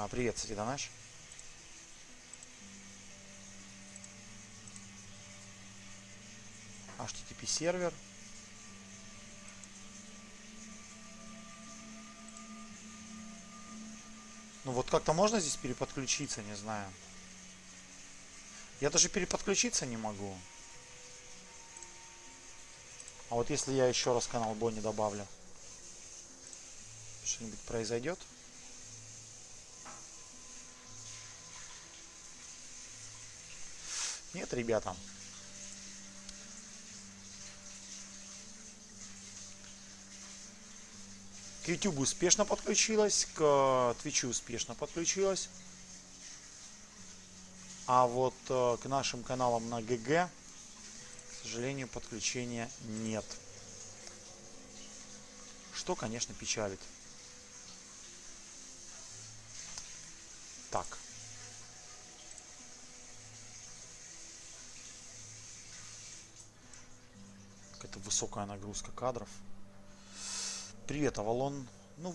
Привет, Сатиданаш. HTTP сервер. Ну вот как-то можно здесь переподключиться, не знаю. Я даже переподключиться не могу. А вот если я еще раз канал Бонни добавлю, что-нибудь произойдет? Нет, ребята. К YouTube успешно подключилась, к Твичу успешно подключилась. А вот к нашим каналам на ГГ, к сожалению, подключения нет. Что, конечно, печалит. Так. Какая-то высокая нагрузка кадров. Привет, Авалон. Ну,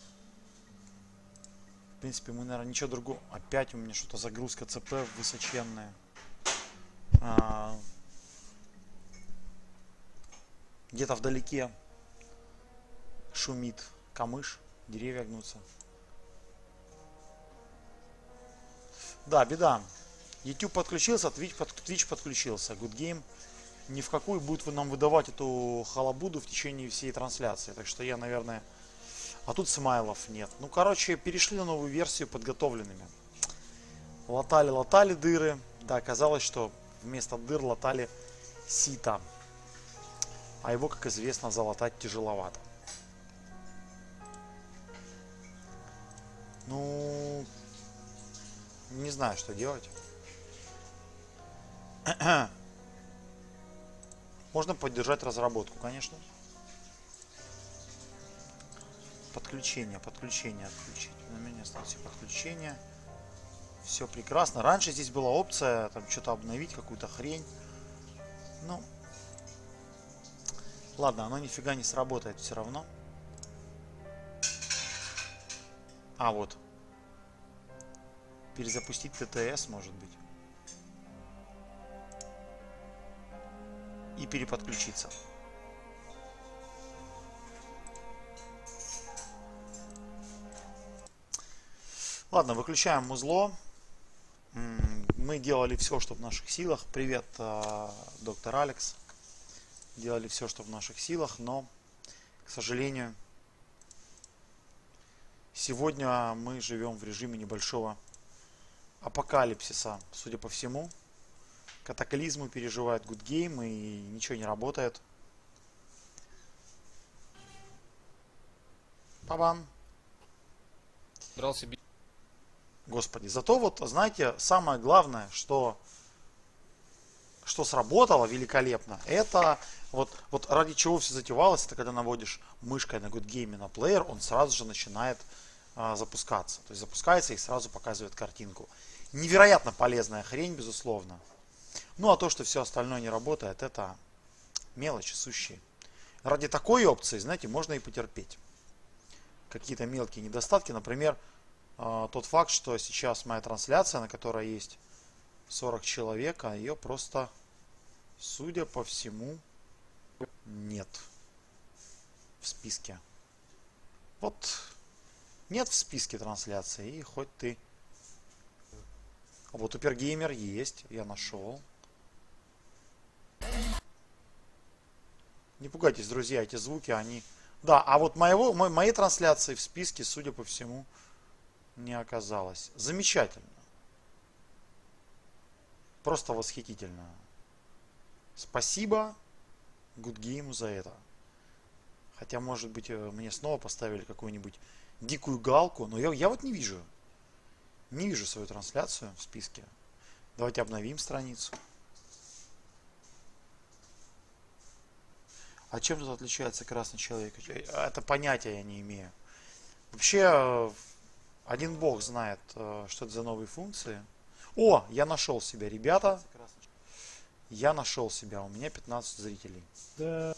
в принципе, мы, наверное, ничего другого. Опять у меня что-то загрузка ЦП высоченная. Где-то вдалеке шумит камыш, деревья гнутся. Да, беда. YouTube подключился, Twitch подключился. Good Game ни в какую будет нам выдавать эту халабуду в течение всей трансляции. Так что я, наверное... А тут смайлов нет. Ну, короче, перешли на новую версию подготовленными. Латали дыры. Да, оказалось, что вместо дыр латали сито. А его, как известно, залатать тяжеловато. Ну, не знаю, что делать. Можно поддержать разработку, конечно. Подключение. На меня осталось все подключение. Все прекрасно. Раньше здесь была опция там что-то обновить, какую-то хрень. Ну, ладно, оно нифига не сработает все равно. А, вот. Перезапустить ТТС, может быть. И переподключиться. Ладно, выключаем музло. Мы делали все, что в наших силах. Привет, доктор Алекс. Делали все, что в наших силах, но, к сожалению, сегодня мы живем в режиме небольшого апокалипсиса, судя по всему. Катаклизмы переживает Good Game и ничего не работает. Па-бам. Брался бить. Господи, зато вот, знаете, самое главное, что сработало великолепно, это вот ради чего все затевалось, это когда наводишь мышкой на Good Game на плеер, он сразу же начинает запускаться. То есть запускается и сразу показывает картинку. Невероятно полезная хрень, безусловно. Ну а то, что все остальное не работает, это мелочи сущие. Ради такой опции, знаете, можно и потерпеть. Какие-то мелкие недостатки, например, тот факт, что сейчас моя трансляция, на которой есть 40 человек, а ее просто, судя по всему, нет в списке. Вот нет в списке трансляции, и хоть ты... А вот Uppergamer есть, я нашел. Не пугайтесь, друзья, эти звуки, они... Да, а вот моей трансляции в списке, судя по всему, не оказалось. Замечательно. Просто восхитительно. Спасибо Good Game за это. Хотя, может быть, мне снова поставили какую-нибудь дикую галку, но я вот не вижу. Не вижу свою трансляцию в списке. Давайте обновим страницу. А чем тут отличается красный человек? Это понятия я не имею. Вообще, один бог знает, что это за новые функции. О, я нашел себя, ребята. Я нашел себя. У меня 15 зрителей. Да.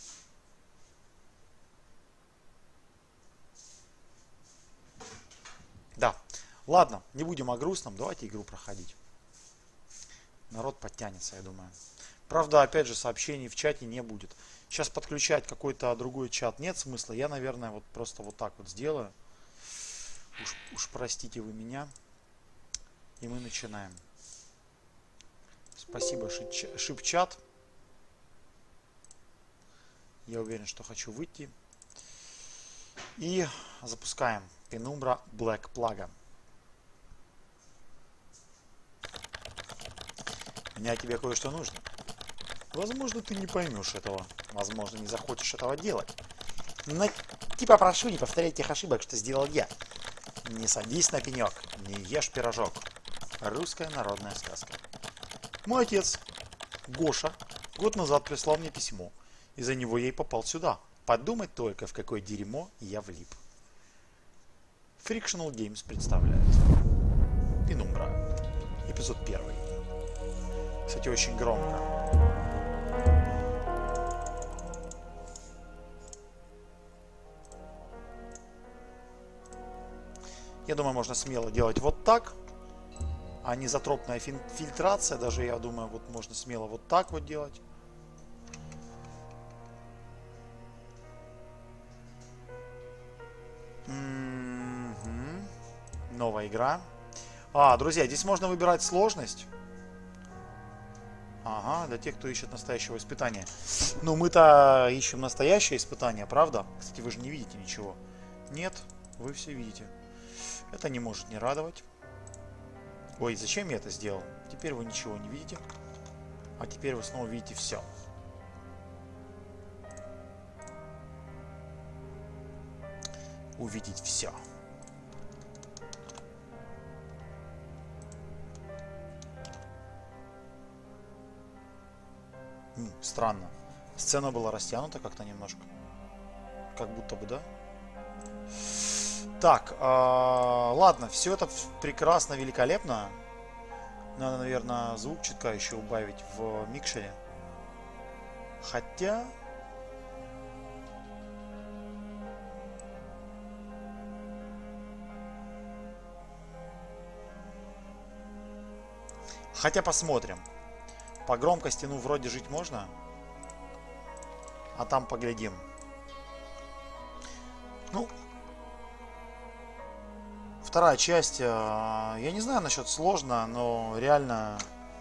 Да. Ладно, не будем о грустном, давайте игру проходить. Народ подтянется, я думаю. Правда, опять же, сообщений в чате не будет. Сейчас подключать какой-то другой чат нет смысла. Я, наверное, вот просто вот так вот сделаю. Уж простите вы меня. И мы начинаем. Спасибо, Шипчат. Я уверен, что хочу выйти. И запускаем Penumbra Black Plague. Мне от тебя кое-что нужно. Возможно, ты не поймешь этого. Возможно, не захочешь этого делать. Но типа прошу, не повторяй тех ошибок, что сделал я. Не садись на пенек, не ешь пирожок. Русская народная сказка. Мой отец, Гоша, год назад прислал мне письмо. Из-за него я и попал сюда. Подумать только, в какое дерьмо я влип. Frictional Games представляет Penumbra. Эпизод 1. Кстати, очень громко. Я думаю, можно смело делать вот так. Анизотропная фильтрация. Даже, я думаю, вот можно смело вот так вот делать. Новая игра. Друзья, здесь можно выбирать сложность. Ага, для тех, кто ищет настоящего испытания. Ну, мы-то ищем настоящее испытание, правда? Кстати, вы же не видите ничего. Нет, вы все видите. Это не может не радовать. Ой, зачем я это сделал? Теперь вы ничего не видите. А теперь вы снова видите все. Увидеть все. Странно. Сцена была растянута как-то немножко. Как будто бы, да? Так, ладно, все это прекрасно, великолепно. Надо, наверное, звук чутка еще убавить в микшере. Хотя... посмотрим. По громкости, ну, вроде жить можно. А там поглядим. Ну, вторая часть, я не знаю насчет сложно, но реально...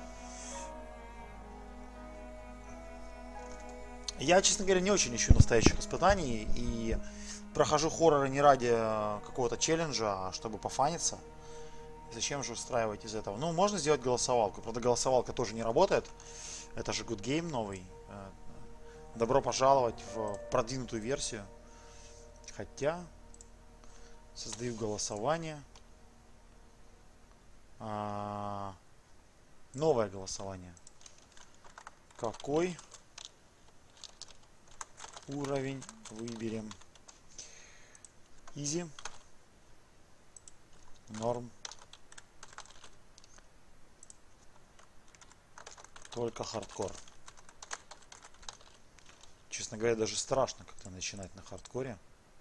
Я, честно говоря, не очень ищу настоящих испытаний и прохожу хорроры не ради какого-то челленджа, а чтобы пофаниться. Зачем же устраивать из этого? Ну, можно сделать голосовалку. Правда, голосовалка тоже не работает. Это же Good Game новый. Добро пожаловать в продвинутую версию. Хотя... Создаю голосование. Новое голосование. Какой уровень выберем? Easy. Норм. Только хардкор. Честно говоря, даже страшно как-то начинать на хардкоре.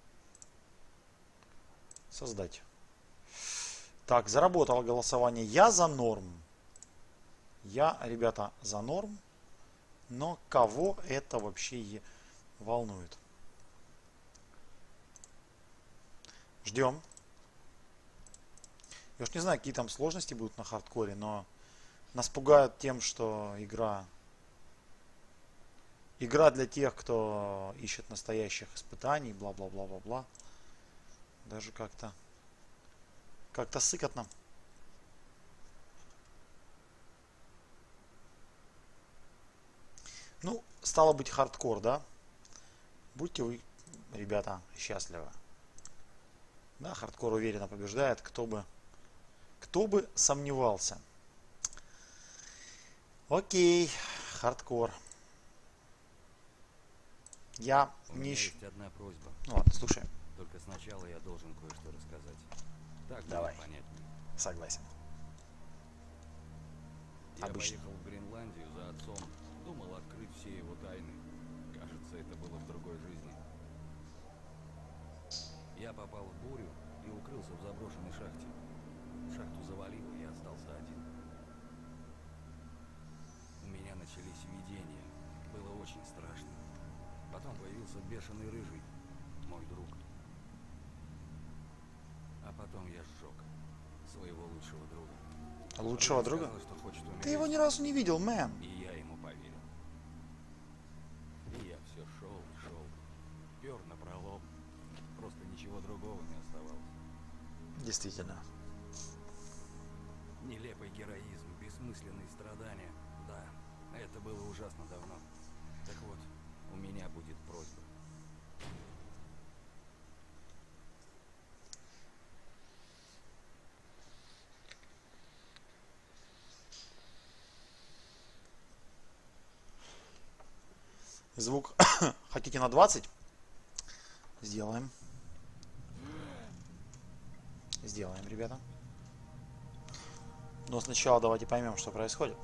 Создать. Так, заработало голосование. Я за норм. Я, ребята, за норм. Но кого это вообще волнует? Ждем. Я уж не знаю, какие там сложности будут на хардкоре, но нас пугают тем, что игра для тех, кто ищет настоящих испытаний, бла-бла-бла-бла-бла. Даже как-то сыкотно. Ну, стало быть, хардкор, да? Будьте вы, ребята, счастливы. Да, хардкор уверенно побеждает, кто бы сомневался. Окей, хардкор. Я не ищу. Есть одна просьба. Ну ладно, слушай. Только сначала я должен кое-что рассказать. Так Давай. будет понятнее. Согласен. Я Обычно. поехал в Гренландию за отцом. Думал открыть все его тайны. Кажется, это было в другой жизни. Я попал в бурю и укрылся в заброшенной шахте. бешеный рыжий, мой друг. А потом я сжег своего лучшего друга. Лучшего Рыжий друга? сказал, что хочет умереть, Ты его ни разу не видел, мэм. и я ему поверил. И я все шел и шел. Пер напролом. Просто ничего другого не оставалось. Действительно. Нелепый героизм, бессмысленные страдания. Да, это было ужасно давно. Так вот, у меня будет просьба. Звук хотите на 20? Сделаем. Сделаем, ребята. Но сначала давайте поймем, что происходит.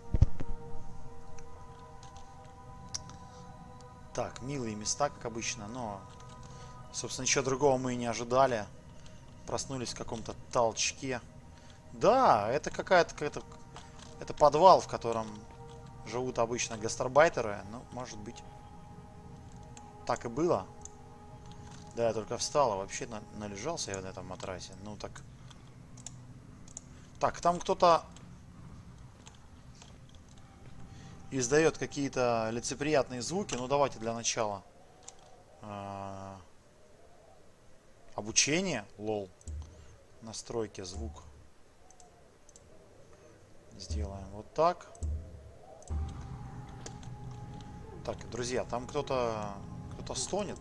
Так, милые места, как обычно, но, собственно, ничего другого мы и не ожидали. Проснулись в каком-то толчке. Да, это это подвал, в котором живут обычно гастарбайтеры. Ну, может быть, так и было. Да, я только встал, а вообще належался я на этом матрасе. Ну так. Так, там кто-то издает какие-то лицеприятные звуки. Ну давайте для начала. Обучение. Лол. Настройки, звук. Сделаем вот так. Так, друзья, там кто-то стонет.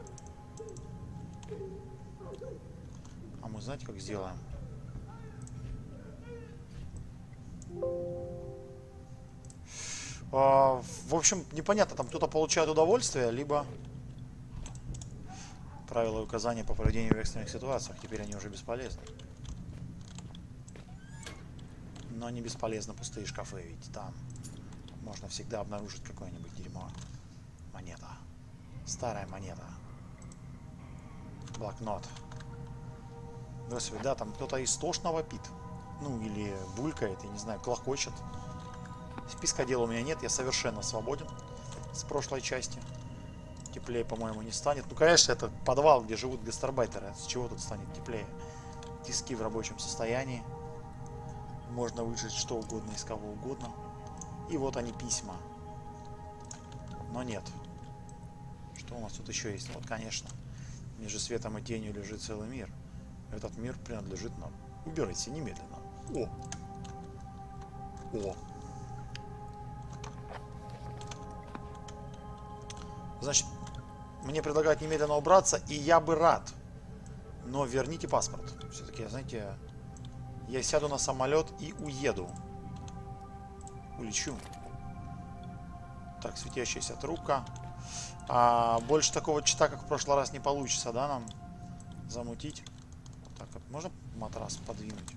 А мы знаете, как сделаем? В общем, непонятно, там кто-то получает удовольствие, либо правила и указания по поведению в экстренных ситуациях. Теперь они уже бесполезны. Но не бесполезны пустые шкафы, ведь там можно всегда обнаружить какое-нибудь дерьмо. Монета. Старая монета. Блокнот. Господи, да, там кто-то истошно вопит. Ну, или булькает, я не знаю, клохочет. Списка дел у меня нет, я совершенно свободен с прошлой части. Теплее, по-моему, не станет. Ну, конечно, это подвал, где живут гастарбайтеры. С чего тут станет теплее? Диски в рабочем состоянии. Можно выжать что угодно из кого угодно. И вот они, письма. Но нет. Что у нас тут еще есть? Вот, конечно. Между светом и тенью лежит целый мир. Этот мир принадлежит нам. Убирайся немедленно. О! О! Значит, мне предлагают немедленно убраться, и я бы рад. Но верните паспорт. Все-таки, знаете, я сяду на самолет и уеду. Улечу. Так, светящаяся трубка. Больше такого чита, как в прошлый раз, не получится, да, нам замутить. Так, вот можно матрас подвинуть?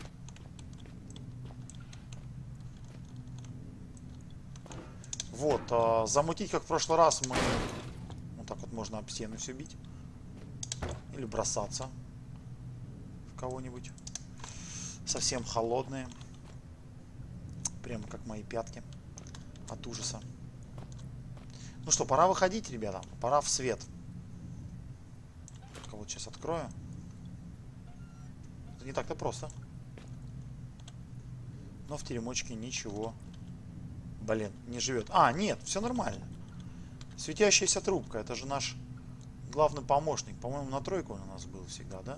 Вот, замутить, как в прошлый раз, мы... Вот так вот можно об стену все бить. Или бросаться в кого-нибудь. Совсем холодные. Прямо как мои пятки. От ужаса. Ну что, пора выходить, ребята. Пора в свет. Только вот сейчас открою. Это не так-то просто. Но в теремочке ничего. Блин, не живет. Нет, все нормально. Светящаяся трубка. Это же наш главный помощник. По-моему, на тройку он у нас был всегда, да?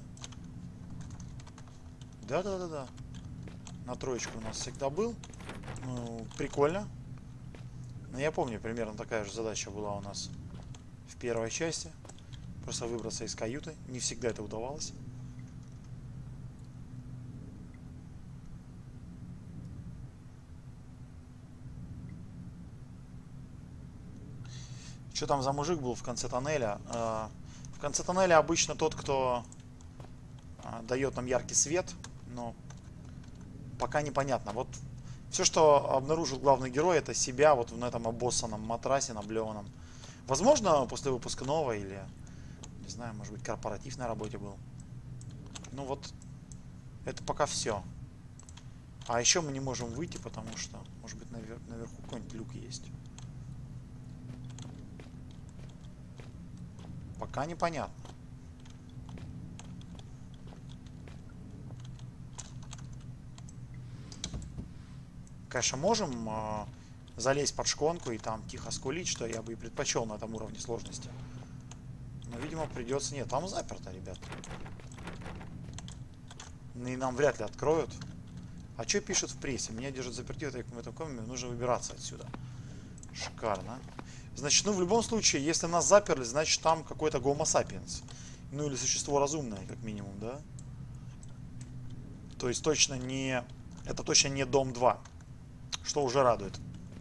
Да. На троечку у нас всегда был. Ну, прикольно. Но я помню, примерно такая же задача была у нас в первой части. Просто выбраться из каюты. Не всегда это удавалось. Что там за мужик был в конце тоннеля? В конце тоннеля обычно тот, кто дает нам яркий свет, но пока непонятно. Вот все, что обнаружил главный герой, это себя вот на этом обоссанном матрасе, наблеванном. Возможно, после выпускного или, не знаю, может быть, корпоратив на работе был. Ну вот, это пока все. А еще мы не можем выйти, потому что, может быть, наверху какой-нибудь люк есть. Пока непонятно. Конечно, можем залезть под шконку и там тихо скулить, что я бы и предпочел на этом уровне сложности. Но, видимо, придется... Нет, там заперто, ребят. И нам вряд ли откроют. А что пишут в прессе? Меня держат заперти в этом комнате, нужно выбираться отсюда. Шикарно. Значит, ну, в любом случае, если нас заперли, значит, там какой-то гомо сапиенс. Ну, или существо разумное, как минимум, да? То есть, точно не... Это точно не дом 2. Что уже радует.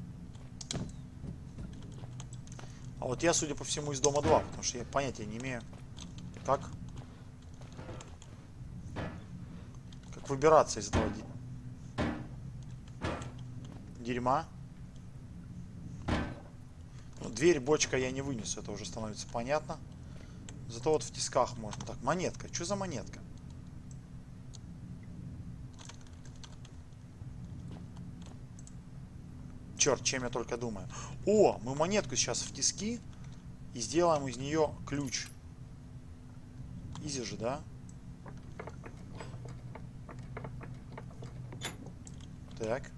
А вот я, судя по всему, из дома 2, потому что я понятия не имею, как выбираться из этого дерьма. Ну, дверь, бочка я не вынесу, это уже становится понятно. Зато вот в тисках можно. Так, монетка. Что за монетка? Черт, чем я только думаю. О, мы монетку сейчас в тиски и сделаем из нее ключ. Изи же, да? Так.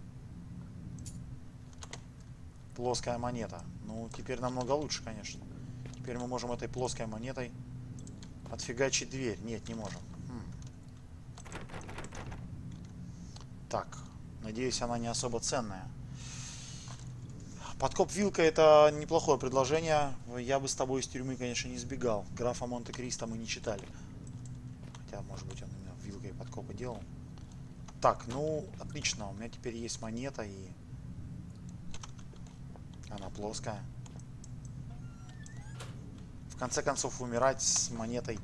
Плоская монета. Ну, теперь намного лучше, конечно. Теперь мы можем этой плоской монетой отфигачить дверь. Нет, не можем. Так. Надеюсь, она не особо ценная. Подкоп вилка — это неплохое предложение. Я бы с тобой из тюрьмы, конечно, не сбегал. Графа Монте-Кристо мы не читали. Хотя, может быть, он именно вилкой подкопа делал. Так, ну, отлично. У меня теперь есть монета, и она плоская. В конце концов, умирать с монетой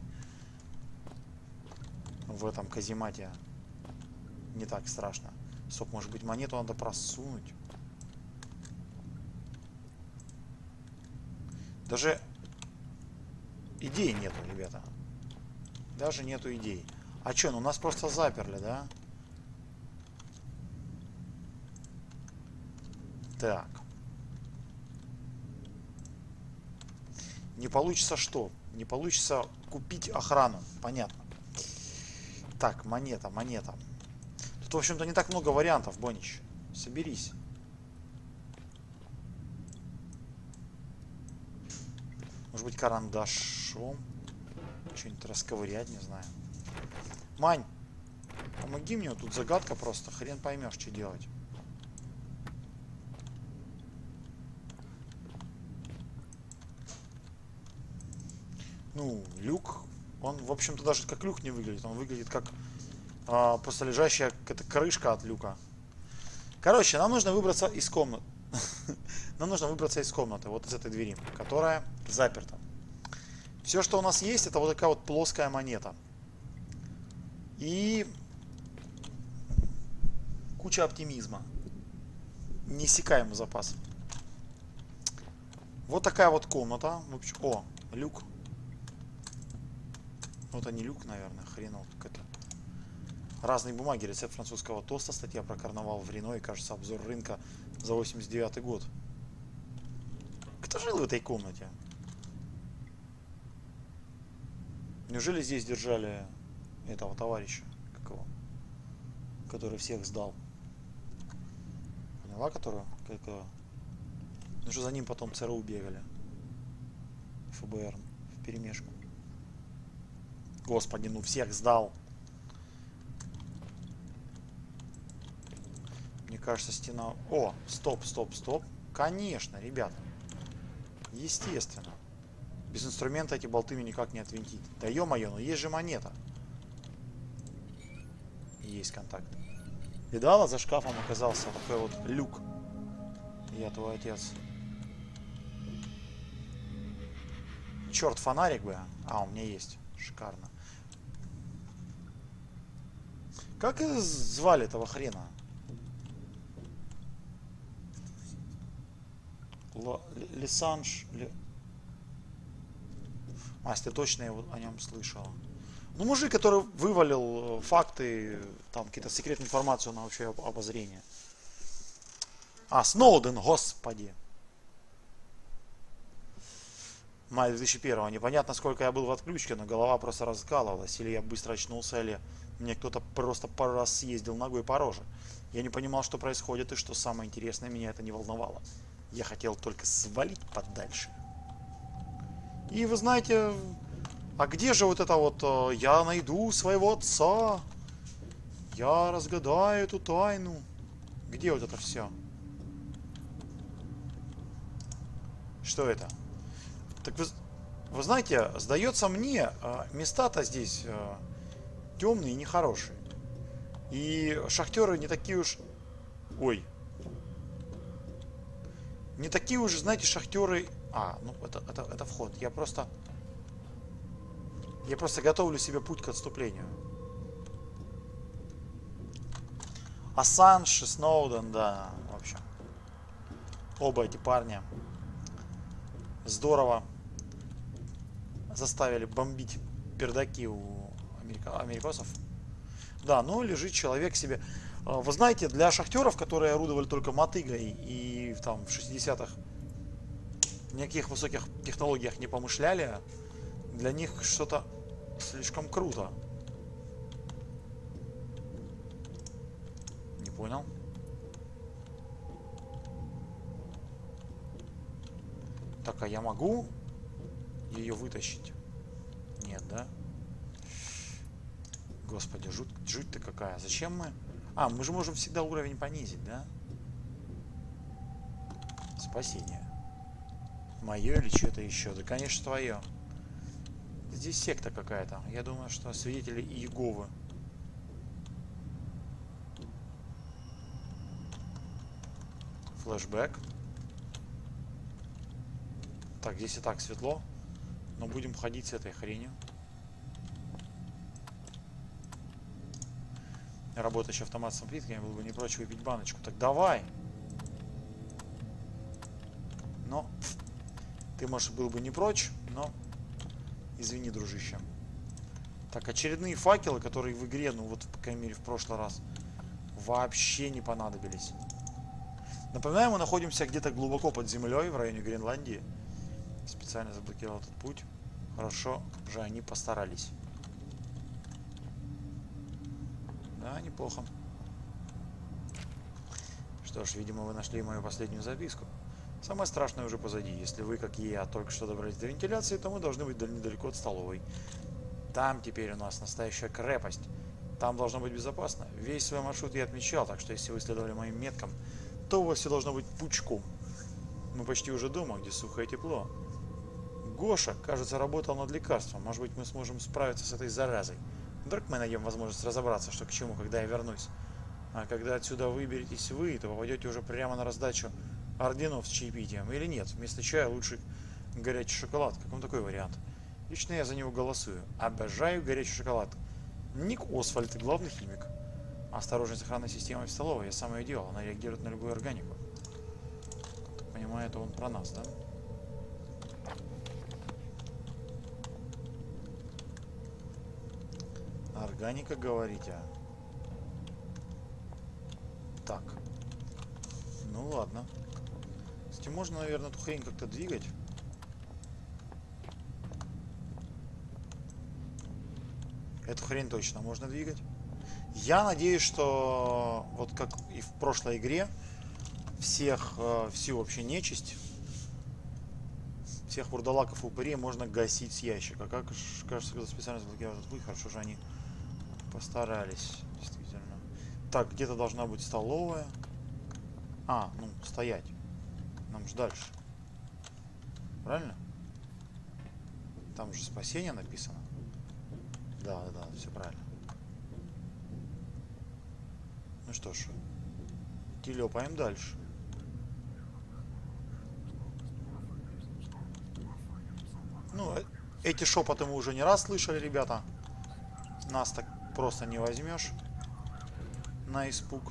в этом каземате не так страшно. Стоп, может быть, монету надо просунуть? Даже идей нету, ребята. Даже нету идей. А чё, ну нас просто заперли, да? Так. Не получится что? Не получится купить охрану. Понятно. Так, монета, монета. Тут, в общем-то, не так много вариантов, Бонич. Соберись. Может быть, карандашом что-нибудь расковырять, не знаю. Мань, помоги мне, тут загадка просто. Хрен поймешь, что делать. Ну, люк. Он, в общем-то, даже как люк не выглядит. Он выглядит как просто лежащая какая-то крышка от люка. Короче, нам нужно выбраться из комнаты. Нам нужно выбраться из комнаты, вот из этой двери, которая заперта. Все, что у нас есть, это вот такая вот плоская монета. И куча оптимизма. Неиссякаемый запас. Вот такая вот комната. О, люк. Ну, это не люк, наверное, хреново как-то. Разные бумаги, рецепт французского тоста, статья про карнавал в Рено и, кажется, обзор рынка за 89 год. Кто жил в этой комнате? Неужели здесь держали этого товарища, какого, который всех сдал? Поняла, которого? Ну что за ним потом ЦРУ бегали? ФБР вперемешку. Господи, ну всех сдал. Мне кажется, стена... О, стоп, стоп, стоп. Конечно, ребята. Естественно. Без инструмента эти болты мне никак не отвинтить. Да ё-моё, ну есть же монета. Есть контакт. Видала, за шкафом оказался такой вот люк. Я твой отец. Черт, фонарик бы. А, у меня есть. Шикарно. Как звали этого хрена? Лесанж. Мастер, точно я о нем слышал. Ну, мужик, который вывалил факты, там какие-то секретную информацию на общее обозрение. А, Сноуден, господи. Мая 2001. Непонятно, сколько я был в отключке, но голова просто раскалывалась. Или я быстро очнулся, или мне кто-то просто пару раз съездил ногой по роже. Я не понимал, что происходит, и что самое интересное, меня это не волновало. Я хотел только свалить подальше. И вы знаете, а где же вот это вот «я найду своего отца», «я разгадаю эту тайну»? Где вот это все? Что это? Так вы знаете, сдается мне, места-то здесь темные и нехорошие. И шахтеры не такие уж... Ой. Не такие уж, знаете, шахтеры... А, ну это вход. Я просто готовлю себе путь к отступлению. Ассанж и Сноуден, да, в общем. Оба эти парня здорово заставили бомбить пердаки у америкосов. Да, ну лежит человек себе. Вы знаете, для шахтеров, которые орудовали только мотыгой и там в 60-х никаких высоких технологиях не помышляли, для них что-то слишком круто. Не понял. Так, а я могу ее вытащить? Нет, да? Господи, жуть-то какая. Зачем мы... А, мы же можем всегда уровень понизить, да? Спасение. Мое или что-то еще? Да, конечно, твое. Здесь секта какая-то. Я думаю, что свидетели Иеговы. Флэшбэк. Так, здесь и так светло. Но будем ходить с этой хренью. Работающий автомат с плитками, был бы не прочь выпить баночку. Так давай! Но ты, может, был бы не прочь, но извини, дружище. Так, очередные факелы, которые в игре, ну вот, по крайней мере, в прошлый раз, вообще не понадобились. Напоминаю, мы находимся где-то глубоко под землей, в районе Гренландии. Специально заблокировал этот путь. Хорошо же они постарались. Да, неплохо. Что ж, видимо, вы нашли мою последнюю записку. Самое страшное уже позади. Если вы, как и я, только что добрались до вентиляции, то мы должны быть недалеко от столовой. Там теперь у нас настоящая крепость. Там должно быть безопасно. Весь свой маршрут я отмечал, так что если вы следовали моим меткам, то у вас все должно быть пучком. Мы почти уже дома, где сухо и тепло. Гоша, кажется, работал над лекарством. Может быть, мы сможем справиться с этой заразой. Вдруг мы найдем возможность разобраться, что к чему, когда я вернусь. А когда отсюда выберетесь вы, то попадете уже прямо на раздачу орденов с чаепитием. Или нет, вместо чая лучше горячий шоколад. Как вам такой вариант? Лично я за него голосую. Обожаю горячий шоколад. Ник Освальд, главный химик. Осторожность с охранной системой в столовой. Я сам ее делал. Она реагирует на любую органику. Так понимаю, это он про нас, да? Органика, говорите? Так. Ну ладно. Кстати, можно, наверное, эту хрень как-то двигать. Эту хрень точно можно двигать. Я надеюсь, что вот как и в прошлой игре, всю вообще нечисть, всех вурдалаков и упырей можно гасить с ящика. Как кажется, когда специально заблокировал этот путь, хорошо же они постарались, действительно. Так, где-то должна быть столовая. А, ну, стоять. Нам же дальше. Правильно? Там же спасение написано. Да, все правильно. Ну что ж, телепаем дальше. Ну, эти шепоты мы уже не раз слышали, ребята. Нас так просто не возьмешь на испуг.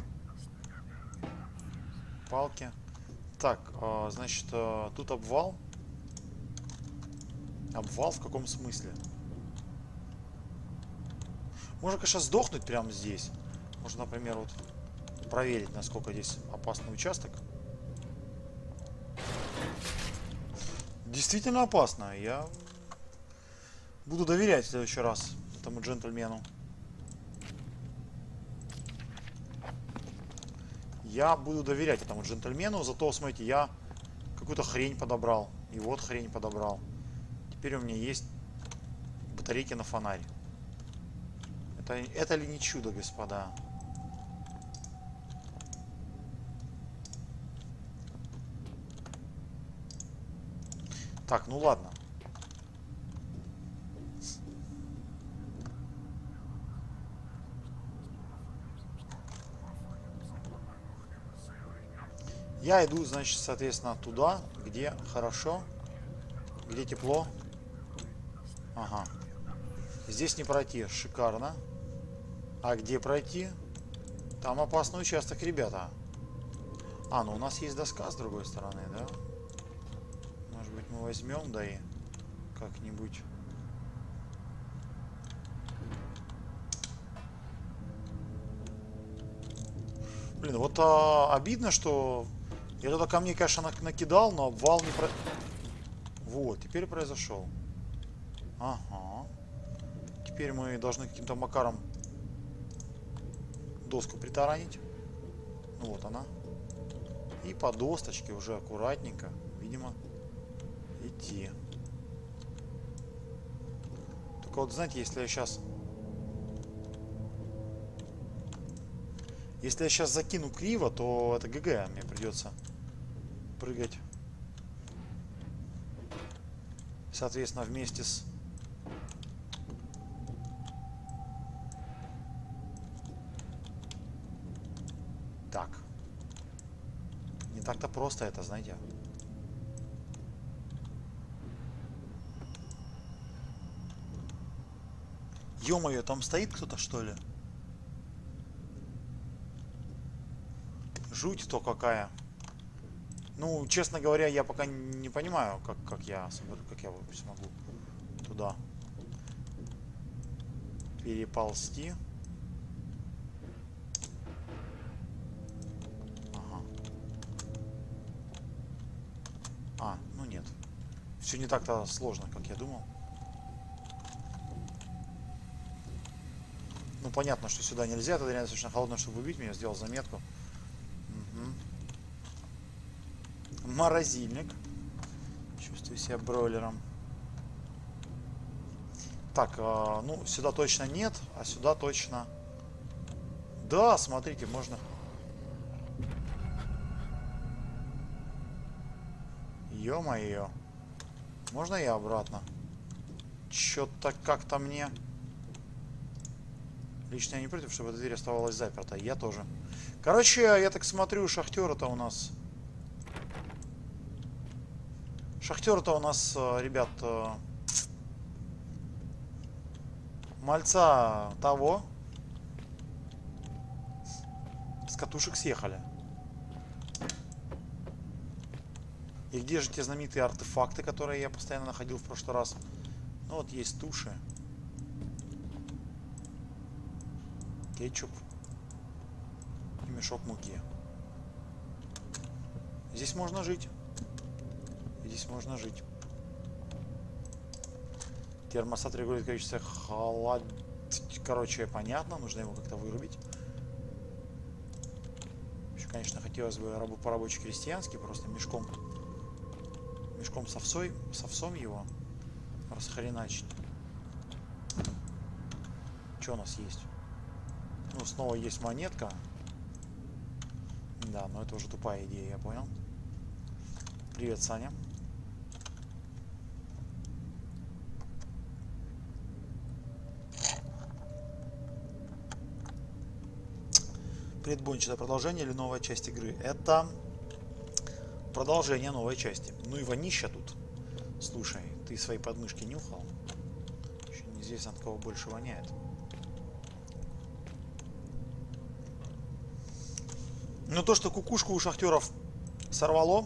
Палки. Так, значит, тут обвал. Обвал в каком смысле? Можно, конечно, сдохнуть прямо здесь. Можно, например, вот проверить, насколько здесь опасный участок. действительно опасно. Я буду доверять в следующий раз этому джентльмену. Я буду доверять этому джентльмену. Зато, смотрите, я какую-то хрень подобрал. И вот хрень подобрал. Теперь у меня есть батарейки на фонарь. Это ли не чудо, господа? Так, ну ладно. Я иду, значит, соответственно, туда, где хорошо, где тепло. Ага. Здесь не пройти, шикарно. А где пройти? Там опасный участок, ребята. А, ну у нас есть доска с другой стороны, да? Может быть, мы возьмем, да и как-нибудь. Блин, вот обидно, что я туда камней, конечно, накидал, но обвал не про... Вот, теперь произошел. Ага. Теперь мы должны каким-то макаром доску притаранить. Ну вот она. И по досточке уже аккуратненько, видимо, идти. Только вот, знаете, если я сейчас закину криво, то это ГГ. Мне придется прыгать. Соответственно, вместе с... Так. Не так-то просто это, знаете. Ё-моё, там стоит кто-то, что ли? Жуть-то какая. Ну, честно говоря, я пока не понимаю, как я смогу туда переползти. Ага. А, ну нет. Все не так-то сложно, как я думал. Ну, понятно, что сюда нельзя. Это реально достаточно холодно, чтобы убить меня. Сделал заметку. Морозильник. Чувствую себя бройлером. Так, ну, сюда точно нет, а сюда точно... Да, смотрите, можно... Ё-моё. Можно я обратно? Чё-то как-то мне... Лично я не против, чтобы эта дверь оставалась заперта. Я тоже. Короче, я так смотрю, шахтер-то у нас... Шахтер-то у нас, ребят, мальца того с катушек съехали. И где же те знаменитые артефакты, которые я постоянно находил в прошлый раз? Ну вот есть туши. Кетчуп. И мешок муки. Здесь можно жить. Здесь можно жить. Термостат регулирует количество Короче, понятно. Нужно его как-то вырубить. Еще, конечно, хотелось бы по-рабоче-крестьянски. Просто мешком с овсом его расхреначить. Что у нас есть? Ну, снова есть монетка. Да, но это уже тупая идея, я понял. Привет, Саня. Предбончатое продолжение или новая часть игры? Это продолжение новой части. Ну и вонища тут. Слушай, ты свои подмышки нюхал? Еще неизвестно, от кого больше воняет. Но то, что кукушку у шахтеров сорвало,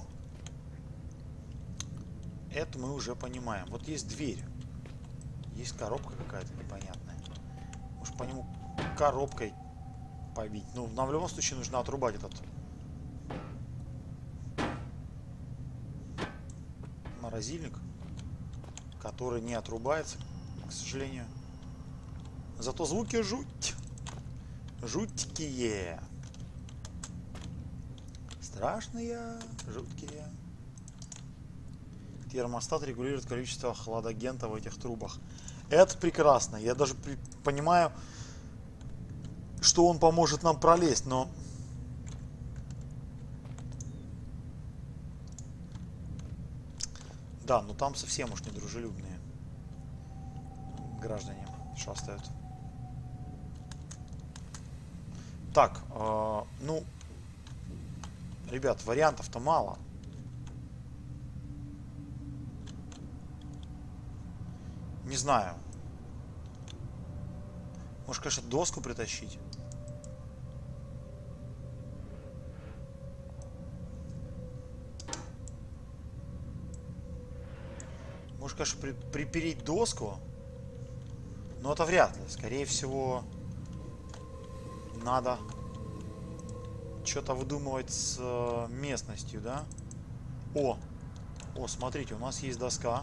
это мы уже понимаем. Вот есть дверь. Есть коробка какая-то непонятная. Может, по нему коробкой побить. Ну, нам в любом случае нужно отрубать этот морозильник, который не отрубается, к сожалению. Зато звуки жуть. Жуткие. Страшные, жуткие. Термостат регулирует количество хладагента в этих трубах. Это прекрасно. Я даже понимаю, что он поможет нам пролезть, но... Да, но там совсем уж недружелюбные граждане шастают. Так, ну, ребят, вариантов-то мало. Не знаю. Может, конечно, доску притащить. Может, конечно, припереть доску. Но это вряд ли. Скорее всего, надо что-то выдумывать с местностью, да? О, смотрите, у нас есть доска.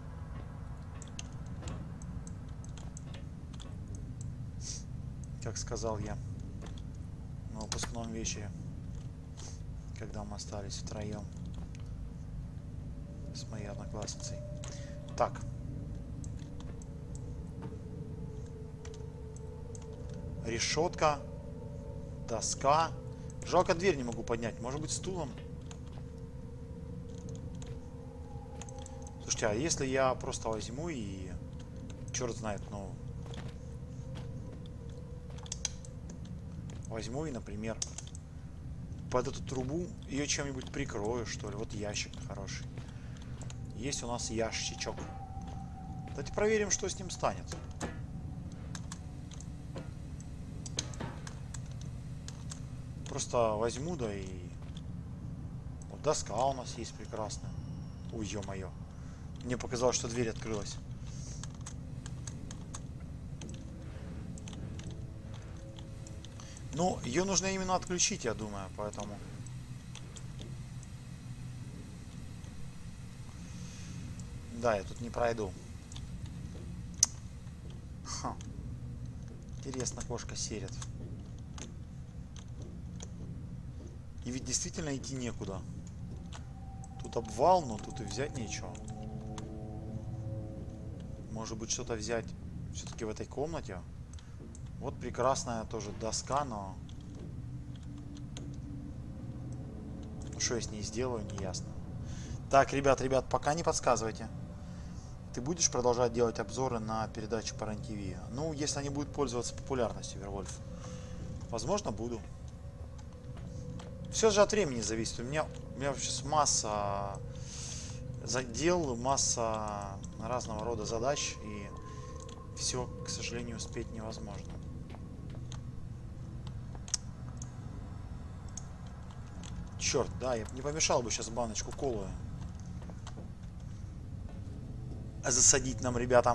Как сказал я на выпускном вечере, когда мы остались втроем с моей одноклассницей. Так. Решетка. Доска. Жалко, дверь не могу поднять. Может быть, стулом? Слушайте, а если я просто возьму и... Черт знает, ну... Возьму и, например, под эту трубу ее чем-нибудь прикрою, что ли. Вот ящик хороший. Есть у нас ящичок. Давайте проверим, что с ним станет. Просто возьму, да и... Вот доска у нас есть прекрасная. Ой, ё-моё. Мне показалось, что дверь открылась. Ну, ее нужно именно отключить, я думаю, поэтому... Да, я тут не пройду. Ха. Интересно, кошка серит. И ведь действительно идти некуда. Тут обвал, но тут и взять нечего. Может быть, что-то взять все-таки в этой комнате. Вот прекрасная тоже доска, но... Что я с ней сделаю, не ясно. Так, ребят, пока не подсказывайте. Ты будешь продолжать делать обзоры на передачу по РЕН-ТВ? Ну, если они будут пользоваться популярностью, Вервольф. Возможно, буду. Все же от времени зависит. У меня сейчас масса задел, масса разного рода задач. И все, к сожалению, успеть невозможно. Черт, да, я не помешал бы сейчас баночку колы засадить нам, ребята.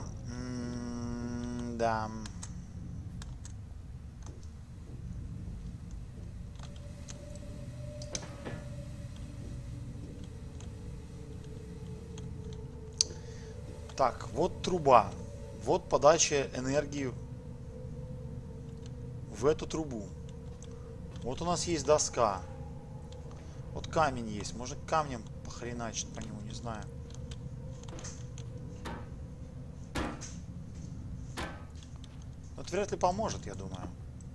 Да. Так, вот труба. Вот подача энергии в эту трубу. Вот у нас есть доска. Вот камень есть. Может, камнем похреначить по нему, не знаю. Но это вряд ли поможет, я думаю.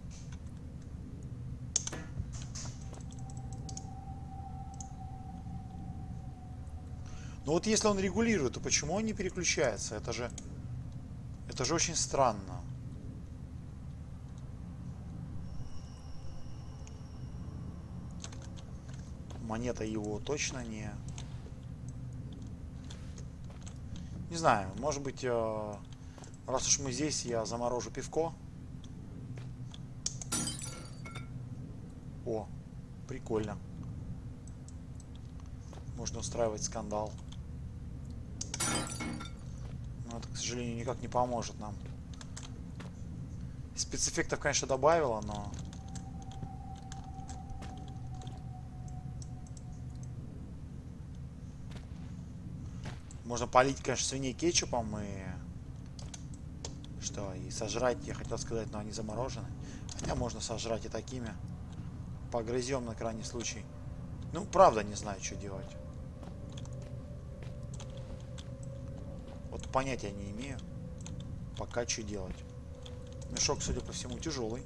Но вот если он регулирует, то почему он не переключается? Это же очень странно. Монета его точно не... Не знаю, может быть, раз уж мы здесь, я заморожу пивко. О, прикольно. Можно устраивать скандал. Но это, к сожалению, никак не поможет нам. Спецэффектов, конечно, добавила, но... Можно полить, конечно, свиней кетчупом и... Что, и сожрать, я хотел сказать, но они заморожены. Хотя можно сожрать и такими. Погрызем на крайний случай. Ну, правда, не знаю, что делать. Вот понятия не имею. Пока что делать. Мешок, судя по всему, тяжелый.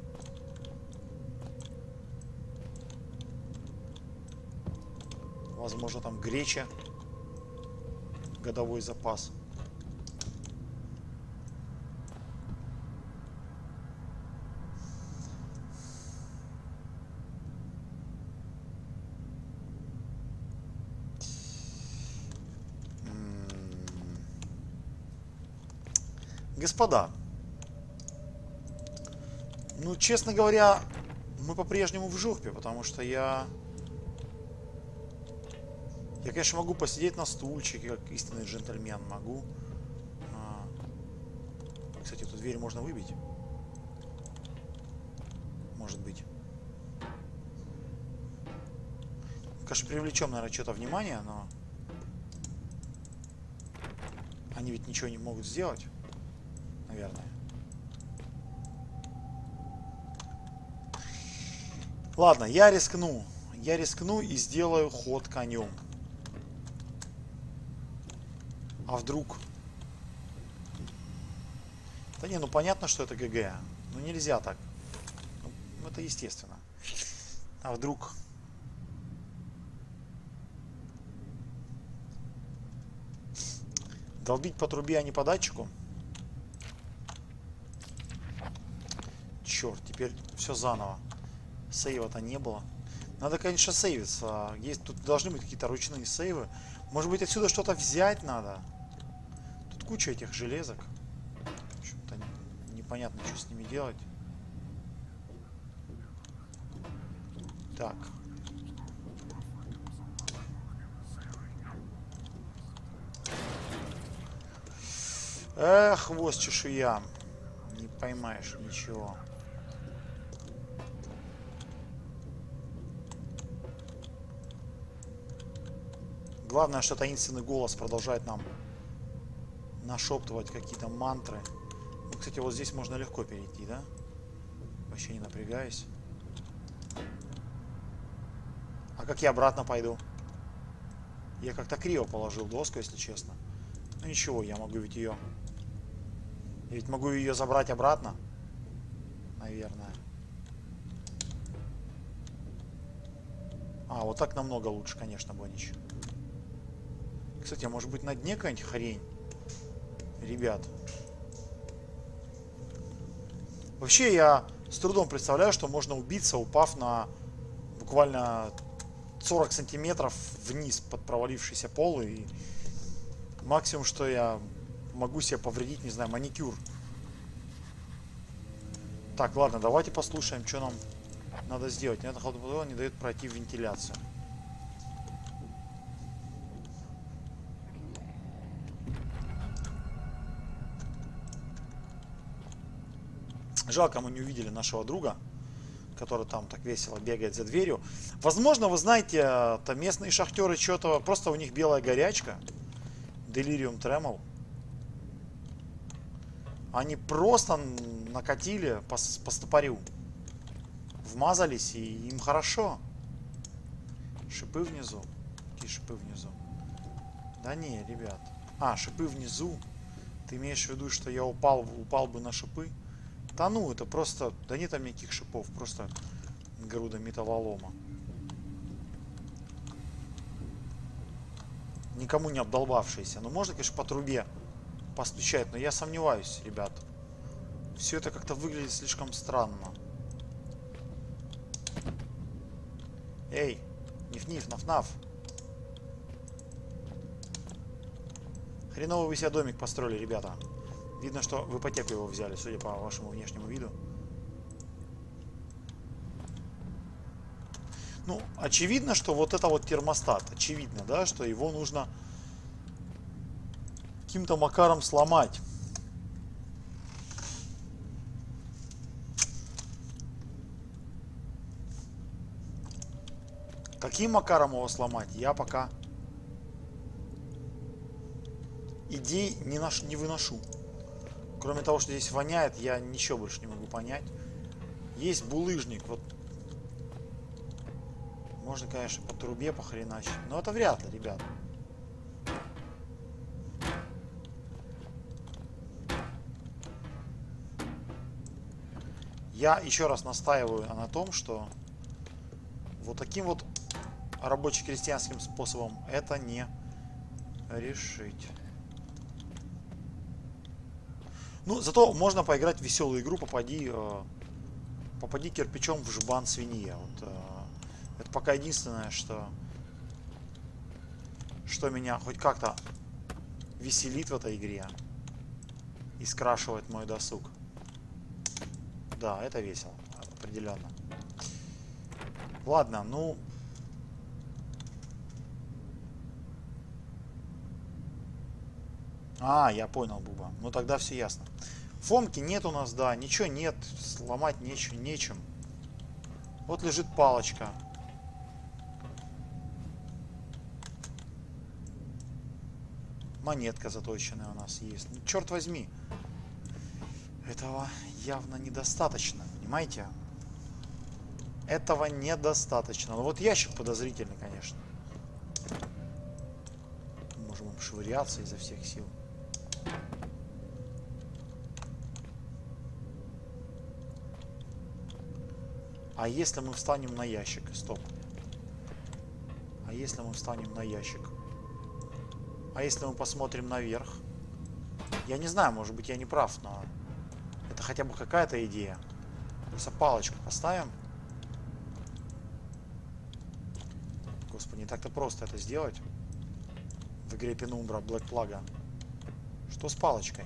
Возможно, там греча. Годовой запас. Господа, ну, честно говоря, мы по-прежнему в жопе, потому что я, конечно, могу посидеть на стульчике, как истинный джентльмен, могу. Кстати, эту дверь можно выбить. Может быть. Конечно, привлечем, наверное, что-то внимание, но они ведь ничего не могут сделать. Наверное. Ладно, я рискну. Я рискну и сделаю ход конем. А вдруг? Да не, ну понятно, что это ГГ. Ну нельзя так. Ну, это естественно. А вдруг? Долбить по трубе, а не по датчику? Черт, теперь все заново. Сейва-то не было. Надо, конечно, сейвиться. Есть, тут должны быть какие-то ручные сейвы. Может быть, отсюда что-то взять надо. Тут куча этих железок. Что-то непонятно, что с ними делать. Так. Эх, хвост чешуя. Не поймаешь ничего. Главное, что таинственный голос продолжает нам нашептывать какие-то мантры. Ну, кстати, вот здесь можно легко перейти, да? Вообще не напрягаясь. А как я обратно пойду? Я как-то криво положил доску, если честно. Ну ничего, я могу ведь ее... Я ведь могу ее забрать обратно. Наверное. А, вот так намного лучше, конечно, Бонич. Кстати, а может быть на дне какая-нибудь хрень? Ребят. Вообще я с трудом представляю, что можно убиться, упав на буквально 40 сантиметров вниз под провалившийся пол. И максимум, что я могу себе повредить, не знаю, маникюр. Так, ладно, давайте послушаем, что нам надо сделать. Нет, холодный не дает пройти в вентиляцию. Жалко, мы не увидели нашего друга, который там так весело бегает за дверью. Возможно, вы знаете, там местные шахтеры что-то, просто у них белая горячка. Delirium Tremor. Они просто накатили по стопорю. Вмазались, и им хорошо. Шипы внизу. Какие шипы внизу? Да не, ребят. А, шипы внизу. Ты имеешь в виду, что я упал бы на шипы? Да ну, это просто... Да нет там никаких шипов, просто груда металлолома. Никому не обдолбавшиеся. Ну, можно, конечно, по трубе постучать, но я сомневаюсь, ребят. Все это как-то выглядит слишком странно. Эй, ниф-ниф, наф-наф. Хреновый вы себе домик построили, ребята. Видно, что в ипотеку его взяли, судя по вашему внешнему виду. Ну, очевидно, что вот это вот термостат. Очевидно, да, что его нужно каким-то макаром сломать. Каким макаром его сломать, я пока идей не выношу. Кроме того, что здесь воняет, я ничего больше не могу понять. Есть булыжник, вот. Можно, конечно, по трубе похреначить, но это вряд ли, ребят. Я еще раз настаиваю на том, что вот таким вот рабоче-крестьянским способом это не решить. Ну, зато можно поиграть в веселую игру, попади кирпичом в жбан свинье. Вот, это пока единственное, что меня хоть как-то веселит в этой игре и скрашивает мой досуг. Да, это весело, определенно. Ладно, ну... Я понял, Буба. Ну тогда все ясно. Фомки нет у нас, да, ничего нет, сломать нечем. Вот лежит палочка. Монетка заточенная у нас есть. Ну, черт возьми. Этого явно недостаточно, понимаете? Этого недостаточно. Ну вот ящик подозрительный, конечно. Можем им швыряться изо всех сил. А если мы встанем на ящик? Стоп. А если мы встанем на ящик? А если мы посмотрим наверх? Я не знаю, может быть, я не прав, но это хотя бы какая-то идея. Просто палочку поставим. Господи, не так-то просто это сделать. В игре Penumbra Black Plague. Что с палочкой?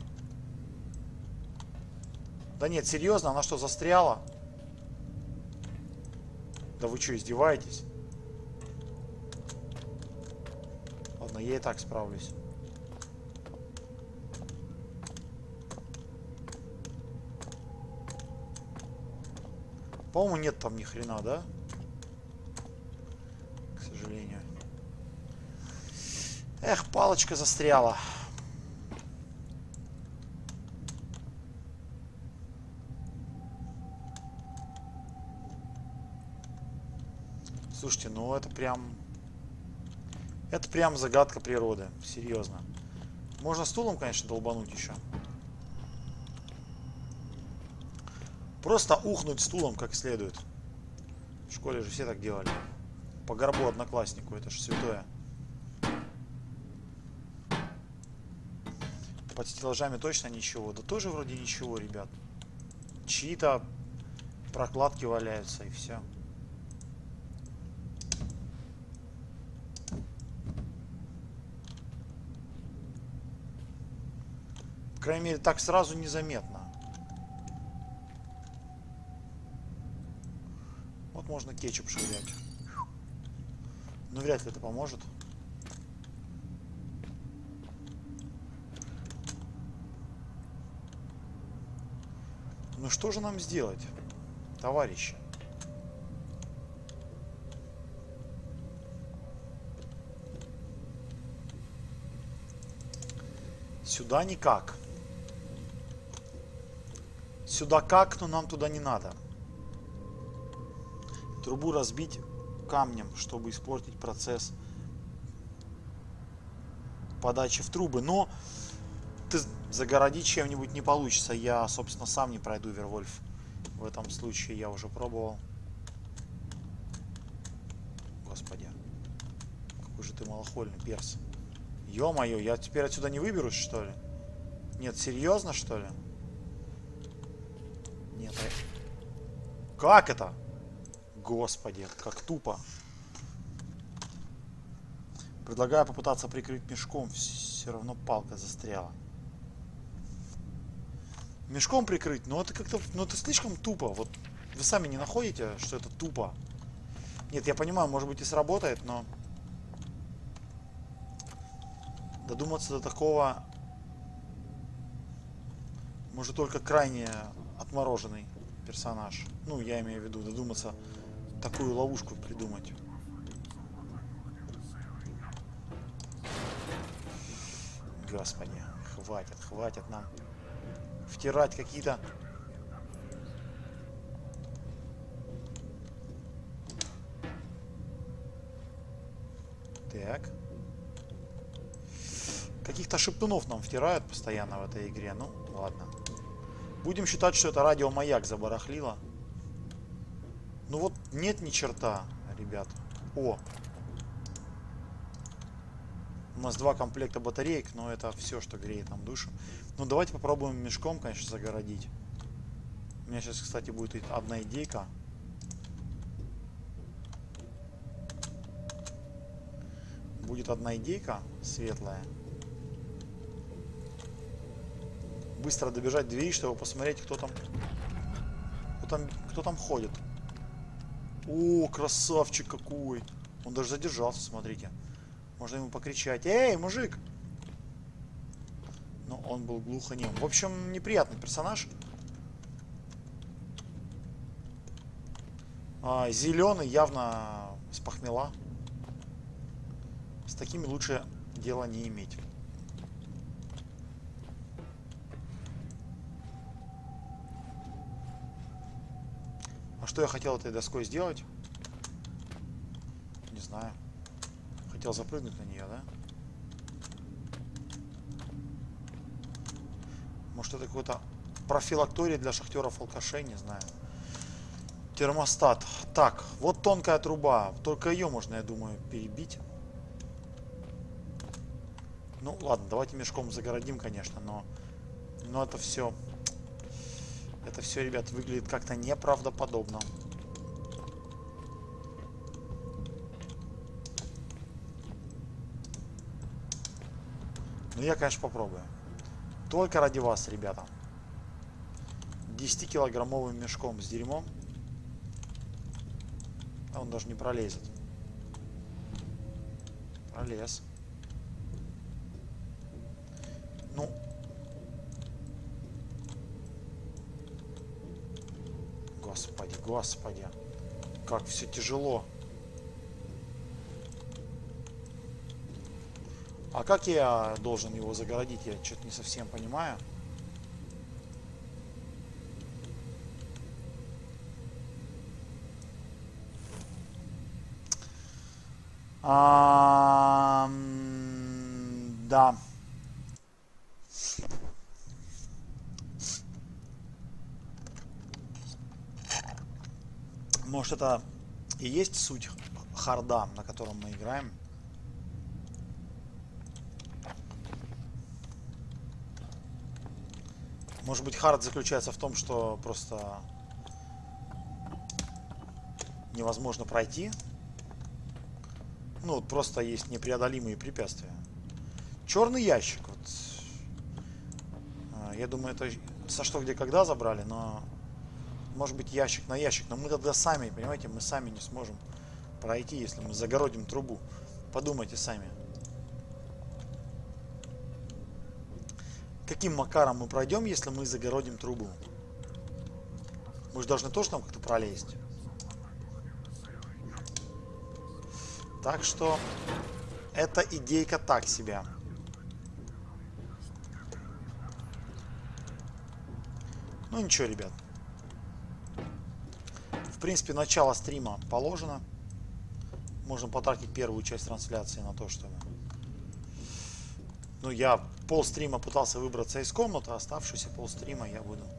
Да нет, серьезно, она что, застряла? Да вы что, издеваетесь? Ладно, я и так справлюсь. По-моему, нет там ни хрена, да? К сожалению. Эх, палочка застряла. Слушайте, ну это прям загадка природы. Серьезно. Можно стулом, конечно, долбануть еще. Просто ухнуть стулом как следует. В школе же все так делали. По горбу однокласснику, это же святое. Под стеллажами точно ничего. Да тоже вроде ничего, ребят. Чьи-то прокладки валяются и все. По крайней мере, так сразу незаметно. Вот можно кетчуп швырять. Но вряд ли это поможет. Ну что же нам сделать, товарищи? Сюда никак. Сюда как, но нам туда не надо. Трубу разбить камнем, чтобы испортить процесс подачи в трубы. Но ты загородить чем-нибудь не получится. Я, собственно, сам не пройду Вервольф. В этом случае я уже пробовал. Господи. Какой же ты малохольный перс. Ё-моё, я теперь отсюда не выберусь, что ли? Нет, серьезно, что ли? Нет. Как это? Господи, как тупо. Предлагаю попытаться прикрыть мешком. Все равно палка застряла. Мешком прикрыть, но это как-то, ну это слишком тупо. Вот вы сами не находите, что это тупо? Нет, я понимаю, может быть и сработает, но додуматься до такого может только крайне отмороженный персонаж. Ну, я имею в виду додуматься такую ловушку придумать. Господи, хватит нам втирать какие-то... Так. Каких-то шептунов нам втирают постоянно в этой игре. Ну, ладно. Будем считать, что это радиомаяк забарахлило. Ну вот нет ни черта, ребят. О! У нас 2 комплекта батареек, но это все, что греет нам душу. Ну давайте попробуем мешком, конечно, загородить. У меня сейчас, кстати, будет одна идейка. Будет одна идейка светлая. Быстро добежать двери, чтобы посмотреть, кто там ходит. О, красавчик какой! Он даже задержался, смотрите. Можно ему покричать: эй, мужик! Но он был глухонем. В общем, неприятный персонаж. Зеленый явно с похмела. С такими лучше дела не иметь. А что я хотел этой доской сделать? Не знаю. Хотел запрыгнуть на нее, да? Может, это какой-то профилакторий для шахтеров-алкашей, не знаю. Термостат. Так, вот тонкая труба. Только ее можно, я думаю, перебить. Ну, ладно, давайте мешком загородим, конечно, но это все... Это все, ребят, выглядит как-то неправдоподобно. Ну, я, конечно, попробую. Только ради вас, ребята. 10-килограммовым мешком с дерьмом. А он даже не пролезет. Пролез. Ну. Господи, господи. Как все тяжело. А как я должен его загородить? Я что-то не совсем понимаю. Да. Может, это и есть суть харда, на котором мы играем. Может быть, хард заключается в том, что просто невозможно пройти. Ну, вот просто есть непреодолимые препятствия. Черный ящик. Вот. Я думаю, это со что, где, когда забрали, но может быть ящик на ящик. Но мы тогда сами, понимаете, мы сами не сможем пройти, если мы загородим трубу. Подумайте сами. Каким макаром мы пройдем, если мы загородим трубу? Мы же должны тоже там как-то пролезть. Так что эта идейка так себе. Ну ничего, ребят. В принципе, начало стрима положено. Можем потратить первую часть трансляции на то, чтобы... Ну, я полстрима пытался выбраться из комнаты, а оставшийся полстрима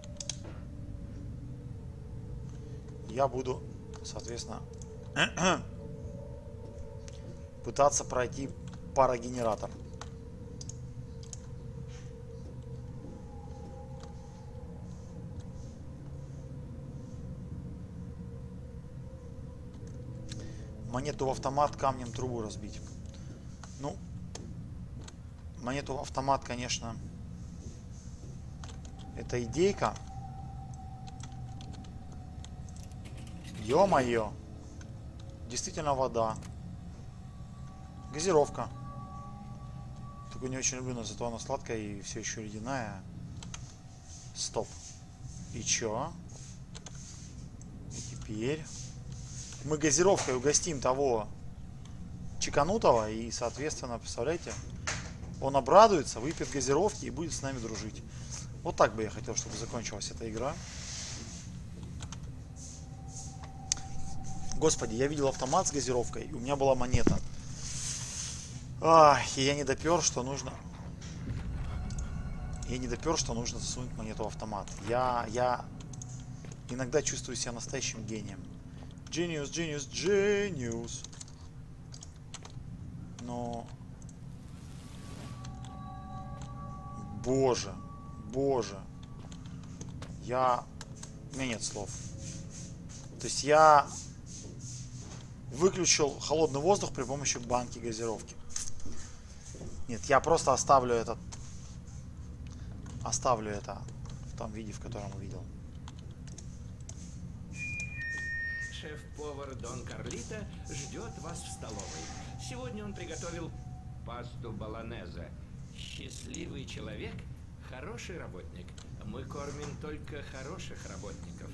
я буду, соответственно, пытаться пройти парогенератор. Монету в автомат, камнем трубу разбить. Ну, монету в автомат, конечно, это идейка. Ё-моё. Действительно вода. Газировка. Такую не очень люблю, но зато она сладкая и все еще ледяная. Стоп. И чё? И теперь мы газировкой угостим того чеканутого и, соответственно, представляете, Он обрадуется, выпьет газировки и будет с нами дружить. Вот так бы я хотел, чтобы закончилась эта игра. Господи, я видел автомат с газировкой, и у меня была монета. И я не допер, что нужно... засунуть монету в автомат. Я иногда чувствую себя настоящим гением. Genius, genius, genius. Но... Боже. Боже. У меня нет слов. То есть я выключил холодный воздух при помощи банки газировки. Нет, я просто оставлю это в том виде, в котором увидел. Шеф-повар Дон Карлито ждет вас в столовой. Сегодня он приготовил пасту болонезе. Счастливый человек, хороший работник. Мы кормим только хороших работников.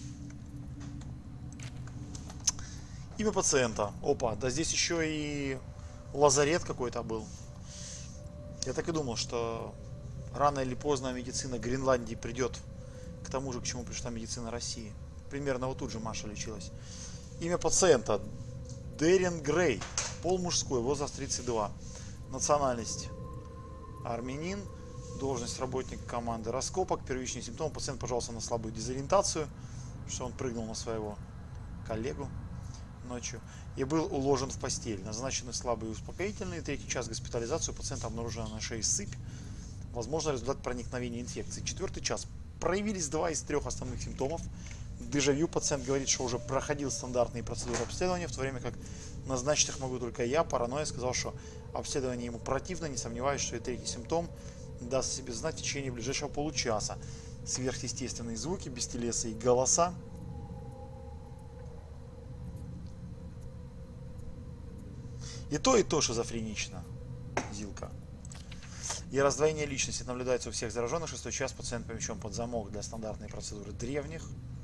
Имя пациента. Опа, да здесь еще и лазарет какой-то был. Я так и думал, что рано или поздно медицина Гренландии придет к тому же, к чему пришла медицина России. Примерно вот тут же Маша лечилась. Имя пациента. Дэрин Грей. Пол мужской, возраст 32. Национальность армянин. Должность работник команды раскопок. Первичные симптомы. Пациент пожаловался на слабую дезориентацию, что он прыгнул на своего коллегу ночью и был уложен в постель. Назначены слабые успокоительные. Третий час госпитализацию. У пациента обнаружена на шее сыпь. Возможно, результат проникновения инфекции. Четвертый час. Проявились 2 из 3 основных симптомов. Дежавю. Пациент говорит, что уже проходил стандартные процедуры обследования, в то время как назначить их могу только я. Паранойя. Сказал, что обследование ему противно. Не сомневаюсь, что и третий симптом даст себе знать в течение ближайшего получаса. Сверхъестественные звуки, бестелесные голоса. И то шизофренично. Зилка. И раздвоение личности наблюдается у всех зараженных. 6-й час. Пациент помещен под замок для стандартной процедуры древних.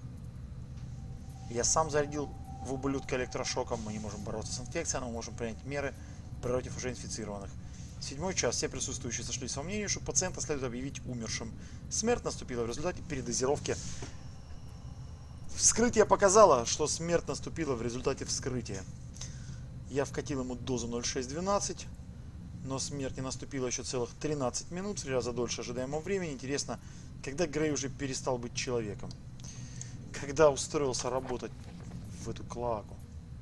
Я сам зарядил в ублюдка электрошоком. Мы не можем бороться с инфекцией, но мы можем принять меры против уже инфицированных. 7-й час. Все присутствующие сошлись во мнении, что пациента следует объявить умершим. Смерть наступила в результате передозировки. Вскрытие показало, что смерть наступила в результате вскрытия. Я вкатил ему дозу 0,612, но смерть не наступила еще целых 13 минут, в 3 раза дольше ожидаемого времени. Интересно, когда Грей уже перестал быть человеком? Когда устроился работать в эту клоаку?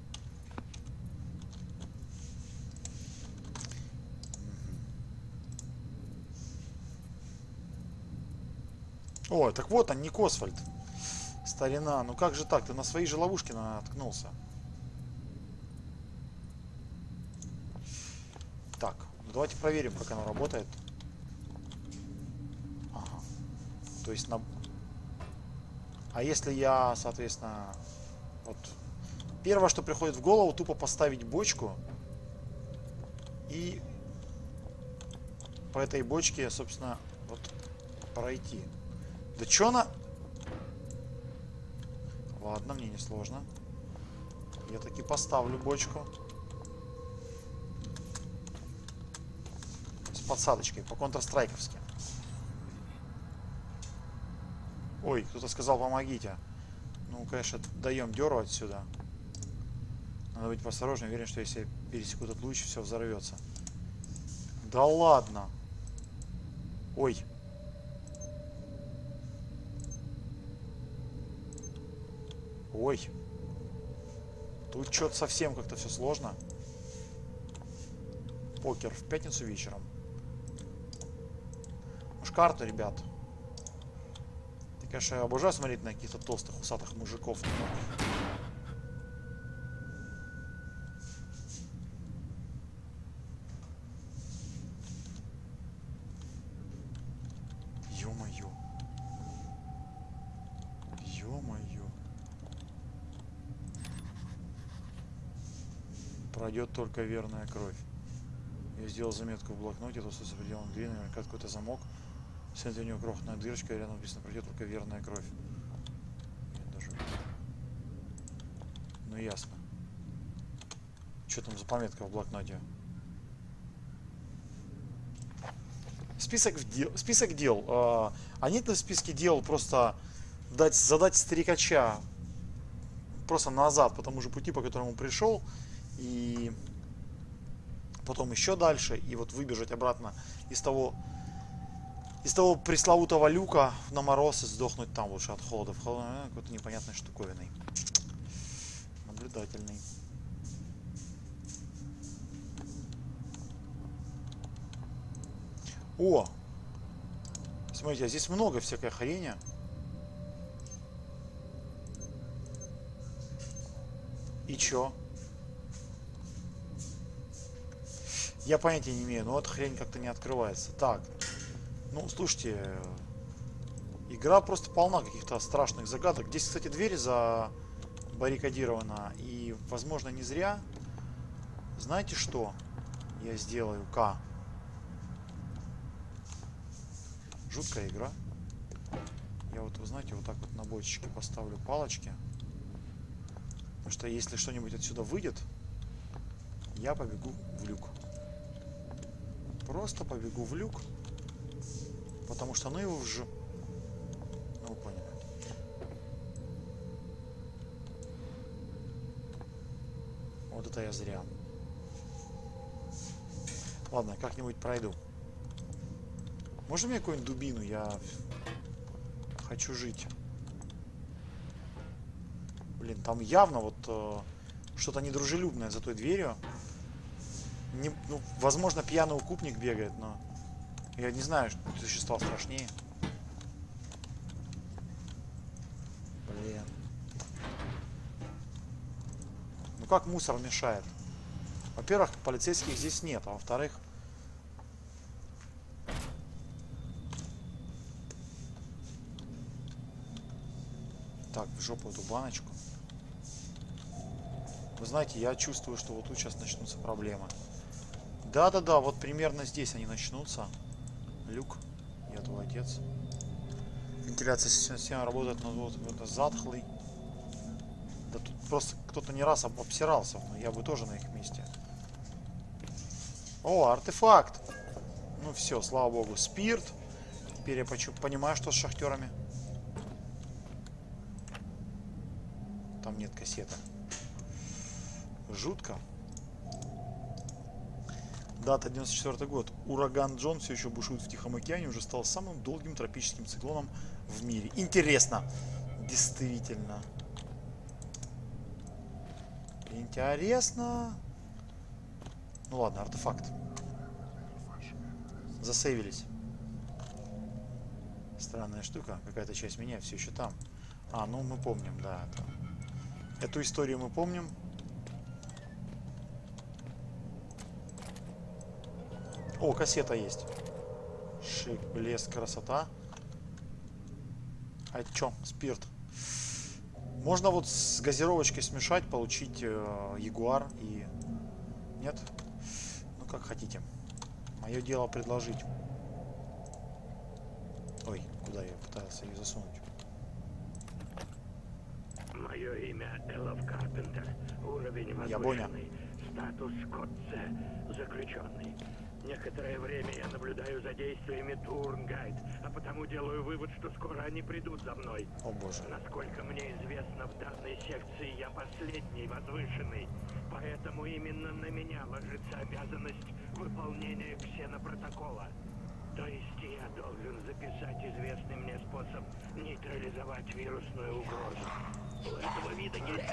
О, так вот он, Ник Освальд. Старина, ну как же так? Ты на свои же ловушки наткнулся. Так, ну давайте проверим, как оно работает. Ага. То есть на... А если я, соответственно, вот... Первое, что приходит в голову, тупо поставить бочку. И по этой бочке, собственно, вот пройти. Да чё она... Ладно, мне не сложно. Я таки поставлю бочку. С подсадочкой, по контрстрайковски. Ой, кто-то сказал, помогите. Ну, конечно, даем дёру отсюда. Надо быть поосторожнее. Уверен, что если пересеку этот луч, все взорвется. Да ладно. Ой. Ой. Тут что-то совсем как-то все сложно. Покер в пятницу вечером. Уж карту, ребят. Ты, конечно, я обожаю смотреть на каких-то толстых, усатых мужиков. Ё-моё. Ё-моё. Пройдет только верная кровь. Я сделал заметку в блокноте, то за пределом двери, наверняка какой-то замок. В центре у него крохотная дырочка, и рядом написано, пройдет только верная кровь. Я даже... Ну ясно. Что там за пометка в блокноте? Список дел. А нет ли в списке дел просто задать старикача просто назад по тому же пути, по которому пришел, и потом еще дальше, и вот выбежать обратно из того пресловутого люка на мороз и сдохнуть там лучше от холода. Какой-то непонятной штуковиной. Наблюдательный. О! Смотрите, а здесь много всякой хрени. И чё? Я понятия не имею, но эта хрень как-то не открывается. Так. Ну, слушайте. Игра просто полна каких-то страшных загадок. Здесь, кстати, дверь забаррикадирована. И, возможно, не зря. Знаете что? Я сделаю К. Жуткая игра. Я вот, вы знаете, вот так вот на бочечке поставлю палочки. Потому что если что-нибудь отсюда выйдет, я побегу в люк. Просто побегу в люк. Потому что ну его уже... Ну, вы поняли. Вот это я зря. Ладно, как-нибудь пройду. Можно мне какую-нибудь дубину? Я хочу жить. Блин, там явно вот что-то недружелюбное за той дверью. Ну, возможно, пьяный укупник бегает, но я не знаю, что существа страшнее. Блин. Ну как мусор мешает? Во-первых, полицейских здесь нет, а во-вторых... Так, в жопу эту баночку. Вы знаете, я чувствую, что вот тут сейчас начнутся проблемы. Да-да-да, вот примерно здесь они начнутся. Люк, я твой отец. Вентиляция системы работает, но вот это затхлый. Да тут просто кто-то не раз обсирался, но я бы тоже на их месте. О, артефакт! Ну все, слава богу, спирт. Теперь я понимаю, что с шахтерами. Там нет кассеты. Жутко. Дата 94 год. Ураган Джон все еще бушует в Тихом океане, уже стал самым долгим тропическим циклоном в мире. Интересно. Действительно. Интересно. Ну ладно, артефакт. Засейвились. Странная штука. Какая-то часть меня все еще там. А, ну мы помним, да. Эту историю мы помним. О, кассета есть. Шик, блеск, красота. А это что? Спирт. Можно вот с газировочкой смешать, получить ягуар и... Нет? Ну, как хотите. Мое дело предложить. Ой, куда я пытался ее засунуть? Мое имя Элов Карпентер. Уровень возвышенный. Статус Котце. Заключенный. Некоторое время я наблюдаю за действиями Турнгайд, а потому делаю вывод, что скоро они придут за мной. О боже. Насколько мне известно, в данной секции я последний возвышенный, поэтому именно на меня ложится обязанность выполнения ксенопротокола. То есть я должен записать известный мне способ нейтрализовать вирусную угрозу. У этого вида есть...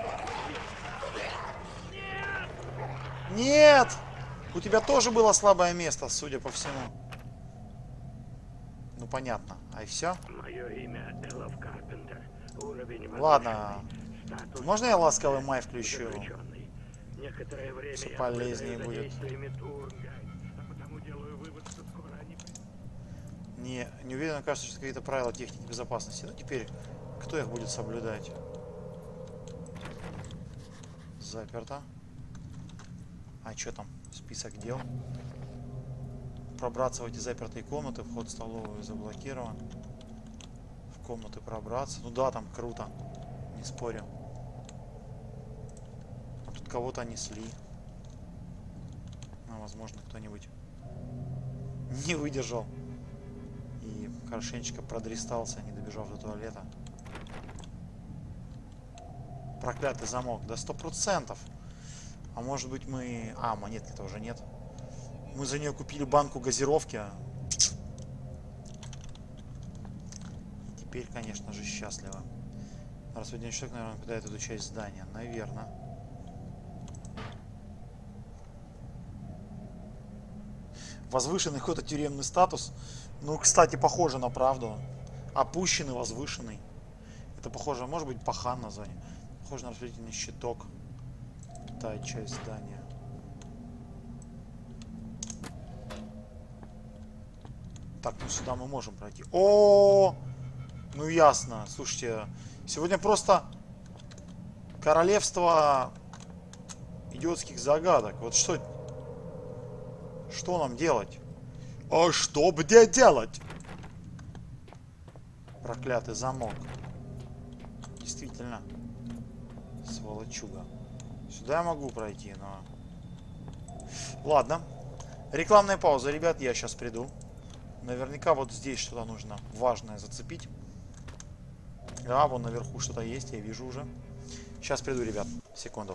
Нет! Нет! У тебя тоже было слабое место, судя по всему. Ну понятно. А и все? Мое имя Элов Карпентер. Уровень Ладно. Статус Можно я ласковый май включу? заключенный. Некоторое время Все я полезнее наблюдаю за будет. действиями Турнгайд, а потому делаю вывод, что скоро они... Не уверен, кажется, что какие-то правила техники безопасности. Ну теперь, кто их будет соблюдать? Заперто. А что там? Список дел. Пробраться в эти запертые комнаты. Вход в столовую заблокирован. В комнаты пробраться. Ну да, там круто. Не спорю. Тут кого-то несли. Ну, возможно, кто-нибудь не выдержал Хорошенечко продристался, не добежав до туалета. Проклятый замок. Да 100%. А может быть мы... А, монетки-то уже нет. Мы за нее купили банку газировки. И теперь, конечно же, счастливы. Раз один человек, наверное, покидает эту часть здания. Наверное. Возвышенный какой-то тюремный статус. Ну, кстати, похоже на правду. Опущенный, возвышенный. Это похоже, может быть, пахан название. Похоже на распределительный щиток. Та часть здания. Так, ну сюда мы можем пройти. О, ну ясно. Слушайте, сегодня просто королевство идиотских загадок. Вот что нам делать? А что где делать? Проклятый замок. Действительно. Сволочуга. Сюда я могу пройти, но... Ладно. Рекламная пауза, ребят, я сейчас приду. Наверняка вот здесь что-то нужно важное зацепить. А, вон наверху что-то есть, я вижу уже. Сейчас приду, ребят. Секунду.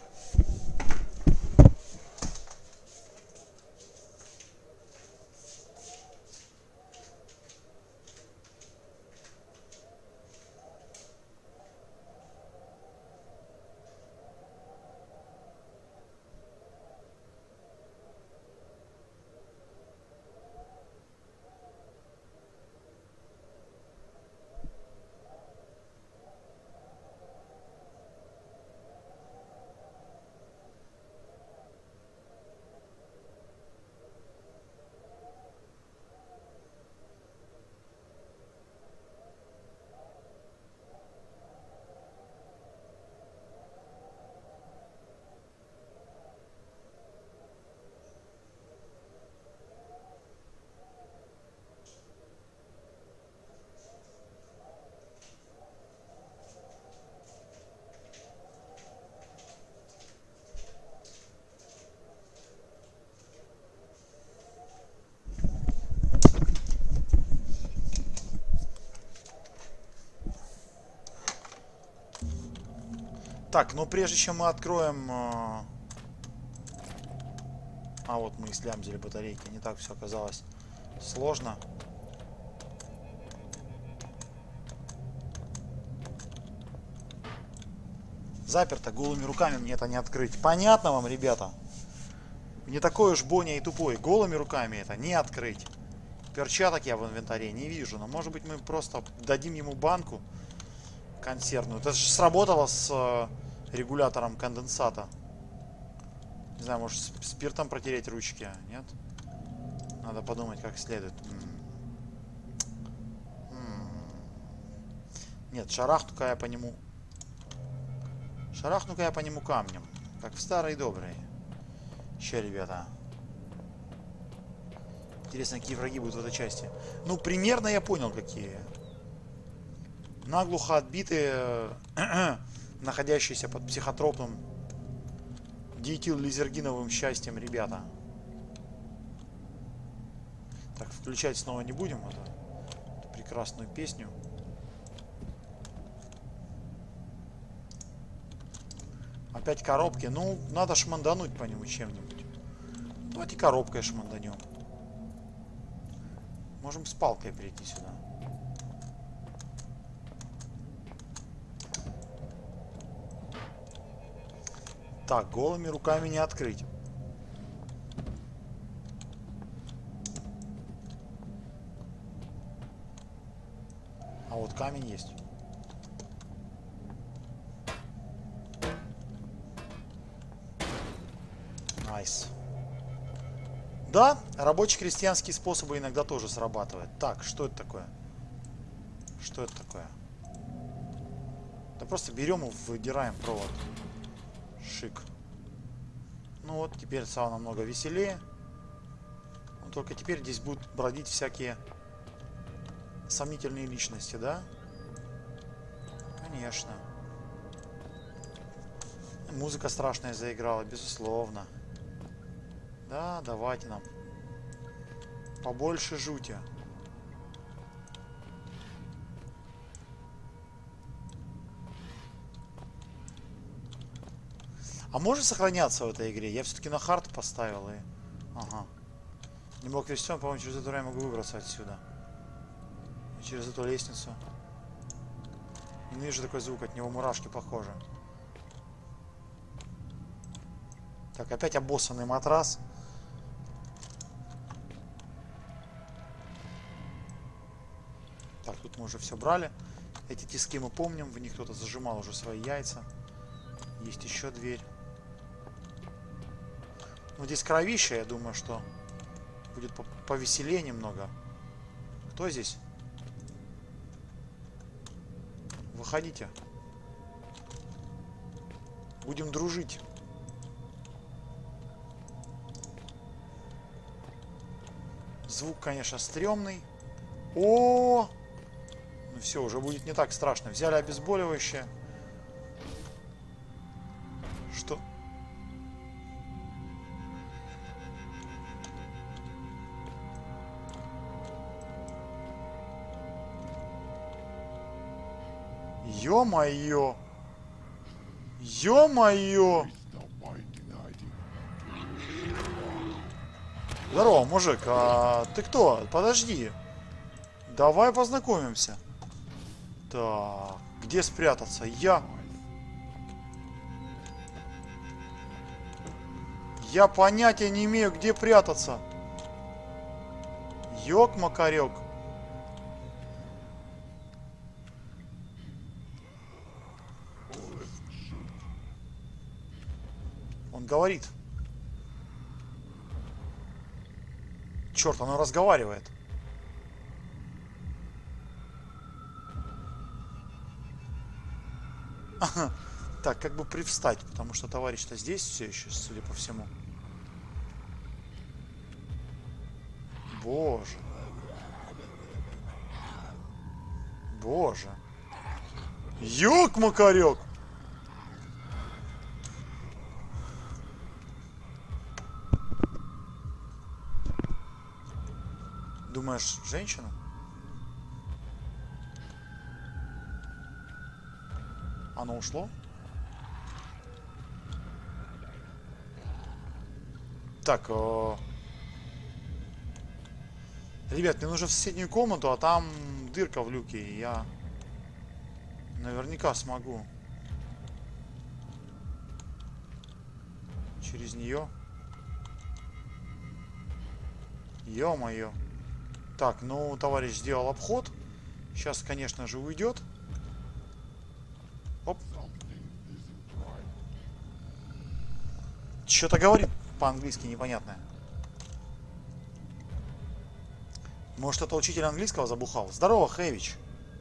Так, но прежде чем мы откроем... А вот мы и слямзили батарейки. Не так все оказалось сложно. Заперто. Голыми руками мне это не открыть. Понятно вам, ребята? Не такой уж Боня и тупой. Голыми руками это не открыть. Перчаток я в инвентаре не вижу. Но может быть мы просто дадим ему банку консервную. Это же сработало с регулятором конденсата. Не знаю, может спиртом протереть ручки? Нет? Надо подумать как следует. Нет, шарахну-ка я по нему. Шарахну-ка я по нему камнем. Как в старые добрые. Че, ребята? Интересно, какие враги будут в этой части. Ну, примерно я понял, какие. Наглухо отбитые, находящиеся под психотропным диэтиллизергиновым счастьем ребята. Так, включать снова не будем эту прекрасную песню. Опять коробки. Ну, надо шмандануть по нему чем-нибудь. Давайте коробкой шманданем. Можем с палкой прийти сюда. Так, голыми руками не открыть. А вот камень есть. Найс. Да, рабочие крестьянские способы иногда тоже срабатывают. Так, что это такое? Что это такое? Да просто берем и выдираем провод. Шик. Ну вот, теперь стало намного веселее. Но только теперь здесь будут бродить всякие сомнительные личности, да? Конечно. Музыка страшная заиграла, безусловно. Да, давайте нам побольше жути. А может сохраняться в этой игре? Я все-таки на хард поставил и... Ага. Не мог вести, по-моему, через эту я могу выбраться отсюда. И через эту лестницу. Не вижу такой звук, от него мурашки похожи. Так, опять обоссанный матрас. Так, тут мы уже все брали. Эти тиски мы помним, в них кто-то зажимал уже свои яйца. Есть еще дверь. Ну, здесь кровища, я думаю, что будет повеселее немного. Кто здесь? Выходите. Будем дружить. Звук, конечно, стрёмный. О! Ну все, уже будет не так страшно. Взяли обезболивающее. Что? Ё-моё! Ё-моё! Здорово, мужик. А ты кто? Подожди. Давай познакомимся. Так, где спрятаться? Я понятия не имею, где прятаться. Ёк-макарёк. Он говорит. Черт, он разговаривает. Ага. Так, как бы привстать, потому что товарищ-то здесь все еще, судя по всему. Боже. Боже. Ёк-макарёк. Думаешь, женщина? Оно ушло? Так, ребят, мне нужно в соседнюю комнату, а там дырка в люке, и я наверняка смогу через нее. Ё-моё. Так, ну, товарищ сделал обход. Сейчас, конечно же, уйдет. Оп. Что-то говорит по-английски непонятное. Может, это учитель английского забухал? Здорово, Хэвич.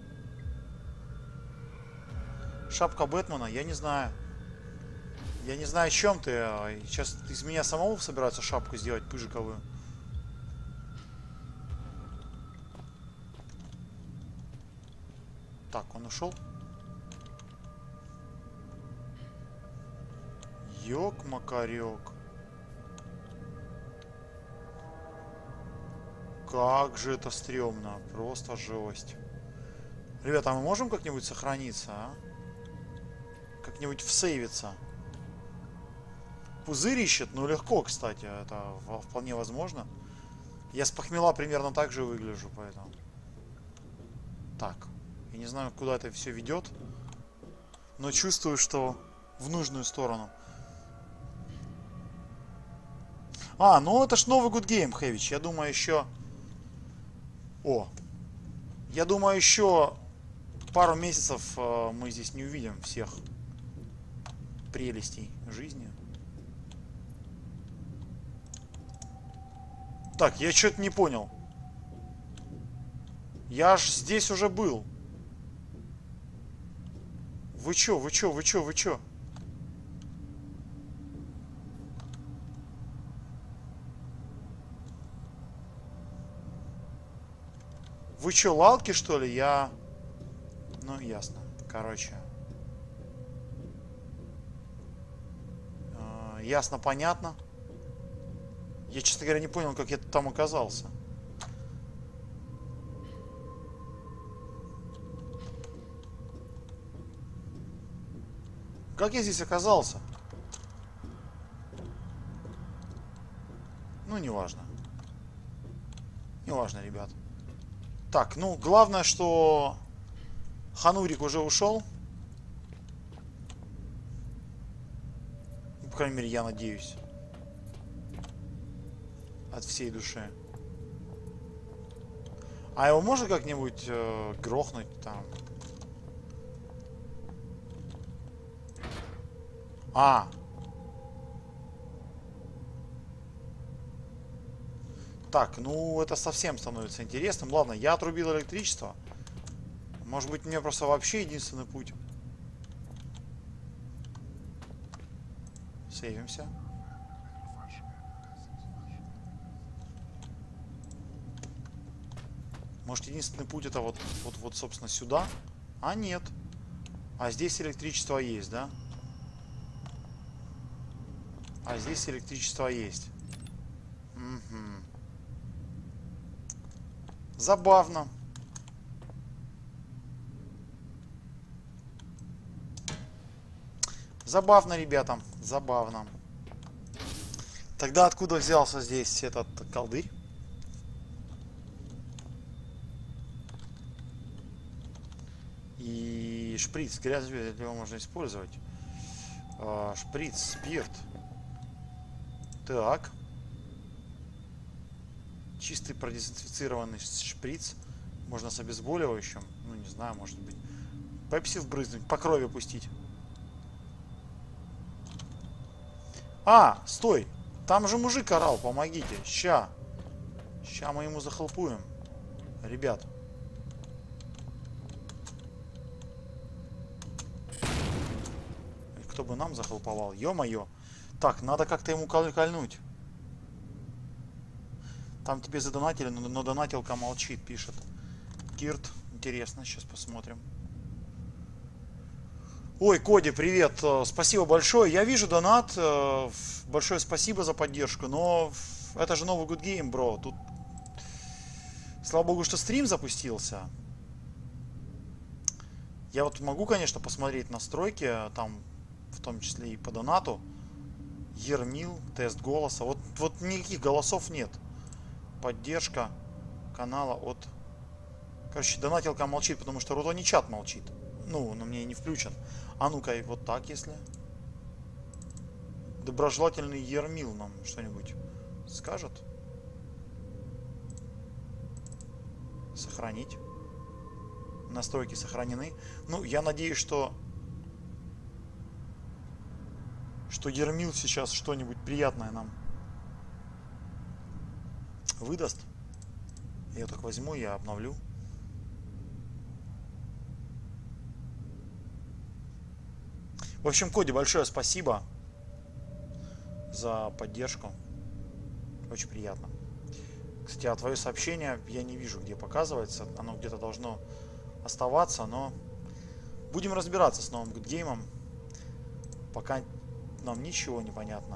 Шапка Бэтмена, я не знаю. Я не знаю, о чем ты. Сейчас из меня самого собираются шапку сделать пыжиковую. Так, он ушел. Ёк-макарёк. Как же это стрёмно. Просто жесть. Ребята, а мы можем как-нибудь сохраниться, а? Как-нибудь всейвиться? Пузырь ищет? Ну, легко, кстати. Это вполне возможно. Я с похмела примерно так же выгляжу, поэтому... Так. Я не знаю, куда это все ведет. Но чувствую, что в нужную сторону. А, ну это ж новый Good Game, Хэвич. Я думаю, еще... О! Я думаю, еще пару месяцев мы здесь не увидим всех прелестей жизни. Так, я что-то не понял. Я ж здесь уже был. Вы чё, вы чё, вы чё, вы чё? Вы чё, лалки, что ли? Я... Ну, ясно. Короче. Ясно, понятно. Я, честно говоря, не понял, как я там оказался. Как я здесь оказался? Ну, неважно. Неважно, ребят. Так, ну, главное, что Ханурик уже ушел. Ну, по крайней мере, я надеюсь. От всей души. А его можно как-нибудь грохнуть там? А. Так, ну это совсем становится интересным. Ладно, я отрубил электричество. Может быть, мне просто вообще единственный путь. Сейвимся. Может, единственный путь это вот, собственно, сюда? А нет. А здесь электричество есть, да? А здесь электричество есть. Угу. Забавно. Забавно, ребята. Забавно. Тогда откуда взялся здесь этот колдырь? И шприц. Грязь, его можно использовать. Шприц, спирт. Так. Чистый продезинфицированный шприц. Можно с обезболивающим. Ну, не знаю, может быть. Пепси вбрызнуть, по крови пустить. А, стой. Там же мужик орал, помогите. Ща мы ему захлопуем. Ребят. Кто бы нам захлоповал? Ё-моё. Так, надо как-то ему кольнуть. Там тебе задонатили, но донатилка молчит, пишет. Кирт. Интересно, сейчас посмотрим. Ой, Коди, привет. Спасибо большое. Я вижу донат. Большое спасибо за поддержку. Но это же новый Good Game, бро. Тут, слава богу, что стрим запустился. Я вот могу, конечно, посмотреть настройки. Там, в том числе и по донату. Ермил, тест голоса. Вот никаких голосов нет. Поддержка канала от... Короче, донатилка молчит, потому что Рутони чат молчит. Ну, на мне не включен. А ну-ка, и вот так, если... Доброжелательный Ермил нам что-нибудь скажет. Сохранить. Настройки сохранены. Ну, я надеюсь, что Ермил сейчас что-нибудь приятное нам выдаст. Я так возьму, я обновлю. В общем, Коди, большое спасибо за поддержку. Очень приятно. Кстати, а твое сообщение я не вижу, где показывается. Оно где-то должно оставаться, но будем разбираться с новым гудгеймом. Пока нам ничего не понятно.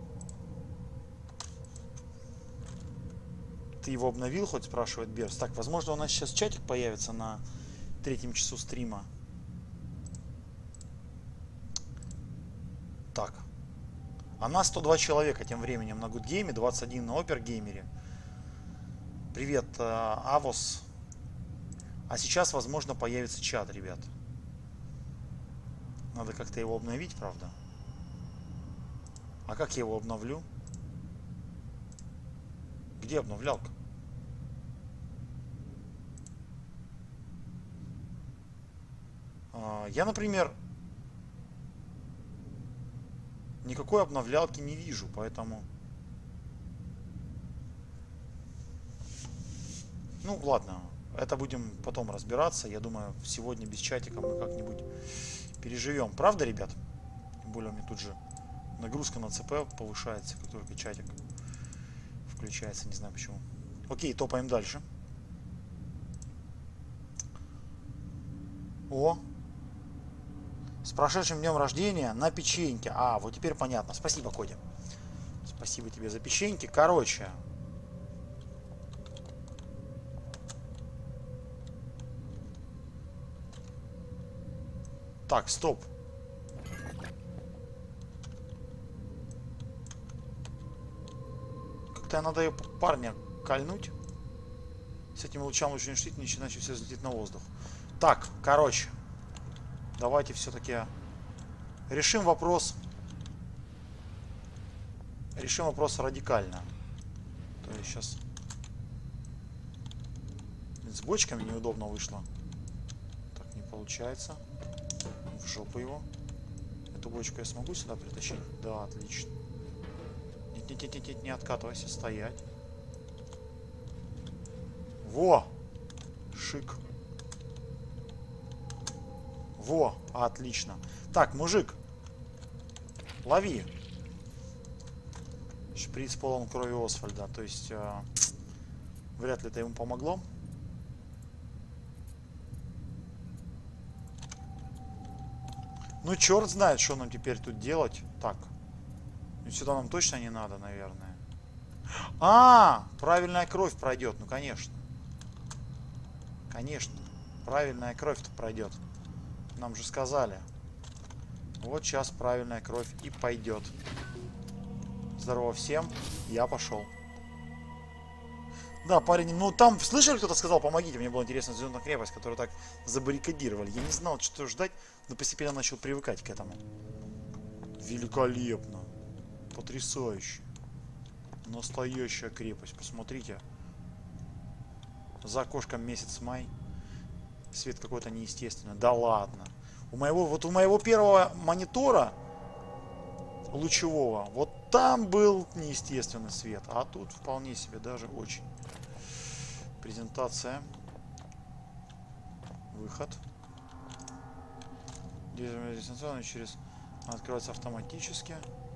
Ты его обновил хоть, спрашивает Берс. Так, возможно, у нас сейчас чатик появится на 3-м часу стрима. Так. А нас 102 человека тем временем на Гудгейме, 21 на Опергеймере. Привет, Авос. А сейчас, возможно, появится чат, ребят. Надо как-то его обновить, правда. А как я его обновлю? Где обновлялка? Я, например, никакой обновлялки не вижу, поэтому... Ну, ладно, это будем потом разбираться. Я думаю, сегодня без чатика мы как-нибудь переживем. Правда, ребят? Тем более у меня тут же нагрузка на ЦП повышается, как только чатик включается, не знаю почему. Окей, топаем дальше. О! С прошедшим днем рождения на печеньке. А, вот теперь понятно. Спасибо, Коди. Спасибо тебе за печеньки. Короче. Так, стоп. Как-то надо ее парня кольнуть. С этим лучом лучше не шутить, иначе все взлетит на воздух. Так, короче. Давайте все-таки решим вопрос. Решим вопрос радикально. То есть сейчас с бочками неудобно вышло. Так, не получается. В жопу его. Эту бочку я смогу сюда притащить? Да, отлично. Нет, не откатывайся, стоять. Во! Шик. Во, отлично. Так, мужик. Лови. Шприц полон крови Освальда. То есть, вряд ли это ему помогло. Ну, черт знает, что нам теперь тут делать. Так. Сюда нам точно не надо, наверное. Правильная кровь пройдет. Ну, конечно. Конечно. Правильная кровь-то пройдет. Нам же сказали. Вот сейчас правильная кровь и пойдет. Здорово всем. Я пошел. Да, парень, ну там, слышали, кто-то сказал, помогите. Мне было интересно, Звездная крепость, которую так забаррикадировали. Я не знал, что ждать, но постепенно начал привыкать к этому. Великолепно. Потрясающе. Настоящая крепость. Посмотрите. За окошком месяц май. Свет какой-то неестественный. Да ладно. У моего первого монитора лучевого, вот там был неестественный свет. А тут вполне себе даже очень. Презентация. Выход. Дистанционно через... Открывается автоматически.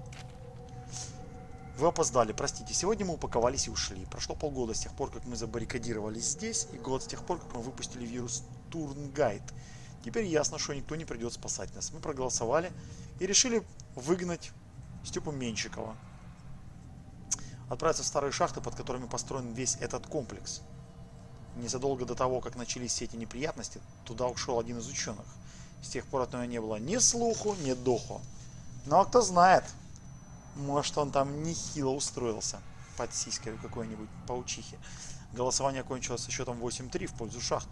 Вы опоздали, простите. Сегодня мы упаковались и ушли. Прошло полгода с тех пор, как мы забаррикадировались здесь, и год с тех пор, как мы выпустили вирус Турнгайт. Теперь ясно, что никто не придет спасать нас. Мы проголосовали и решили выгнать Степу Меньшикова. Отправиться в старые шахты, под которыми построен весь этот комплекс. Незадолго до того, как начались все эти неприятности, туда ушел один из ученых. С тех пор от него не было ни слуху, ни духу. Но кто знает, может он там нехило устроился под сиськой какой-нибудь паучихи. Голосование кончилось со счетом 8-3 в пользу шахт.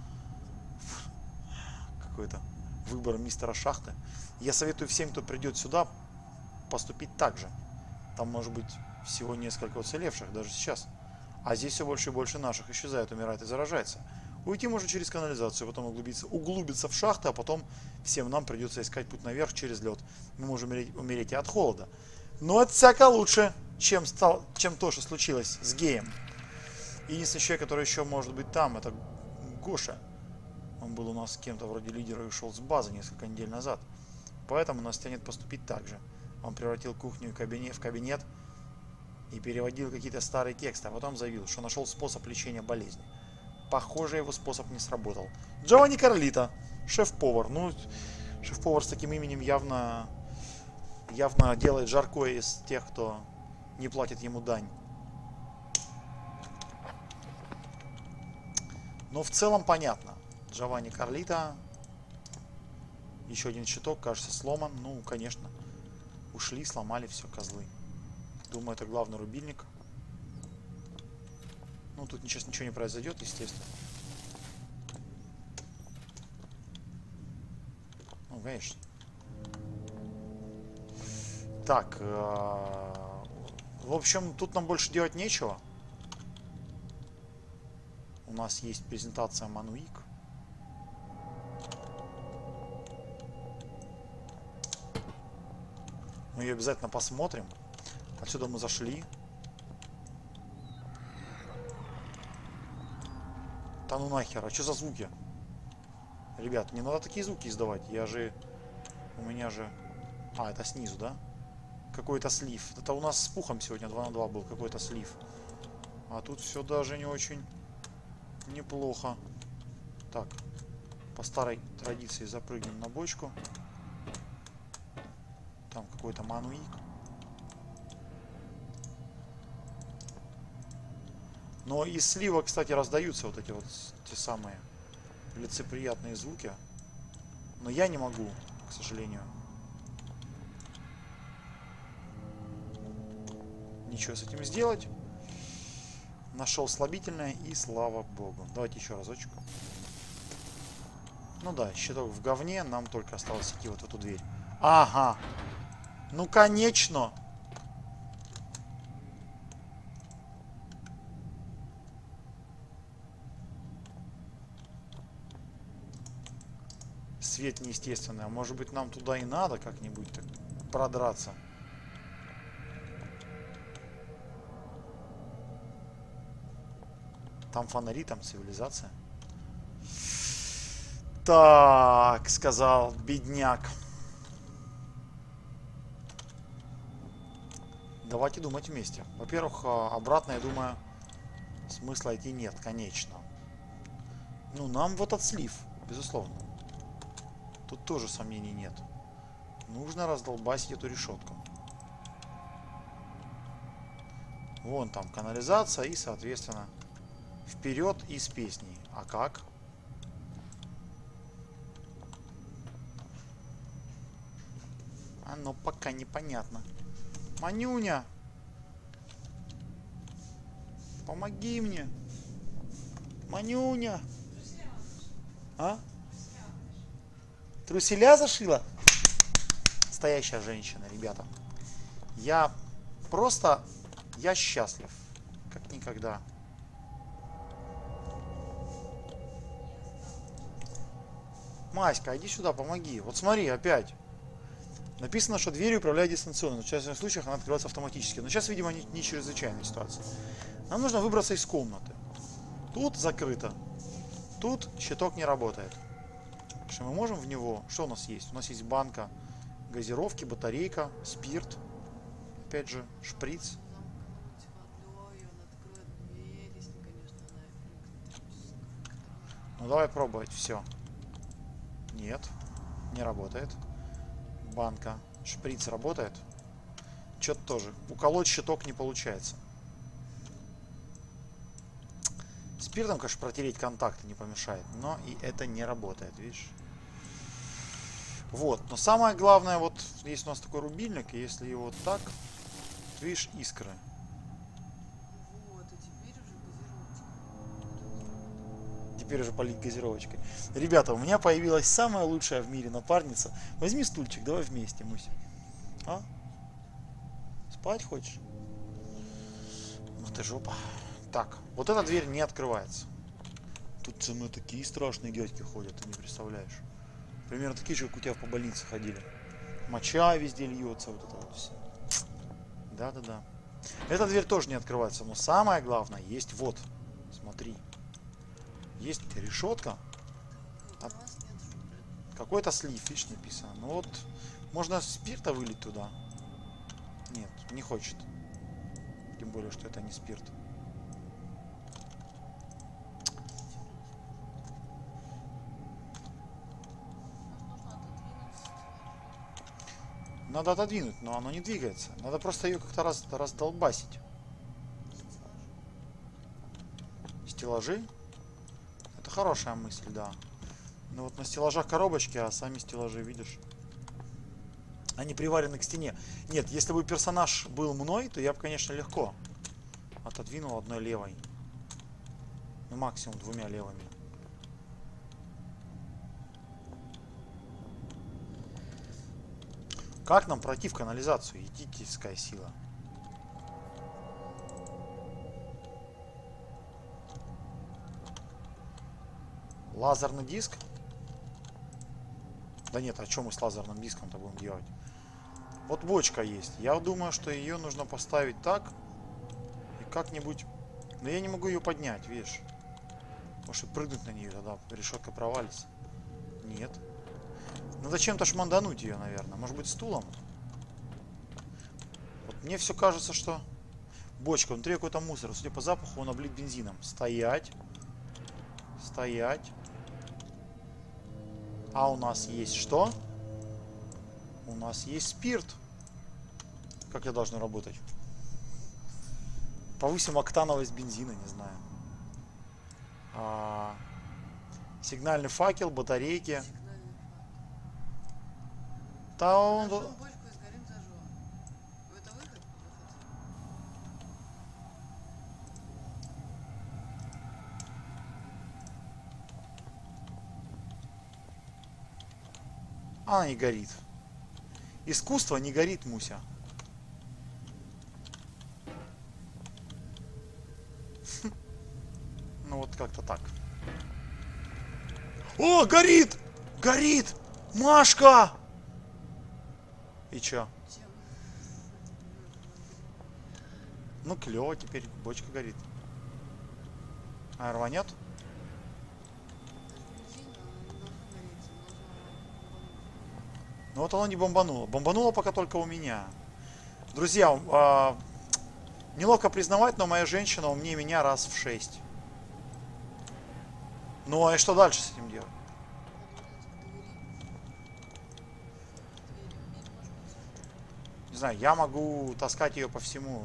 Какой-то выбор мистера Шахты. Я советую всем, кто придет сюда, поступить так же. Там может быть всего несколько уцелевших даже сейчас. А здесь все больше и больше наших исчезает, умирает и заражается. Уйти можно через канализацию, потом углубиться в шахты, а потом всем нам придется искать путь наверх через лед. Мы можем умереть и от холода. Но это всяко лучше, чем то, что случилось с Геем. Единственный человек, который еще может быть там, это Гоша. Он был у нас кем-то вроде лидера и ушел с базы несколько недель назад. Поэтому нас тянет поступить так же. Он превратил кухню в кабинет и переводил какие-то старые тексты, а потом заявил, что нашел способ лечения болезни. Похоже, его способ не сработал. Джованни Карлито, шеф-повар. Ну, шеф-повар с таким именем явно делает жаркое из тех, кто не платит ему дань. Но в целом понятно. Джованни Карлито. Еще один щиток, кажется, сломан. Ну, конечно. Ушли, сломали все, козлы. Думаю, это главный рубильник. Ну, тут сейчас ничего не произойдет, естественно. Ну, конечно. Так. В общем, тут нам больше делать нечего. У нас есть презентация Мануик. Мы ее обязательно посмотрим. Отсюда мы зашли. Да ну нахер, а что за звуки? Ребят, не надо такие звуки издавать. У меня же... А, это снизу, да? Какой-то слив. Это у нас с пухом сегодня 2 на 2 был какой-то слив. А тут все даже не очень неплохо. Так, по старой традиции запрыгнем на бочку. Там какой-то мануик. Но из слива, кстати, раздаются вот эти вот те самые лицеприятные звуки. Но я не могу, к сожалению, ничего с этим сделать. Нашел слабительное и слава богу. Давайте еще разочек. Ну да, щиток в говне. Нам только осталось идти вот в эту дверь. Ага. Ну конечно. Свет неестественный. А может быть нам туда и надо как-нибудь так продраться. Там фонари, там цивилизация. Так, сказал бедняк. Давайте думать вместе. Во-первых, обратно, я думаю, смысла идти нет, конечно. Ну, нам вот этот слив, безусловно. Тут тоже сомнений нет. Нужно раздолбасить эту решетку. Вон там канализация и, соответственно, вперед и с песней. А как? Оно пока непонятно. Манюня! Помоги мне! Манюня! А? Труселя зашила? Настоящая женщина, ребята. Я просто... Я счастлив. Как никогда. Маська, иди сюда, помоги. Вот смотри, опять. Написано, что дверью управляет дистанционно. Но в частных случаях она открывается автоматически. Но сейчас, видимо, не чрезвычайная ситуация. Нам нужно выбраться из комнаты. Тут закрыто. Тут щиток не работает. Что мы можем в него... Что у нас есть? У нас есть банка газировки, батарейка, спирт. Опять же, шприц. Ну давай пробовать. Все. Нет. Не работает. Банка. Шприц работает. Что-то тоже. Уколоть щиток не получается. Спиртом, конечно, протереть контакты не помешает. Но и это не работает, видишь? Вот. Но самое главное, вот есть у нас такой рубильник. И если его вот так, то видишь искры. Вот, и теперь уже газировочка. Теперь уже полить газировочкой. Ребята, у меня появилась самая лучшая в мире напарница. Возьми стульчик, давай вместе, Муся. А? Спать хочешь? Ну ты жопа. Так, вот эта дверь не открывается. Тут со мной такие страшные дядьки ходят, ты не представляешь. Примерно такие же, как у тебя по больнице ходили. Моча везде льется, вот это вот все. Да-да-да. Эта дверь тоже не открывается, но самое главное, есть вот. Смотри. Есть решетка. У нас нет шприца. Какой-то слив, видишь, написано. Ну вот, можно спирта вылить туда. Нет, не хочет. Тем более, что это не спирт. Надо отодвинуть, но оно не двигается. Надо просто ее как-то раздолбасить. Стеллажи? Это хорошая мысль, да. Ну вот на стеллажах коробочки, а сами стеллажи, видишь? Они приварены к стене. Нет, если бы персонаж был мной, то я бы, конечно, легко отодвинул одной левой. Ну, максимум двумя левыми. Как нам пройти в канализацию? Едительская сила. Лазерный диск? Да нет, а что мы с лазерным диском-то будем делать? Вот бочка есть. Я думаю, что ее нужно поставить так. И как-нибудь... Но я не могу ее поднять, видишь? Может прыгнуть на нее, тогда решетка провалится. Нет. Надо чем-то шмандануть ее, наверное. Может быть, стулом? Вот мне все кажется, что... Бочка, внутри какой-то мусор. Судя по запаху, он облит бензином. Стоять. Стоять. А у нас есть что? У нас есть спирт. Как я должен работать? Повысим октановость бензина, не знаю. Сигнальный факел, батарейки. Сигнальный факел. Да он... Зажжем бочку и сгорим зажжем. Это выход? Выход. Она не горит. Искусство не горит, Муся. Ну вот как-то так. О, горит! Горит! Машка! И чё? Чем? Ну клево, теперь бочка горит. А рванет? Бензин, она не должна гореть, Ну вот оно не бомбануло. Бомбануло пока только у меня. Друзья, неловко признавать, но моя женщина умнее меня раз в 6. Ну а и что дальше с этим делать? Не знаю, я могу таскать ее по всему.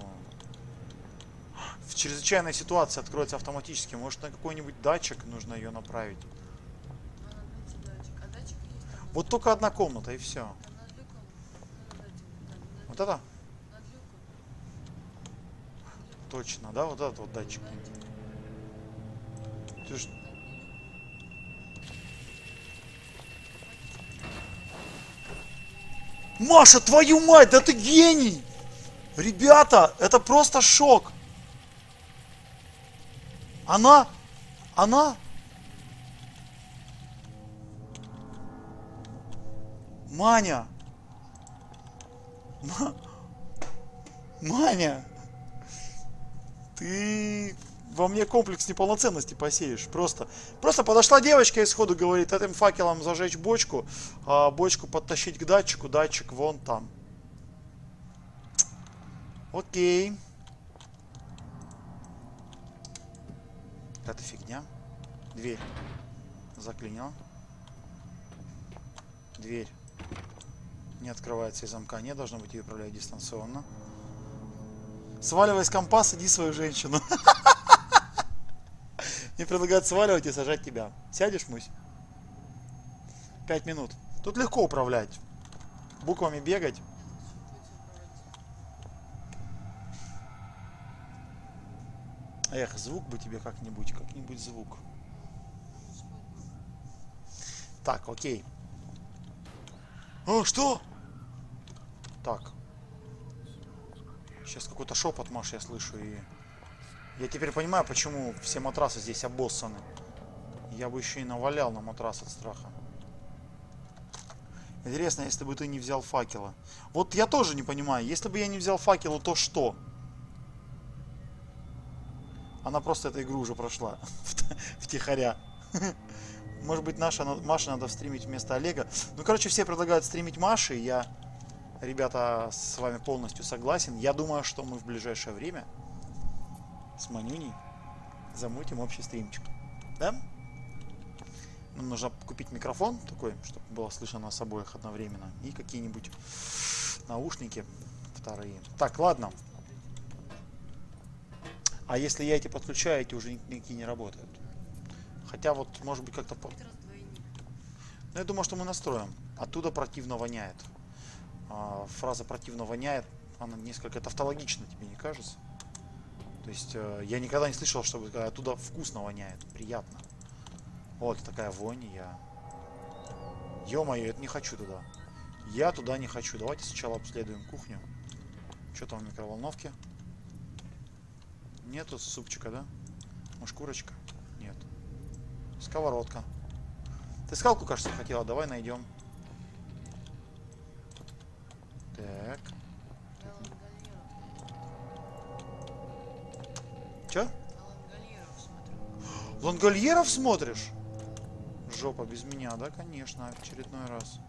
В чрезвычайной ситуации откроется автоматически. Может, на какой-нибудь датчик нужно ее направить. А датчик есть там? Вот только одна комната и все. Там над люком. Над этим, там, Вот это? над люком. Точно, да? Вот этот вот датчик. Ты ж- Маша, твою мать, да ты гений! Ребята, это просто шок. Она... Маня. Маня. Ты во мне комплекс неполноценности посеешь. Просто подошла девочка и сходу говорит, этим факелом зажечь бочку, а бочку подтащить к датчику, датчик вон там. Окей. Это фигня. Дверь заклинила. Дверь не открывается из замка. Не должно быть, ее управлять дистанционно. Сваливай с компа, сади свою женщину. Мне предлагают сваливать и сажать тебя. Сядешь, Мусь? 5 минут. Тут легко управлять. Буквами бегать. Эх, звук бы тебе как-нибудь звук. Так, окей. О, что? Так. Сейчас какой-то шепот, Маша, я слышу. И я теперь понимаю, почему все матрасы здесь обоссаны. Я бы еще и навалял на матрас от страха. Интересно, если бы ты не взял факела. Вот я тоже не понимаю. Если бы я не взял факела, то что? Она просто эту игру уже прошла. Втихаря. Может быть, Маше надо стримить вместо Олега. Ну, короче, все предлагают стримить Маше. Я, ребята, с вами полностью согласен. Я думаю, что мы в ближайшее время с Манюней замутим общий стримчик. Да? Нам нужно купить микрофон такой, чтобы было слышно нас обоих одновременно. И какие-нибудь наушники вторые. Так, ладно. А если я эти подключаю, эти уже никакие не работают. Хотя вот, может быть, как-то... Ну, я думаю, что мы настроим. Оттуда противно воняет. Фраза «противно воняет», она несколько тавтологична, тебе не кажется? То есть, я никогда не слышал, чтобы оттуда вкусно воняет, приятно. Вот такая вонь, Ё-моё, это не хочу туда. Я туда не хочу. Давайте сначала обследуем кухню. Что там в микроволновке? Нету супчика, да? Может, курочка? Нет. Сковородка. Ты скалку, кажется, хотела. Давай найдем. Так. Че? Лангольеров смотришь? Жопа без меня, да, конечно, очередной раз.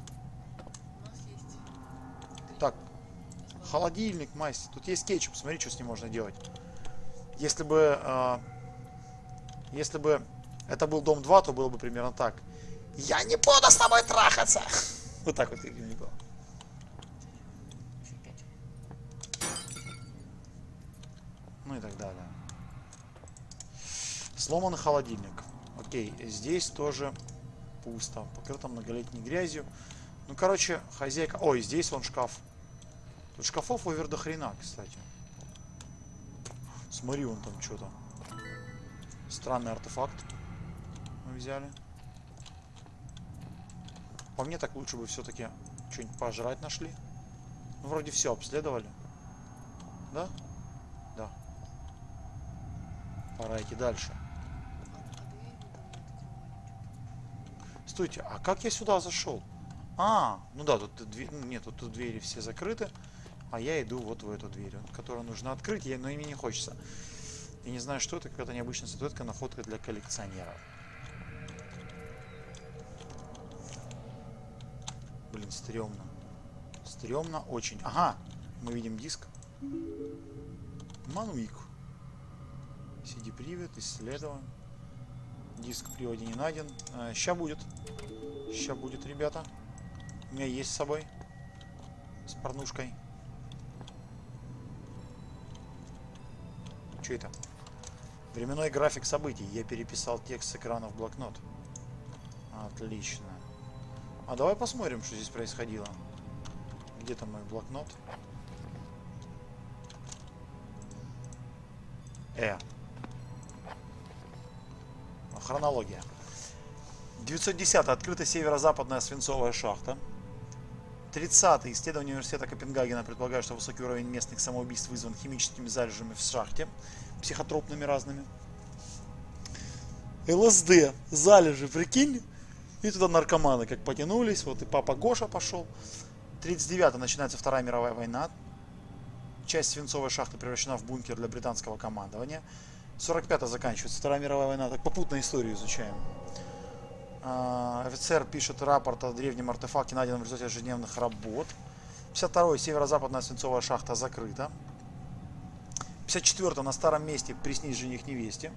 Так, холодильник, мастер. Тут есть кетчуп, смотри, что с ним можно делать. Если бы это был дом 2, то было бы примерно так. Я не буду с тобой трахаться! Вот так вот не было. Ну и так далее. Сломанный холодильник. Окей, здесь тоже пусто. Покрыто многолетней грязью. Ну, короче, хозяйка... Ой, здесь вон шкаф. Тут шкафов овер до хрена, кстати. Смотри, вон там что-то. Странный артефакт мы взяли. По мне так лучше бы все-таки что-нибудь пожрать нашли. Ну, вроде все обследовали. Да? Да. Пора идти дальше. Стойте, а как я сюда зашел? А, ну да, тут нет, тут двери все закрыты. А я иду вот в эту дверь, которую нужно открыть, но мне не хочется. Я не знаю, что это, какая-то необычная статуэтка, находка для коллекционеров. Блин, стрёмно. Стрёмно очень. Ага, мы видим диск. Мануик. CD-привод, исследован. Диск в приводе не найден. Ща будет. Ща будет, ребята. У меня есть с собой. С порнушкой. Что это? Временной график событий. Я переписал текст с экрана в блокнот. Отлично. А давай посмотрим, что здесь происходило. Где там мой блокнот? Хронология. 910. Открыта северо-западная свинцовая шахта. 30. Исследование университета Копенгагена предполагает, что высокий уровень местных самоубийств вызван химическими залежами в шахте, психотропными разными. ЛСД, залежи, прикинь. И туда наркоманы как потянулись. Вот и папа Гоша пошел. 39. Начинается Вторая мировая война. Часть свинцовой шахты превращена в бункер для британского командования. 45. Заканчивается Вторая мировая война. Так попутно историю изучаем. Офицер пишет рапорт о древнем артефакте, найденном в результате ежедневных работ. 52. Северо-западная свинцовая шахта закрыта. 54. На старом месте приснись жених невесте.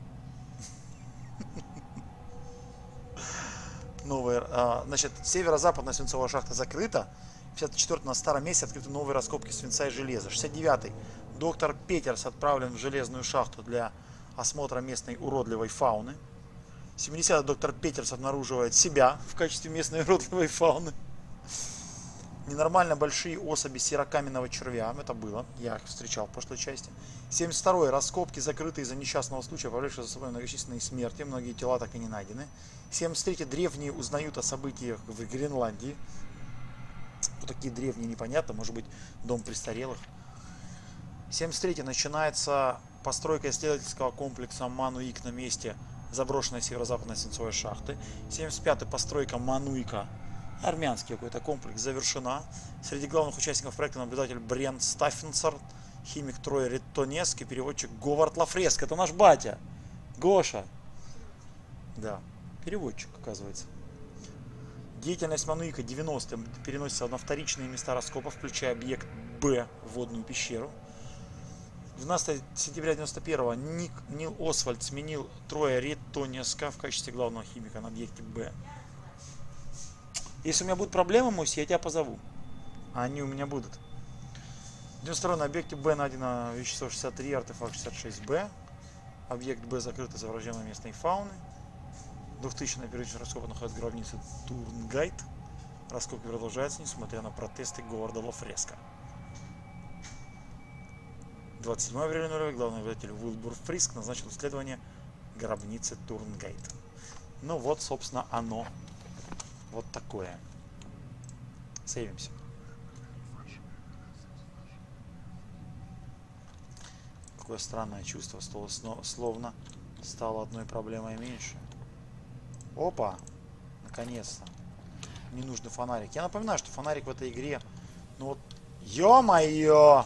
Новая, значит, северо-западная свинцовая шахта закрыта. 54. На старом месте открыты новые раскопки свинца и железа. 69. Доктор Петерс отправлен в железную шахту для осмотра местной уродливой фауны. 70. Доктор Петерс обнаруживает себя в качестве местной уродливой фауны. Ненормально большие особи серокаменного червя. Это было. Я их встречал в прошлой части. 72. Раскопки закрыты из-за несчастного случая, повлекшего за собой многочисленные смерти. Многие тела так и не найдены. 73. Древние узнают о событиях в Гренландии. Вот такие древние, непонятно. Может быть, дом престарелых. 73. Начинается постройка исследовательского комплекса Мануик на месте заброшенной северо-западной свинцовой шахты. 75. Постройка Мануика, армянский какой-то комплекс, завершена. Среди главных участников проекта наблюдатель Брент Стаффенсер, химик Трой Риттонеск и переводчик Говард Лафреско. Это наш батя. Гоша. Да, переводчик, оказывается. Деятельность Мануика 90 переносится на вторичные места раскопа, включая объект Б, водную пещеру. 12 сентября 91-го Нил Освальд сменил Троя Риттонеска в качестве главного химика на объекте Б. Если у меня будут проблемы, Мусь, я тебя позову. А они у меня будут. 92 на объекте Б найдено вещество 63, артефакт 66Б. Объект Б закрыт из-за враждебной местной фауны. 2000 первичный раскоп находит гробницы Турнгайт. Раскопки продолжаются, несмотря на протесты Говарда Лафреско. 27 апреля 0 главный наблюдатель Уилбур Фриск назначил исследование гробницы Турнгайт. Ну вот, собственно, оно. Вот такое. Сейвимся. Какое странное чувство, словно стало одной проблемой меньше. Опа! Наконец-то. Ненужный фонарик. Я напоминаю, что фонарик в этой игре... Ну вот... Ё-моё!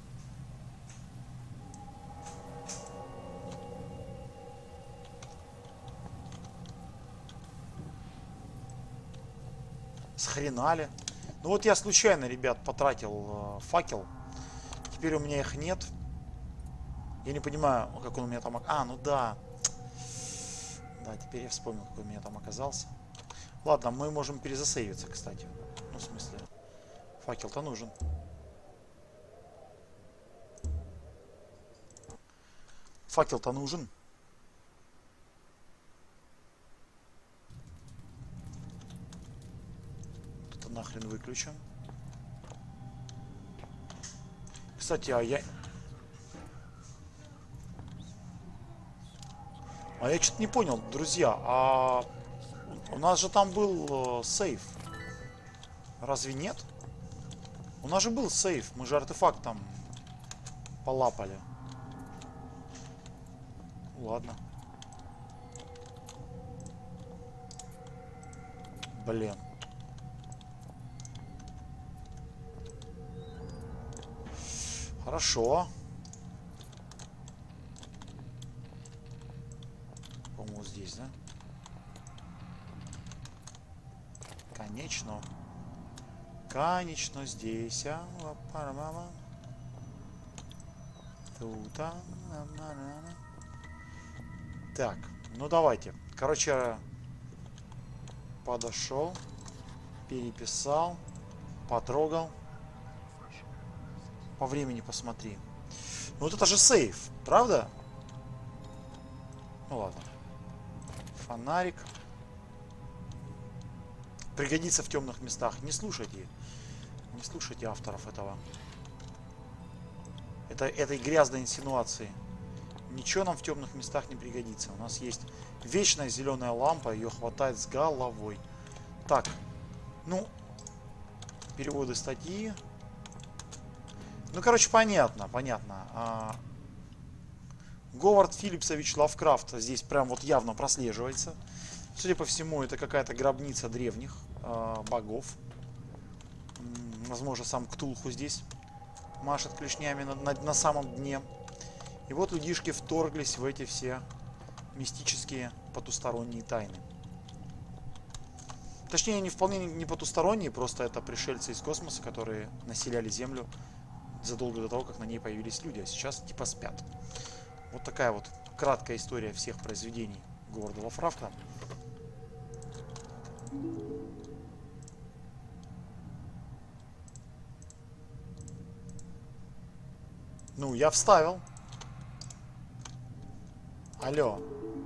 Схренали. Ну вот я случайно, ребят, потратил факел. Теперь у меня их нет. Я не понимаю, как он у меня там... А, ну да. Да, теперь я вспомнил, какой у меня там оказался. Ладно, мы можем перезасейвиться, кстати. Ну, в смысле, факел-то нужен. Факел-то нужен. Это нахрен выключим. Кстати, а я что-то не понял, друзья. А у нас же там был сейф. Разве нет? У нас же был сейф. Мы же артефакт там полапали. Ладно. Блин. Хорошо. По-моему, здесь, да? Конечно. Конечно, здесь. Тут. Так, ну давайте. Короче, подошел, переписал, потрогал. По времени посмотри. Ну вот это же сейф, правда? Ну ладно. Фонарик. Пригодится в темных местах. Не слушайте. Не слушайте авторов этого. Этой грязной инсинуации. Ничего нам в темных местах не пригодится. У нас есть вечная зеленая лампа. Ее хватает с головой. Так. Ну. Переводы статьи. Ну, короче, понятно. Говард Филлипсович Лавкрафт здесь прям вот явно прослеживается. Судя по всему, это какая-то гробница древних богов. Возможно, сам Ктулху здесь машет клешнями на самом дне. И вот людишки вторглись в эти все мистические потусторонние тайны. Точнее, не вполне не потусторонние, просто это пришельцы из космоса, которые населяли Землю задолго до того, как на ней появились люди, а сейчас типа спят. Вот такая вот краткая история всех произведений Говарда Лавкрафта. Ну, я вставил. Алло.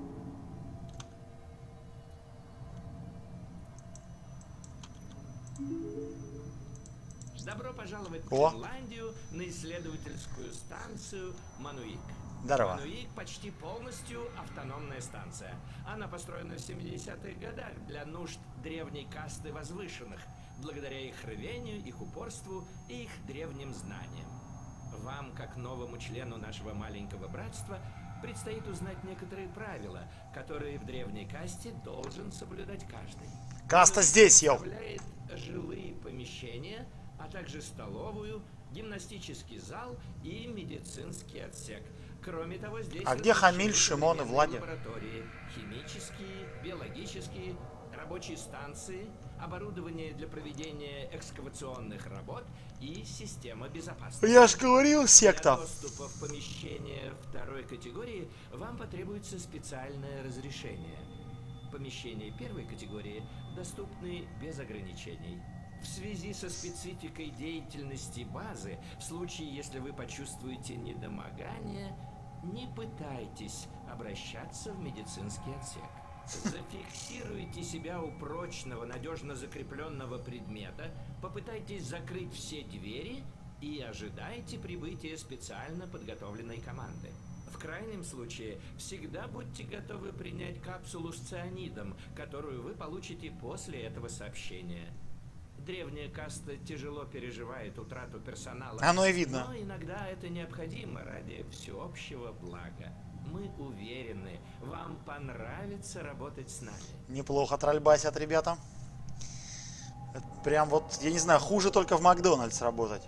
Добро пожаловать в О. Гренландию на исследовательскую станцию Мануик. Здорово. Мануик почти полностью автономная станция. Она построена в 70-х годах для нужд древней касты возвышенных, благодаря их рвению, их упорству и их древним знаниям. Вам, как новому члену нашего маленького братства, предстоит узнать некоторые правила, которые в древней касте должен соблюдать каждый. Каста здесь, ел. Представляет жилые помещения, а также столовую, гимнастический зал и медицинский отсек. Кроме того, здесь... А где Хамиль, Шимон и Влади? Лаборатории, химические, биологические, рабочие станции, оборудование для проведения экскавационных работ и система безопасности. Я же говорил, секта. Для доступа в помещение второй категории вам потребуется специальное разрешение. Помещения первой категории доступны без ограничений. В связи со спецификой деятельности базы, в случае, если вы почувствуете недомогание, не пытайтесь обращаться в медицинский отсек. Зафиксируйте себя у прочного, надежно закрепленного предмета, попытайтесь закрыть все двери и ожидайте прибытия специально подготовленной команды. В крайнем случае, всегда будьте готовы принять капсулу с цианидом, которую вы получите после этого сообщения. Древняя каста тяжело переживает утрату персонала. Оно и видно. Но иногда это необходимо ради всеобщего блага. Мы уверены, вам понравится работать с нами. Неплохо трольбасят, ребята. Это прям вот, я не знаю, хуже только в Макдональдс работать.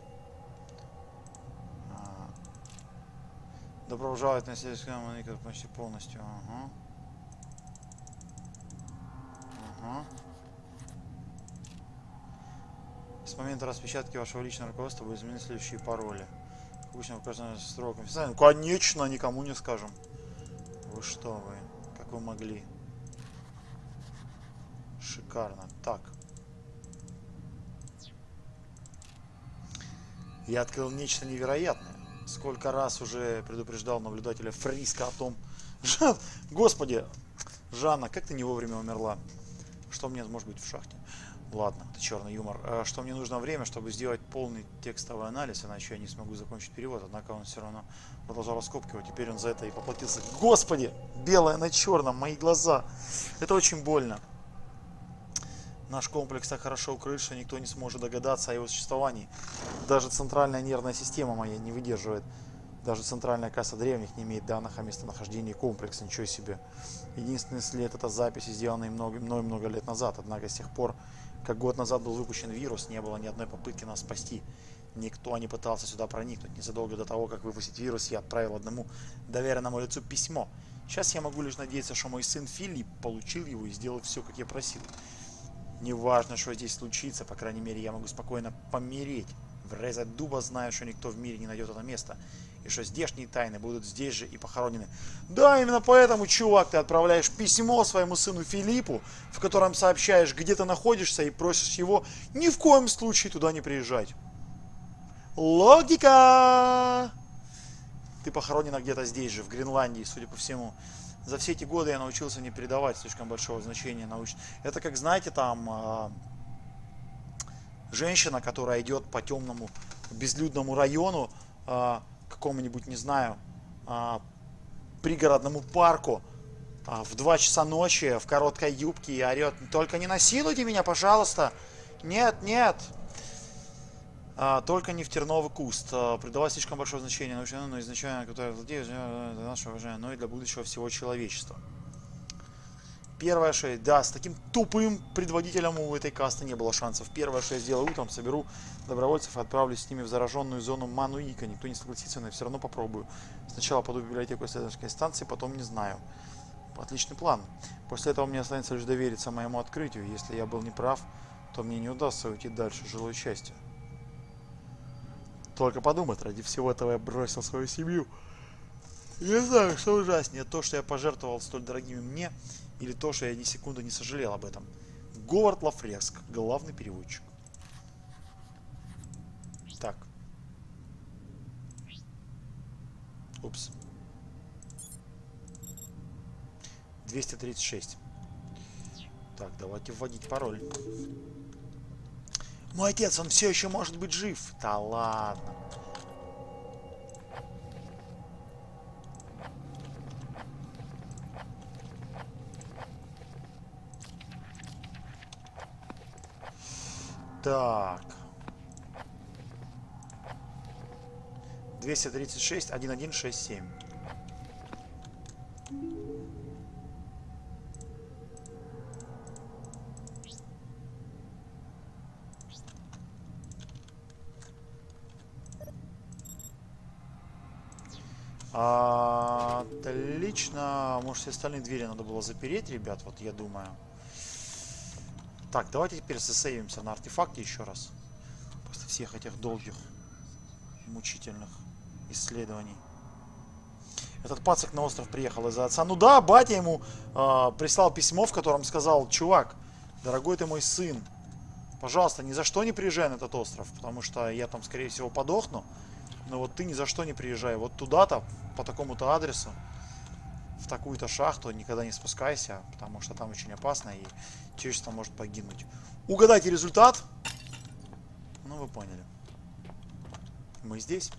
Добро пожаловать на сельскую экономику почти полностью. Ага. Ага. С момента распечатки вашего личного руководства вы изменили следующие пароли. Обычно указано сроком. Ну, конечно, никому не скажем. Вы что, вы? Как вы могли? Шикарно. Так. Я открыл нечто невероятное. Сколько раз уже предупреждал наблюдателя Фриска о том... Господи! Жанна, как ты не вовремя умерла? Что мне может быть в шахте? Ладно, это черный юмор. Что мне нужно время, чтобы сделать полный текстовый анализ, иначе я не смогу закончить перевод. Однако он все равно продолжал раскопки, теперь он за это и поплатился. Господи! Белое на черном, мои глаза. Это очень больно. Наш комплекс так хорошо укрыт, что никто не сможет догадаться о его существовании. Даже центральная нервная система моя не выдерживает. Даже центральная касса древних не имеет данных о местонахождении комплекса. Ничего себе. Единственный след — это записи, сделанные мной много лет назад. Однако с тех пор, как год назад был выпущен вирус, не было ни одной попытки нас спасти. Никто не пытался сюда проникнуть. Незадолго до того, как выпустить вирус, я отправил одному доверенному лицу письмо. Сейчас я могу лишь надеяться, что мой сын Филипп получил его и сделал все, как я просил. Неважно, что здесь случится, по крайней мере, я могу спокойно помереть, врезать дуба, зная, что никто в мире не найдет это место, и что здешние тайны будут здесь же и похоронены. Да, именно поэтому, чувак, ты отправляешь письмо своему сыну Филиппу, в котором сообщаешь, где ты находишься, и просишь его ни в коем случае туда не приезжать. Логика! Ты похоронена где-то здесь же, в Гренландии, судя по всему. За все эти годы я научился не придавать слишком большого значения научному. Это как, знаете, там женщина, которая идет по темному безлюдному району, какому-нибудь, не знаю, пригородному парку в 2 часа ночи в короткой юбке и орет: «Только не насилуйте меня, пожалуйста! Нет, нет!» Только не в терновый куст. Придавать слишком большое значение научному, но изначально, которое владеет для нашего уважения, но и для будущего всего человечества. Первое, что я... Да, с таким тупым предводителем у этой касты не было шансов. Первое, что я сделаю утром, соберу добровольцев и отправлюсь с ними в зараженную зону Мануика. Никто не согласится, но я все равно попробую. Сначала пойду в библиотеку исследовательской станции, потом не знаю. Отличный план. После этого мне останется лишь довериться моему открытию. Если я был неправ, то мне не удастся уйти дальше жилой части. Только подумать, ради всего этого я бросил свою семью. Не знаю, что ужаснее, то, что я пожертвовал столь дорогими мне, или то, что я ни секунды не сожалел об этом. Говард Лафреск, главный переводчик. Так. Упс. 236. Так, давайте вводить пароль. Мой отец, он все еще может быть жив. Да ладно. Так. 236, 1167. Отлично. Может, все остальные двери надо было запереть, ребят, вот я думаю. Так, давайте теперь засейвимся на артефакте еще раз. После всех этих долгих, мучительных исследований. Этот пацак на остров приехал из-за отца. Ну да, батя ему прислал письмо, в котором сказал: чувак, дорогой ты мой сын, пожалуйста, ни за что не приезжай на этот остров, потому что я там, скорее всего, подохну. Но вот ты ни за что не приезжай. Вот туда-то, по такому-то адресу, в такую-то шахту никогда не спускайся, потому что там очень опасно и человечество может погибнуть. Угадайте результат. Ну, вы поняли. Мы здесь.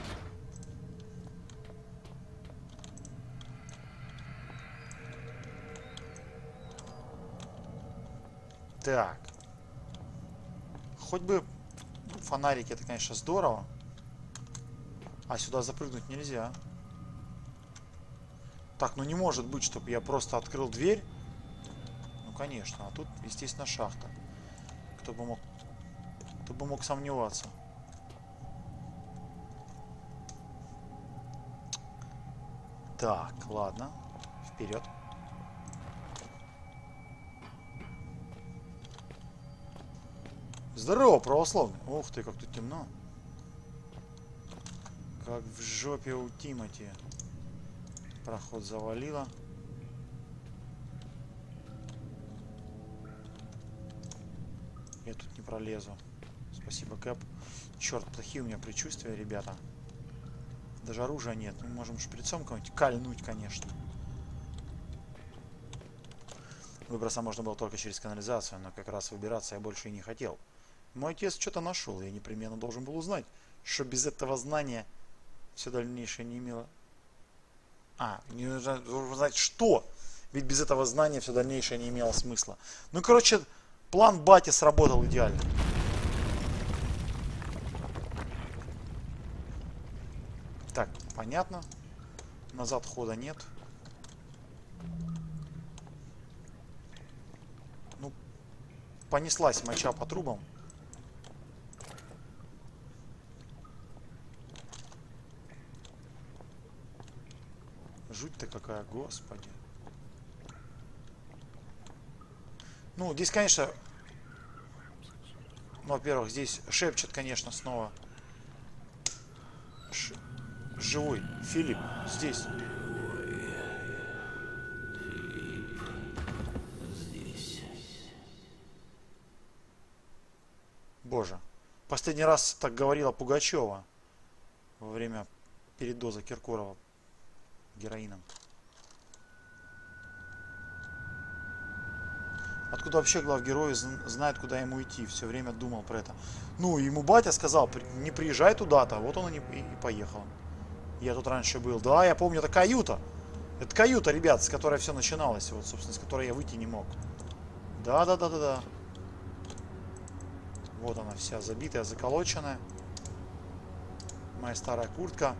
Так. Хоть бы фонарики, это, конечно, здорово. А сюда запрыгнуть нельзя. Так, ну не может быть, чтобы я просто открыл дверь. Ну, конечно. А тут, естественно, шахта. Кто бы мог сомневаться. Так, ладно. Вперед. Здорово, православный. Ух ты, как тут темно. Как в жопе у Тимати. Проход завалило. Я тут не пролезу. Спасибо, Кэп. Черт, плохие у меня предчувствия, ребята. Даже оружия нет. Мы можем шприцом кого-нибудь кольнуть, конечно. Выбраться можно было только через канализацию, но как раз выбираться я больше и не хотел. Мой отец что-то нашел, и я непременно должен был узнать, что без этого знания все дальнейшее не имело... не нужно узнать, что? Ведь без этого знания все дальнейшее не имело смысла. Ну, короче, План бати сработал идеально. Так, понятно. Назад хода нет. Ну, понеслась моча по трубам. Жуть-то какая, господи. Ну, здесь, конечно... Ну, во-первых, здесь шепчет, конечно, снова. Живой. Филипп. Здесь. Боже. Последний раз так говорила Пугачева во время передоза Киркорова героином. Откуда вообще главгерой знает, куда ему идти? Все время думал про это. Ну, ему батя сказал, не приезжай туда-то. Вот он и поехал. Я тут раньше был. Да, я помню, это каюта. Это каюта, ребят, с которой все начиналось. Вот, собственно, с которой я выйти не мог. Да. Вот она вся забитая, заколоченная. Моя старая куртка.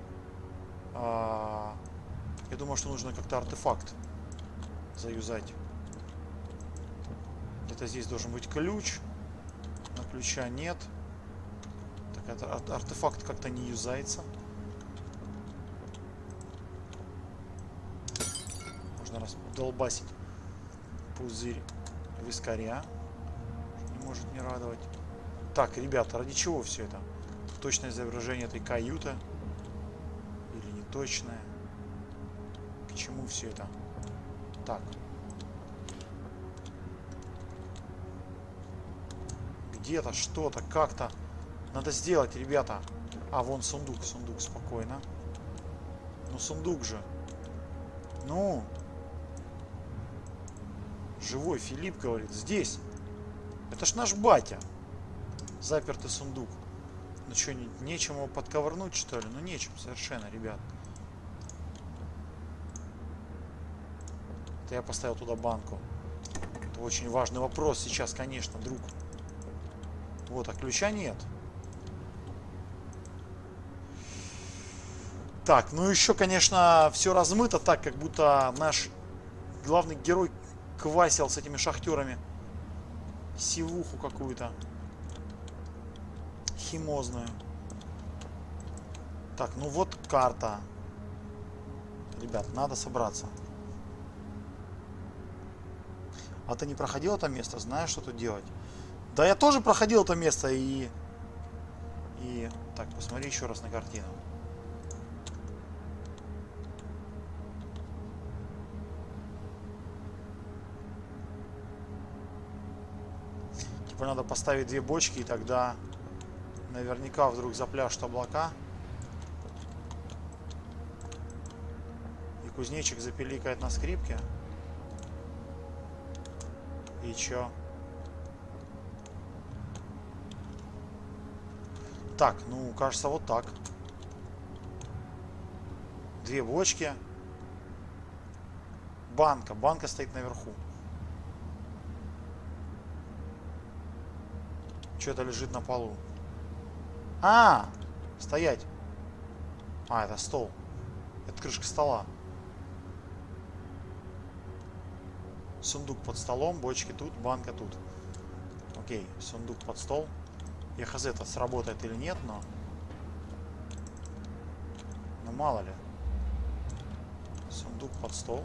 Я думаю, что нужно как-то артефакт заюзать. Где-то здесь должен быть ключ. Но ключа нет. Так, это артефакт как-то не юзается. Можно раздолбасить пузырь вискаря. Не может не радовать. Так, ребята, ради чего все это? Точное изображение этой каюты? Или неточное? К чему все это? Так. Где-то что-то как-то надо сделать, ребята. А, вон сундук, спокойно. Ну, сундук же. Ну. Живой Филипп говорит, здесь. Это ж наш батя. Запертый сундук. Ну что, нечем его подковырнуть, что ли? Ну, нечем совершенно, ребят. Это я поставил туда банку. Это очень важный вопрос сейчас, конечно, друг. Вот, а ключа нет. Так, ну еще, конечно, все размыто так, как будто наш главный герой квасил с этими шахтерами сивуху какую-то химозную. Так, ну вот карта. Ребят, надо собраться. А ты не проходил это место? Знаешь, что тут делать? Да, я тоже проходил это место и... Так, посмотри еще раз на картину. Типа надо поставить 2 бочки, и тогда наверняка вдруг запляшут облака. И кузнечик запиликает на скрипке. И чё? Так, ну, кажется, вот так. 2 бочки. Банка. Банка стоит наверху. Что-то лежит на полу. А! Стоять. А, это стол. Это крышка стола. Сундук под столом, бочки тут, банка тут. Окей, сундук под стол. Я хз, это сработает или нет, но... Ну, мало ли. Сундук под стол.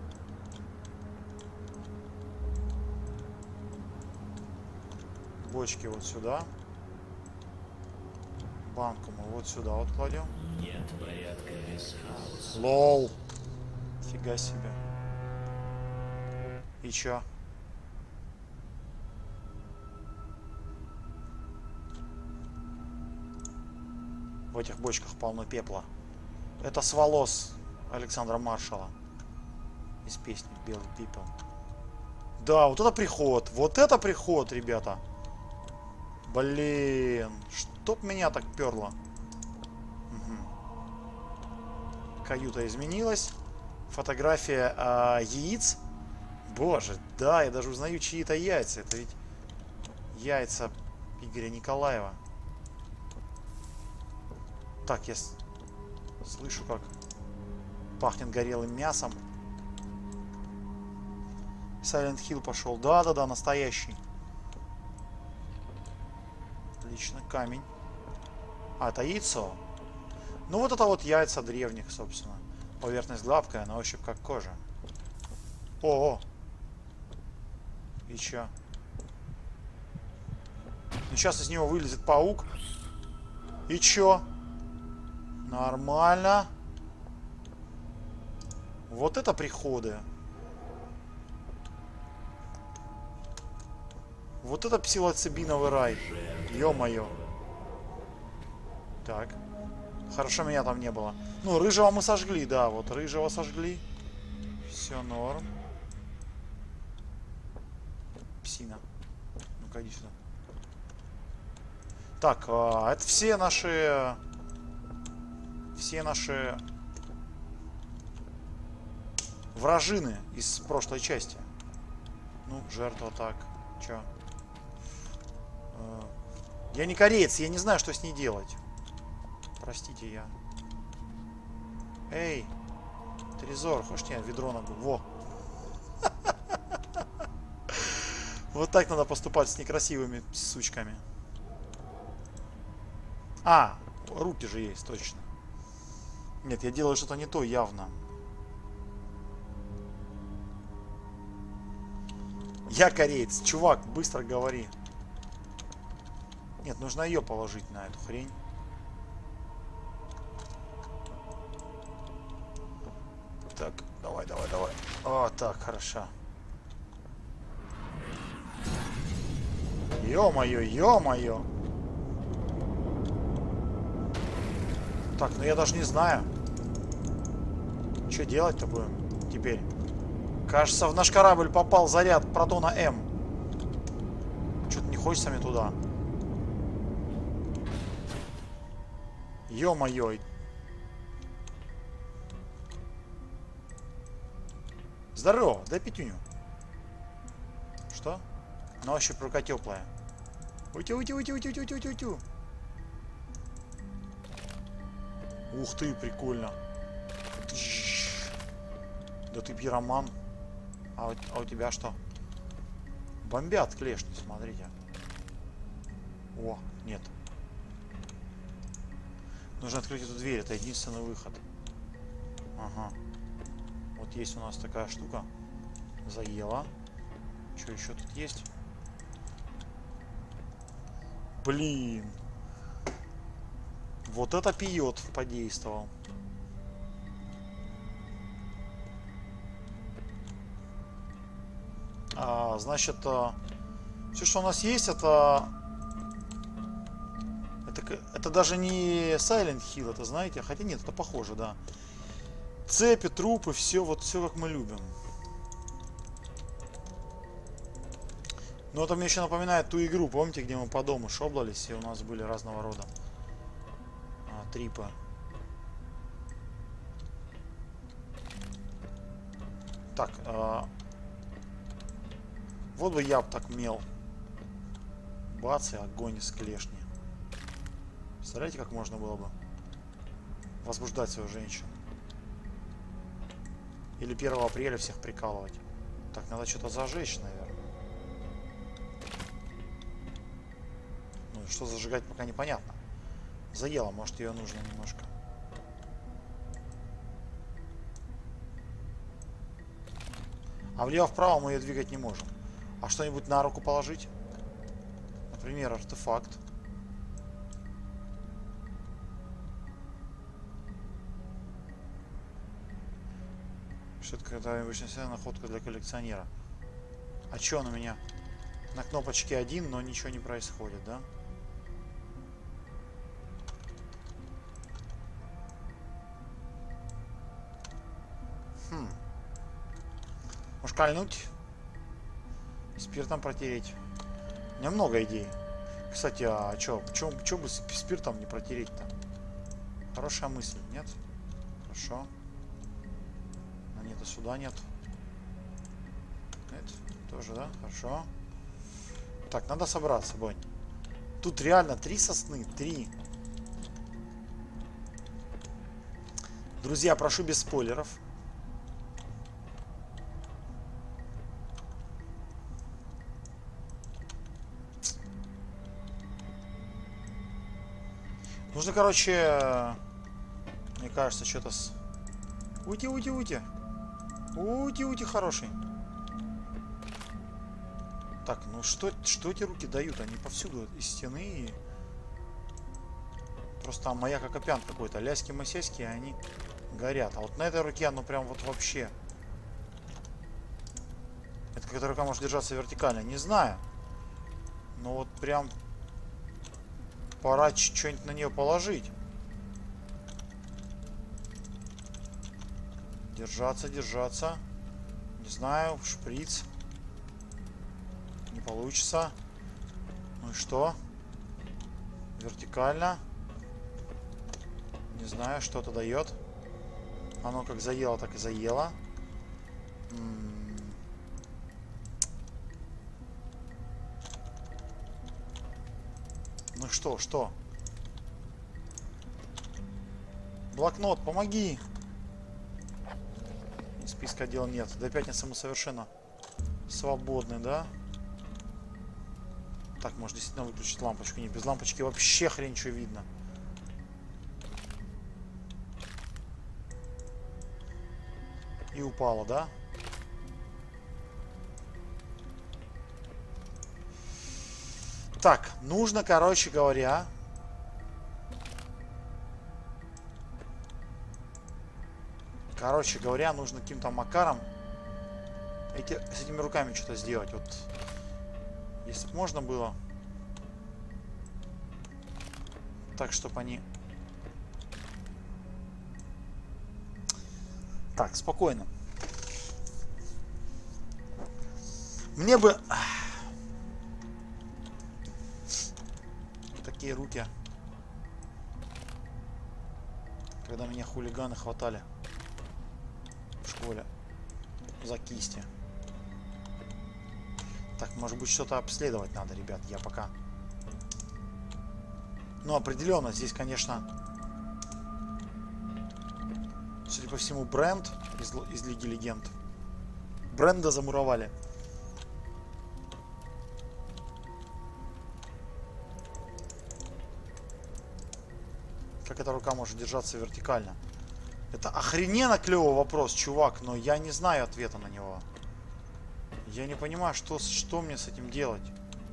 Бочки вот сюда. Банку мы вот сюда вот кладем. Нет порядка без хаоса. Лол. Фига себе. И чё? В этих бочках полно пепла. Это с волос Александра Маршала. Из песни «Белый пепел». Да, вот это приход. Вот это приход, ребята. Блин. Чтоб меня так перло. Угу. Каюта изменилась. Фотография яиц. Боже, да, я даже узнаю чьи-то яйца. Это ведь Яйца Игоря Николаева. Так, я слышу, как пахнет горелым мясом. Silent Hill пошел. Да-да-да, настоящий. Отлично, камень. А, это яйцо. Ну, вот это вот яйца древних, собственно. Поверхность гладкая, на ощупь как кожа. О! И чё? Ну, сейчас из него вылезет паук. И чё? Нормально. Вот это приходы. Вот это псилоцибиновый рай. Ё-моё. Так. Хорошо, меня там не было. Ну, рыжего мы сожгли, да. Вот рыжего сожгли. Все норм. Псина. Ну-ка, иди сюда. Так, это все наши вражины из прошлой части. Ну, жертва, так. Чё? Я не кореец, я не знаю, что с ней делать. Простите, я. Эй, Трезор, хочешь тебе ведро ногу? Во. Вот так надо поступать с некрасивыми сучками. А, руки же есть, точно. Нет, я делаю что-то не то, явно. Я кореец. Чувак, быстро говори. Нет, нужно ее положить на эту хрень. Так, давай, давай, давай. О, так, хорошо. Ё-моё, ё-моё. Так, ну я даже не знаю. Что делать-то будем теперь? Кажется, в наш корабль попал заряд протона М. Что-то не хочется мне туда. Ё-моё. Здорово, дай пятюню. Что? На ощупь рука теплая. Уйти, уйти, уйти, уйти, уйти, уйти, уйти. Ух ты, прикольно. Да ты пироман. А у тебя что? Бомбят клешни, смотрите. О, нет. Нужно открыть эту дверь, это единственный выход. Ага. Вот есть у нас такая штука. Заела. Что еще тут есть? Блин. Вот это пьет подействовал. Значит, все, что у нас есть, это даже не Silent Hill, это, знаете, хотя нет, это похоже, да. Цепи, трупы, все, вот все как мы любим. Но это мне еще напоминает ту игру, помните, где мы по дому шоблались, и у нас были разного рода трипы. Так, вот бы я так мел. Бац, и огонь из клешни. Представляете, как можно было бы возбуждать свою женщину? Или 1 апреля всех прикалывать. Так, надо что-то зажечь, наверное. Ну, что зажигать, пока непонятно. Заела, может, ее нужно немножко. А влево-вправо мы ее двигать не можем. А что-нибудь на руку положить? Например, артефакт. Что-то когда обычно находка для коллекционера. А что у меня? На кнопочке 1, но ничего не происходит, да? Может, кольнуть? Спиртом протереть. У меня много идей. Кстати, а чё бы спиртом не протереть-то? Хорошая мысль, нет? Хорошо. А нет, и сюда нет. Нет, тоже, да? Хорошо. Так, надо собраться, Бонь. Тут реально 3 сосны, 3. Друзья, прошу без спойлеров. Нужно, короче, мне кажется, что-то с... Уйти, уйти, уйти. Уйти, уйти, хороший. Так, ну что эти руки дают? Они повсюду из стены. И... Просто там маяк Акопян какой-то. Ляськи-масяськи, они горят. А вот на этой руке оно прям вот вообще... Это какая рука может держаться вертикально? Не знаю. Но вот прям... Пора что-нибудь на нее положить. Держаться, держаться. Не знаю, шприц. Не получится. Ну и что? Вертикально. Не знаю, что это дает. Оно как заело, так и заело. Ну что? Блокнот, помоги! Списка дел нет. До пятницы мы совершенно свободны, да? Так, может действительно выключить лампочку. Не, без лампочки вообще хрень что видно. И упала, да? Так, нужно, короче говоря... нужно каким-то макаром с этими руками что-то сделать. Вот, если бы можно было. Так, чтобы они... Так, спокойно. Мне бы... Такие руки. Когда меня хулиганы хватали в школе за кисти. Так, может быть, что-то обследовать надо, ребят. Я пока... Ну, определенно, здесь, конечно... Судя по всему, бренд из Лиги Легенд. Бренда замуровали. Как эта рука может держаться вертикально? Это охрененно клевый вопрос, чувак, но я не знаю ответа на него. Я не понимаю, что мне с этим делать.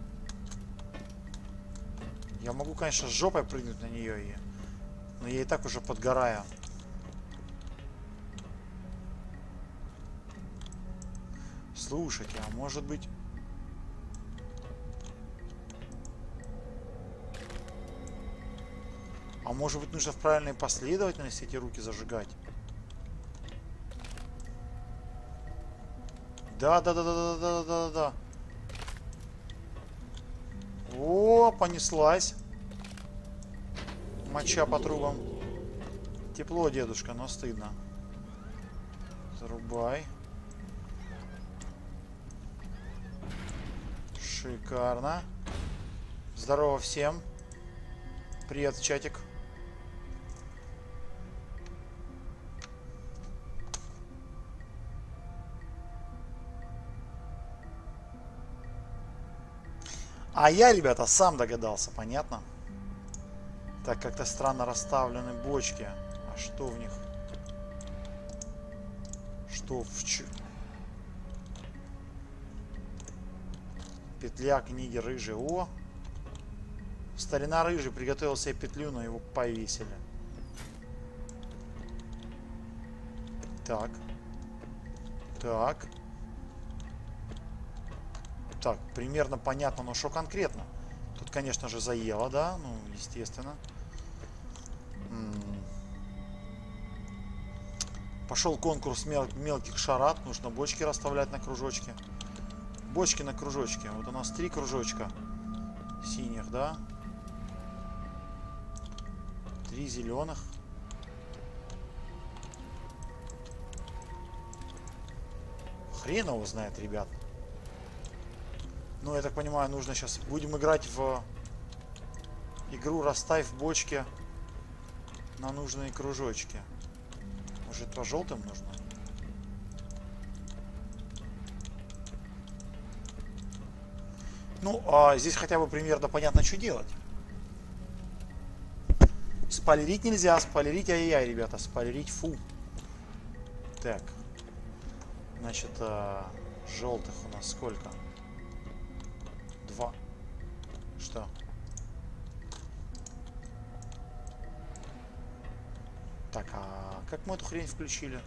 Я могу, конечно, с жопой прыгнуть на нее, но я и так уже подгораю. Слушайте, а может быть... А может быть, нужно в правильной последовательности эти руки зажигать? Да. О, понеслась. Моча по трубам. Тепло, дедушка, но стыдно. Зарубай. Шикарно. Здорово всем. Привет, чатик. А я, ребята, сам догадался, понятно? Так, как-то странно расставлены бочки. А что в них? Что в Петля, книги, рыжий. О! Старина рыжий приготовил себе петлю, но его повесили. Так. Так, примерно понятно, но что конкретно? Тут, конечно же, заело, да? Ну, естественно. Пошел конкурс мелких шарат. Нужно бочки расставлять на кружочки. Бочки на кружочки. Вот у нас 3 кружочка синих, да? 3 зеленых. Хрен его знает, ребят. Ну, я так понимаю, нужно сейчас... Будем играть в игру «Расставь бочки на нужные кружочки». Может, по желтым нужно? Ну, а здесь хотя бы примерно понятно, что делать. Спойлерить нельзя, спойлерить ай-яй, ребята, спойлерить фу. Так. Значит, желтых у нас сколько? 2. Что? Так, а как мы эту хрень включили?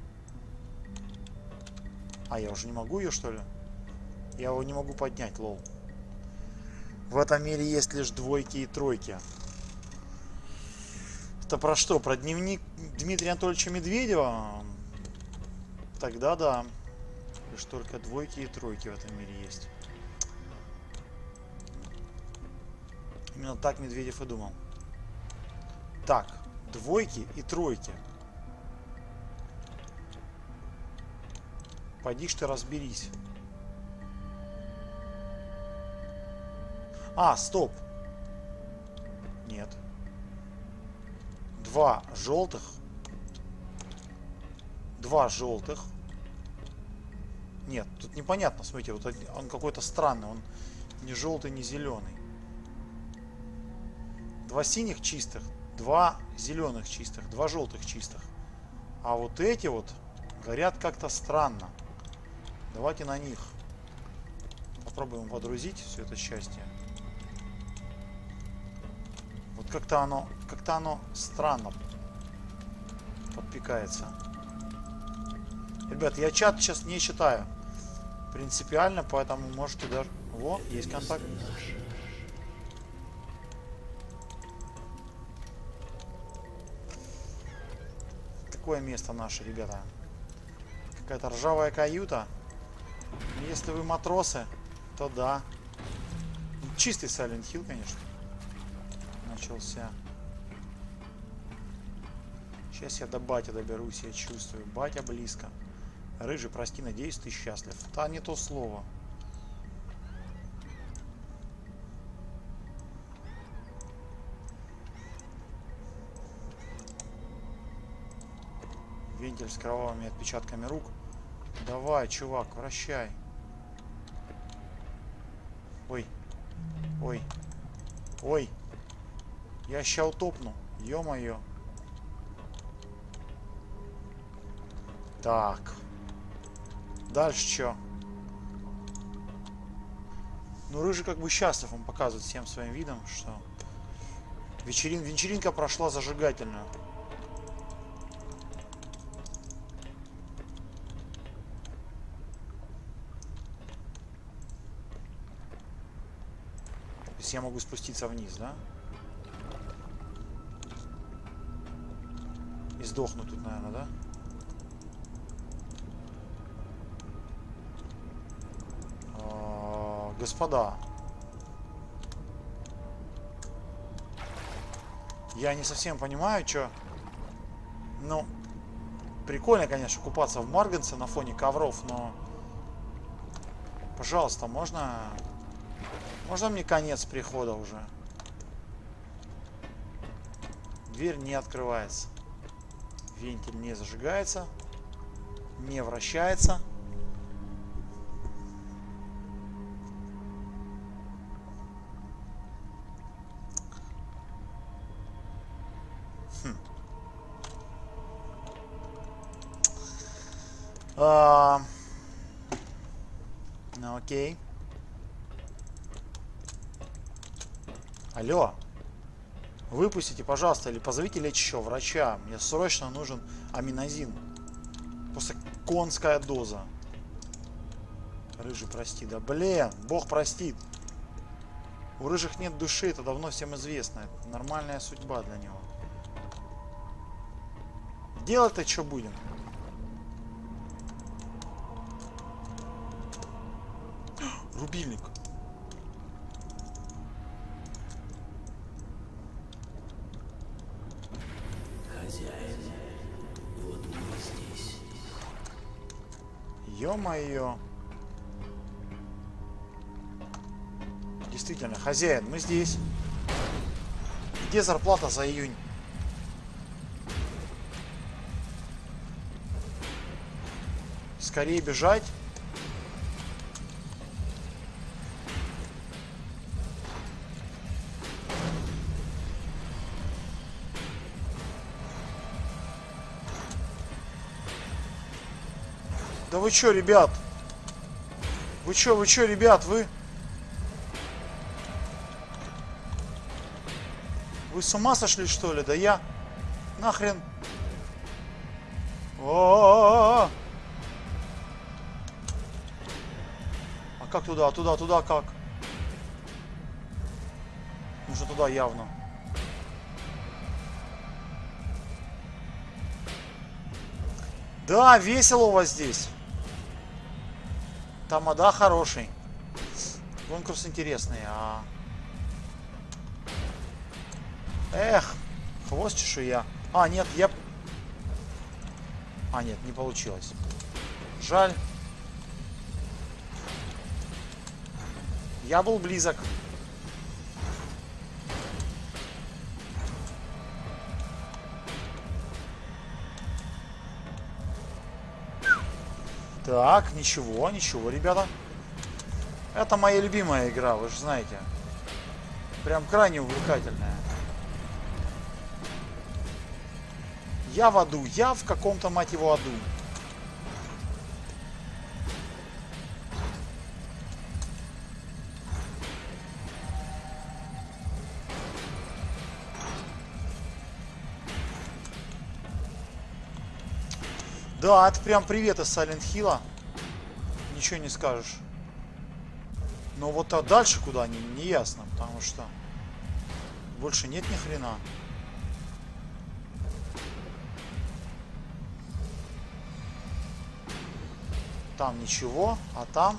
А, я уже не могу ее, что ли? Я его не могу поднять, лол. В этом мире есть лишь двойки и тройки. Это про что? Про дневник Дмитрия Анатольевича Медведева? Тогда да. Лишь только двойки и тройки в этом мире есть. Именно так Медведев и думал. Так, двойки и тройки. Пойди ж ты разберись. А, стоп. Нет. 2 желтых. 2 желтых. Нет, тут непонятно, смотрите, вот он какой-то странный, он не желтый, не зеленый. 2 синих чистых, 2 зеленых чистых, 2 желтых чистых. А вот эти вот горят как-то странно. Давайте на них попробуем водрузить все это счастье. Вот как-то оно странно подпекается. Ребят, я чат сейчас не читаю принципиально, поэтому можете даже... Во, есть контакт. Такое место наше, ребята. Какая-то ржавая каюта. Если вы матросы, то да. Чистый Silent Hill, конечно. Начался. Сейчас я до бати доберусь, я чувствую. Батя близко. Рыжий, прости, надеюсь, ты счастлив. Да, не то слово. Вентиль с кровавыми отпечатками рук. Давай, чувак, вращай. Ой. Ой. Ой. Я ща утопну. Ё-моё. Так. Дальше что? Ну, рыжий как бы счастлив. Он показывает всем своим видом, что вечеринка прошла зажигательно. То есть я могу спуститься вниз, да? И сдохну тут, наверное, да? Господа, я не совсем понимаю, что... Ну, прикольно, конечно, купаться в марганце на фоне ковров, но... Пожалуйста, можно мне конец прихода уже? Дверь не открывается. Вентиль не зажигается. Не вращается. Ну окей. Алло. Выпустите, пожалуйста, или позовите лечащего врача. Мне срочно нужен аминозин. Просто конская доза. Рыжий, прости. Да блин, Бог простит. У рыжих нет души, это давно всем известно. Это нормальная судьба для него. Делать-то что будем? Рубильник. Хозяин, вот мы здесь. Ё-моё. Действительно, хозяин, мы здесь. Где зарплата за июнь? Скорее бежать. Да вы чё, ребят? Вы чё, ребят, вы? Вы с ума сошли, что ли? Да я нахрен. О-о-о-о-о! А как туда? Туда как? Нужно туда явно. Да, весело у вас здесь. Тамада хороший. Конкурс интересный, а... Эх, хвост чешуя. А, нет, я... А, нет, не получилось. Жаль. Я был близок. Так, ничего, ребята. Это моя любимая игра, вы же знаете. Прям крайне увлекательная. Я в аду, я в каком-то, мать его, аду. Да, это прям привет из Silent Hill'а. Ничего не скажешь. Но вот а дальше куда не ясно, потому что больше нет ни хрена. Там ничего, а там...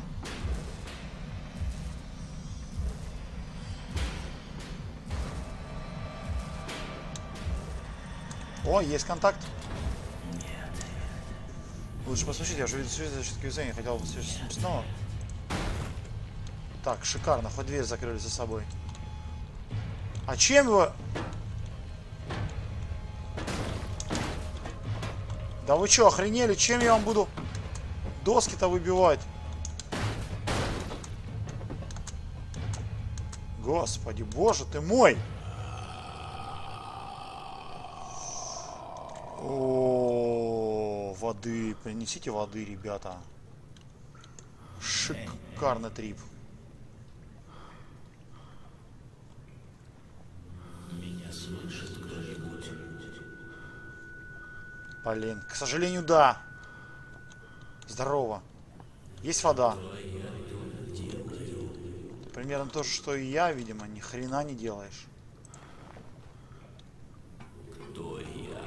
О, есть контакт. Лучше посмотрите, я уже видел все-таки везение, хотел бы снова. Так, шикарно, хоть дверь закрыли за собой. А чем вы... Да вы что, охренели? Чем я вам буду доски-то выбивать? Господи, боже ты мой! О, воды, принесите воды, ребята. Шикарный трип. Меня слышит кто-нибудь? Блин, к сожалению, да. Здорово. Есть вода? Примерно то же, что и я, видимо, ни хрена не делаешь. Кто я?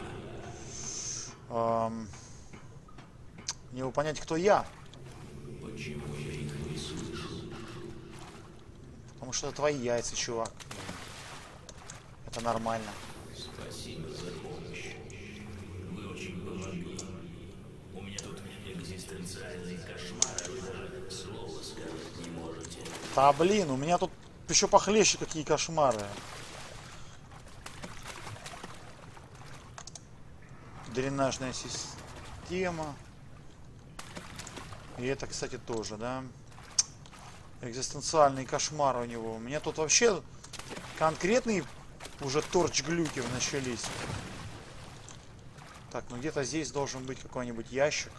Не могу понять, кто я. Почему я их не слышу? Потому что это твои яйца, чувак. Это нормально. Спасибо за помощь. Вы очень помогли. У меня тут экзистенциальный кошмар, а вы даже слова сказать не можете. Да блин, у меня тут еще похлеще какие кошмары. Дренажная система. И это, кстати, тоже, да? Экзистенциальный кошмар у него. У меня тут вообще конкретные уже торч-глюки начались. Так, ну где-то здесь должен быть какой-нибудь ящик.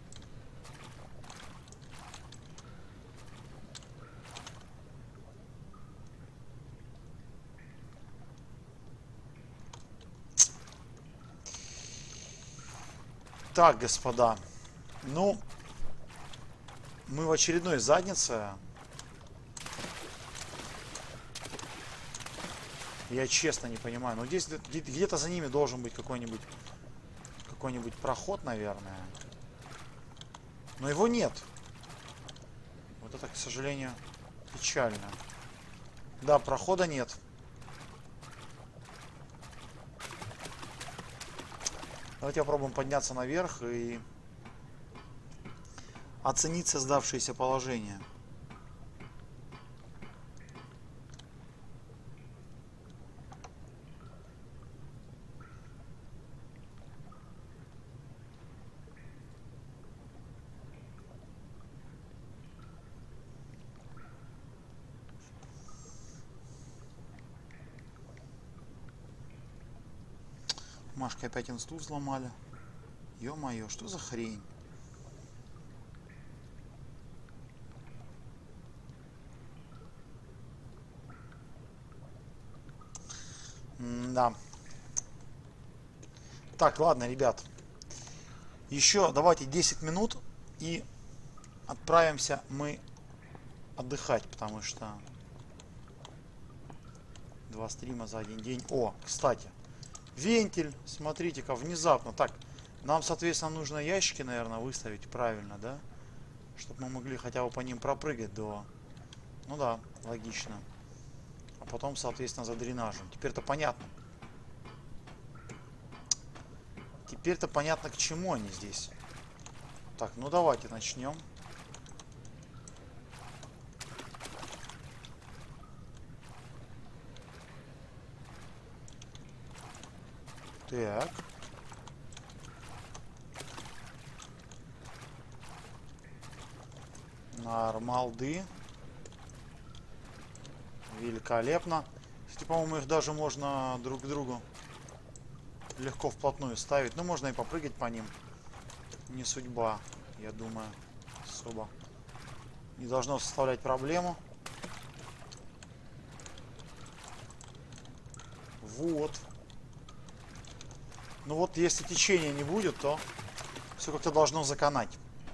Так, господа. Ну, мы в очередной заднице. Я честно не понимаю. Но здесь где-то за ними должен быть какой-нибудь проход, наверное. Но его нет. Вот это, к сожалению, печально. Да, прохода нет. Давайте попробуем подняться наверх и оценить создавшееся положение. Машка опять инсту взломали. Ё-моё, что за хрень? Да. Так, ладно, ребят. Еще давайте 10 минут и отправимся мы отдыхать, потому что 2 стрима за один день. О, кстати, вентиль, смотрите-ка, внезапно. Так, нам, соответственно, нужно ящики, наверное, выставить правильно, да? Чтобы мы могли хотя бы по ним пропрыгать до... Ну да, логично. А потом, соответственно, за дренажем. Теперь-то понятно. Теперь-то понятно, к чему они здесь. Так, ну давайте начнем. Так. Нормалды. Великолепно. Кстати, по-моему, их даже можно друг к другу легко вплотную ставить. Ну, можно и попрыгать по ним. Не судьба, я думаю, особо не должно составлять проблему. Вот. Ну вот, если течения не будет, то все как-то должно заканать.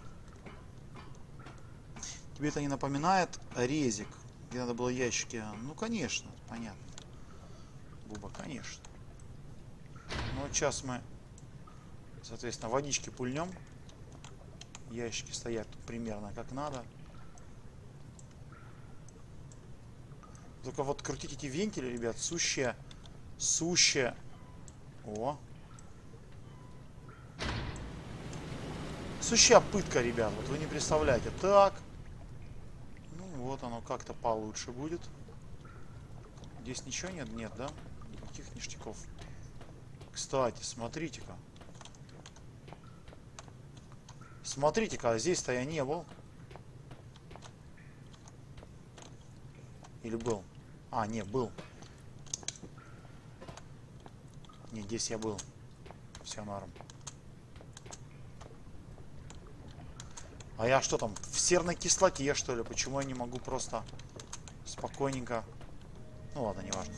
Тебе это не напоминает резик, где надо было ящики? Ну, конечно, понятно. Буба, конечно. Ну, вот сейчас мы, соответственно, водички пульнем. Ящики стоят примерно как надо. Только вот крутить эти вентили, ребят, сущие. О. Сущая пытка, ребят, вот вы не представляете. Так. Ну, вот оно как-то получше будет. Здесь ничего нет? Нет, да? Никаких ништяков. Кстати, смотрите-ка. Смотрите-ка, здесь-то я не был. Или был? А, не, был. Не, здесь я был. Все норм. А я что там, в серной кислоте, что ли? Почему я не могу просто спокойненько... Ну ладно, неважно.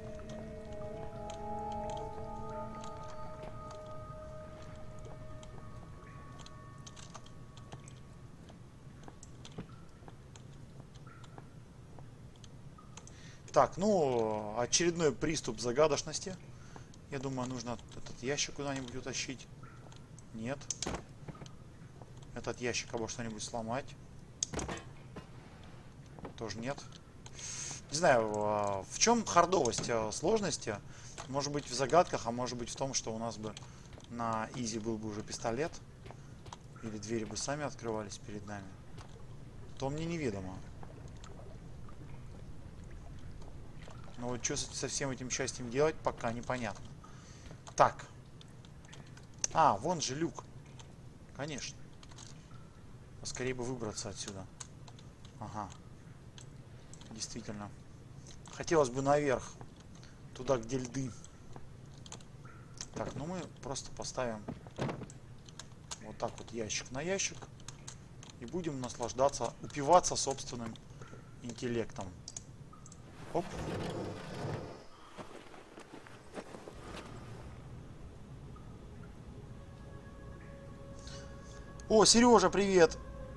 Так, ну, очередной приступ загадочности. Я думаю, нужно этот ящик куда-нибудь утащить. Нет. Этот ящик обо что-нибудь сломать. Тоже нет. Не знаю, в чем хардовость сложности. Может быть в загадках, а может быть в том, что у нас бы на изи был бы уже пистолет. Или двери бы сами открывались перед нами. То мне неведомо. Но вот что со всем этим счастьем делать, пока непонятно. Так. А, вон же люк. Конечно. Скорее бы выбраться отсюда. Ага. Действительно. Хотелось бы наверх. Туда, где льды. Так, ну мы просто поставим вот так вот ящик на ящик. И будем наслаждаться, упиваться собственным интеллектом. Оп. О, Сережа, привет.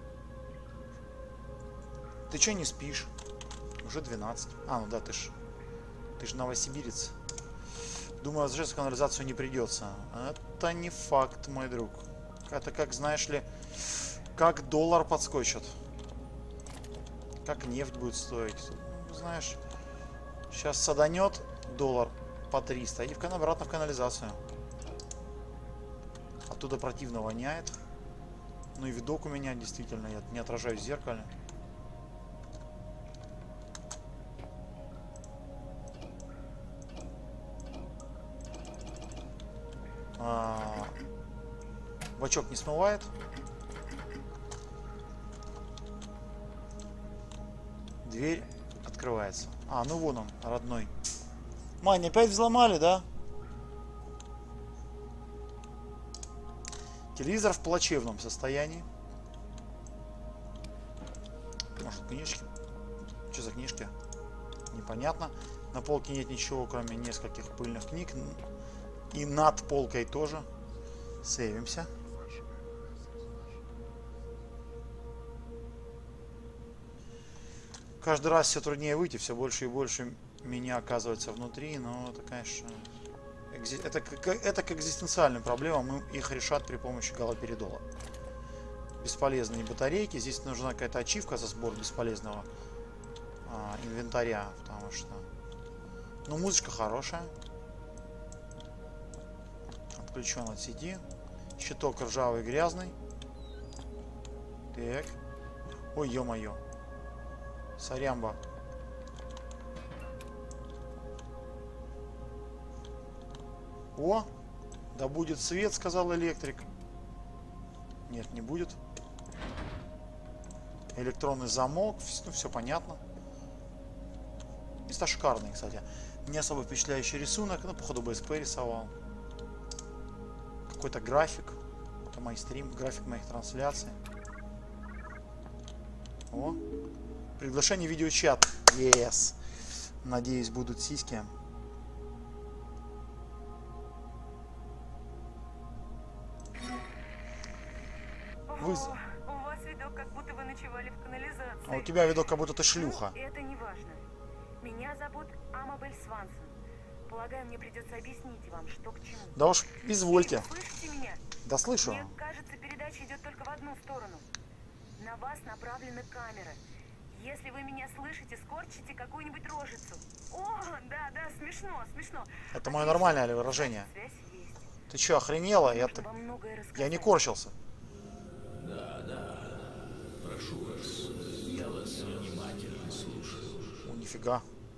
Ты чё не спишь? Уже 12. А, ну да, ты ж новосибирец. Думаю, возвращаться в канализацию не придется. Это не факт, мой друг. Это как, знаешь ли, как доллар подскочит. Как нефть будет стоить. Знаешь, сейчас саданет доллар по 300 и обратно в канализацию. Оттуда противно воняет. Ну и видок у меня действительно, я не отражаюсь в зеркале. Бачок не смывает. Дверь открывается. А, ну вон он, родной. Мань, опять взломали, да? Телевизор в плачевном состоянии. Может, книжки? Что за книжки? Непонятно. На полке нет ничего, кроме нескольких пыльных книг. И над полкой тоже. Сейвимся. Каждый раз все труднее выйти, все больше и больше меня оказывается внутри, но это, конечно, это к экзистенциальным проблемам, их решат при помощи галоперидола. Бесполезные батарейки, здесь нужна какая-то ачивка за сбор бесполезного инвентаря, потому что, ну, музычка хорошая. Отключен от сети. Щиток ржавый, грязный. Так. Ой, ё-моё. Сорямба. О! Да будет свет, сказал электрик. Нет, не будет. Электронный замок. Ну, все понятно. Места шикарные, кстати. Не особо впечатляющий рисунок. Ну, походу, БСП рисовал. Какой-то график. Это мой стрим. График моих трансляций. О! Приглашение в видеочат. Yes. Надеюсь, будут сиськи. О, у вас видок, как будто вы ночевали в канализации. А у тебя видок, как будто ты шлюха. Это не важно. Меня зовут Амабель Свансон. Полагаю, мне придется объяснить вам, что к чему. Да уж, извольте. Вы слышите меня? Да слышу. Мне кажется, передача идет только в одну сторону. На вас направлены камеры. Если вы меня слышите, скорчите какую-нибудь рожицу. О, да, смешно, смешно. Это мое нормальное выражение. Связь есть. Ты что, охренела? Нужно вам многое Я рассказать. не корчился. Прошу вас, я вас внимательно слушаю. О, нифига.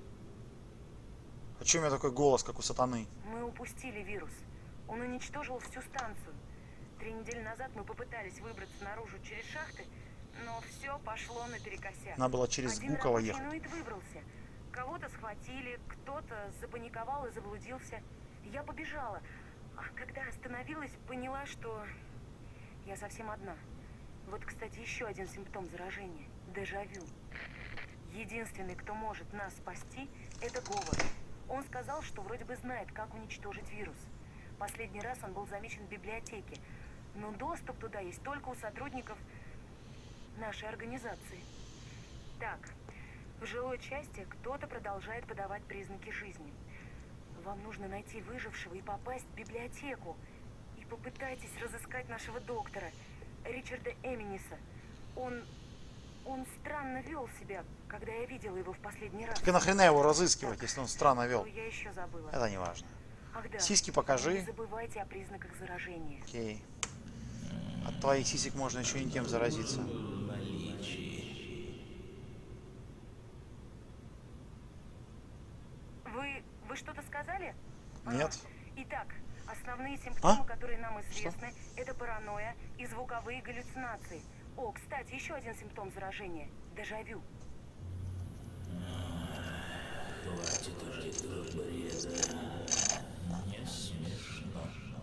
А чё у меня такой голос, как у сатаны? Мы упустили вирус. Он уничтожил всю станцию. 3 недели назад мы попытались выбраться наружу через шахты, но все пошло наперекосяк. Надо было через Один Гуково рабочий ехать. инуит выбрался. Кого-то схватили, кто-то запаниковал и заблудился. Я побежала. А когда остановилась, поняла, что я совсем одна. Вот, кстати, еще один симптом заражения – дежавю. Единственный, кто может нас спасти – это Говард. Он сказал, что вроде бы знает, как уничтожить вирус. Последний раз он был замечен в библиотеке, но доступ туда есть только у сотрудников нашей организации. Так, в жилой части кто-то продолжает подавать признаки жизни. Вам нужно найти выжившего и попасть в библиотеку. И попытайтесь разыскать нашего доктора, Ричарда Эминиса. Он странно вел себя, когда я видела его в последний раз. Так и нахрена его разыскивать, если он странно вел? Что я еще забыла? Это не важно. Ах да. Сиськи Не покажи. забывайте о признаках заражения. Окей. От твоих сисек можно еще и тем заразиться. Вы что-то сказали? Нет. Итак, основные симптомы, которые нам известны, это паранойя и звуковые галлюцинации. О, кстати, еще один симптом заражения – дежавю. Хватит уже этого бреда. Не смешно.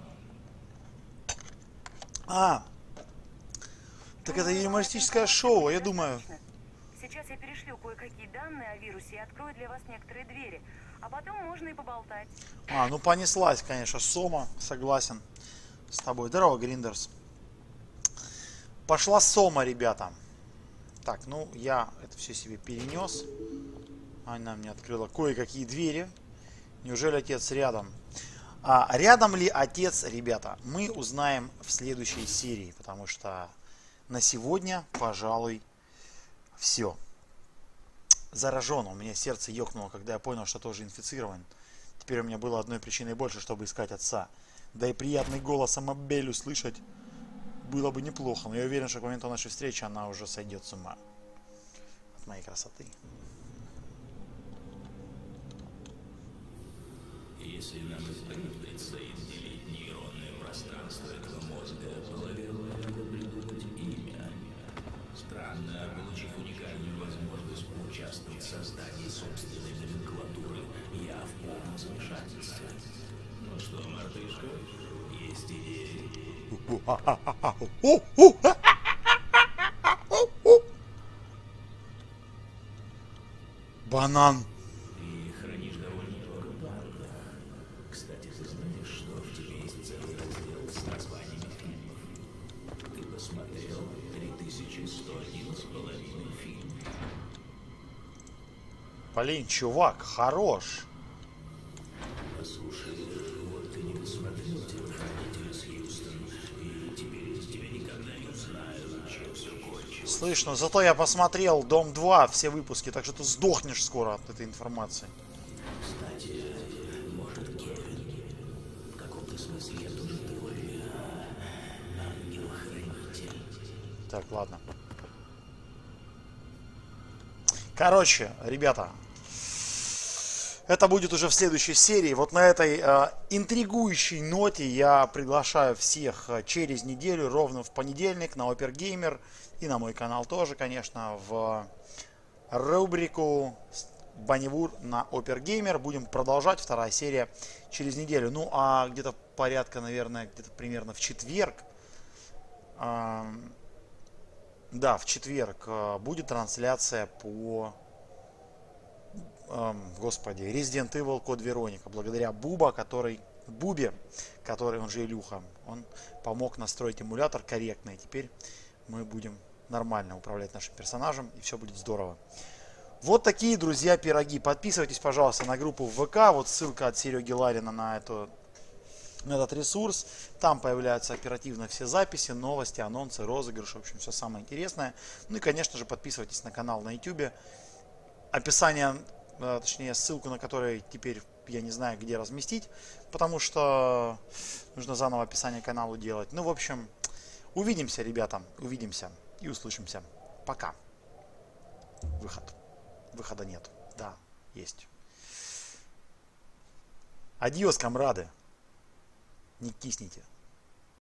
Так это юмористическое шоу, я думаю. Сейчас я перешлю кое-какие данные о вирусе и открою для вас некоторые двери. А потом можно и поболтать. Ну понеслась, конечно, Сома, согласен с тобой. Здорово, Гриндерс. Пошла Сома, ребята. Так, ну я это все себе перенес. Она мне открыла кое-какие двери. Неужели отец рядом? А рядом ли отец, ребята, мы узнаем в следующей серии. Потому что на сегодня, пожалуй, все. Заражен. У меня сердце ёкнуло, когда я понял, что тоже инфицирован. Теперь у меня было одной причиной больше, чтобы искать отца. Да и приятный голос Амабель услышать было бы неплохо. Но я уверен, что к моменту нашей встречи она уже сойдет с ума от моей красоты. Если нам и впрямь предстоит делить нейронное пространство этого мозга, полагаю, надо придумать имя. Странно, получив уникальную возможность поучаствовать в создании собственной номенклатуры, я в полном замешательстве. Ну что, мартышка, есть идеи? Банан. Ты хранишь довольно много данных. Кстати, ты знаешь, что в тебе есть целый раздел с названиями фильмов? Ты посмотрел 3111,5 фильмов. Блин, чувак, хорош. Послушай, вот ты не досмотрел телохранителя с Хьюстон, и теперь из тебя никогда не узнают, чем все кончилось. Слышь, ну зато я посмотрел Дом 2, все выпуски, так что ты сдохнешь скоро от этой информации. Кстати, может, Кевин, в каком-то смысле я тоже твой ангел-хранитель. Так, ладно. Короче, ребята, это будет уже в следующей серии. Вот на этой интригующей ноте я приглашаю всех через неделю, ровно в понедельник, на Опергеймер и на мой канал тоже, конечно, в рубрику Баннивур на Опергеймер. Будем продолжать, вторая серия через неделю. Ну, а где-то порядка, наверное, где-то примерно в четверг, да, в четверг будет трансляция по, господи, Resident Evil Код Вероника. Благодаря Бубе, который, он же Илюха, он помог настроить эмулятор корректно. И теперь мы будем нормально управлять нашим персонажем, и все будет здорово. Вот такие, друзья, пироги. Подписывайтесь, пожалуйста, на группу в ВК. Вот ссылка от Сереги Ларина на этот ресурс. Там появляются оперативно все записи, новости, анонсы, розыгрыши. В общем, все самое интересное. Ну и, конечно же, подписывайтесь на канал на YouTube. Описание, точнее, ссылку на который теперь я не знаю, где разместить, потому что нужно заново описание каналу делать. Ну, в общем, увидимся, ребята. Увидимся и услышимся. Пока. Выхода нет. Да, есть. Адьос, комрады. Не кисните.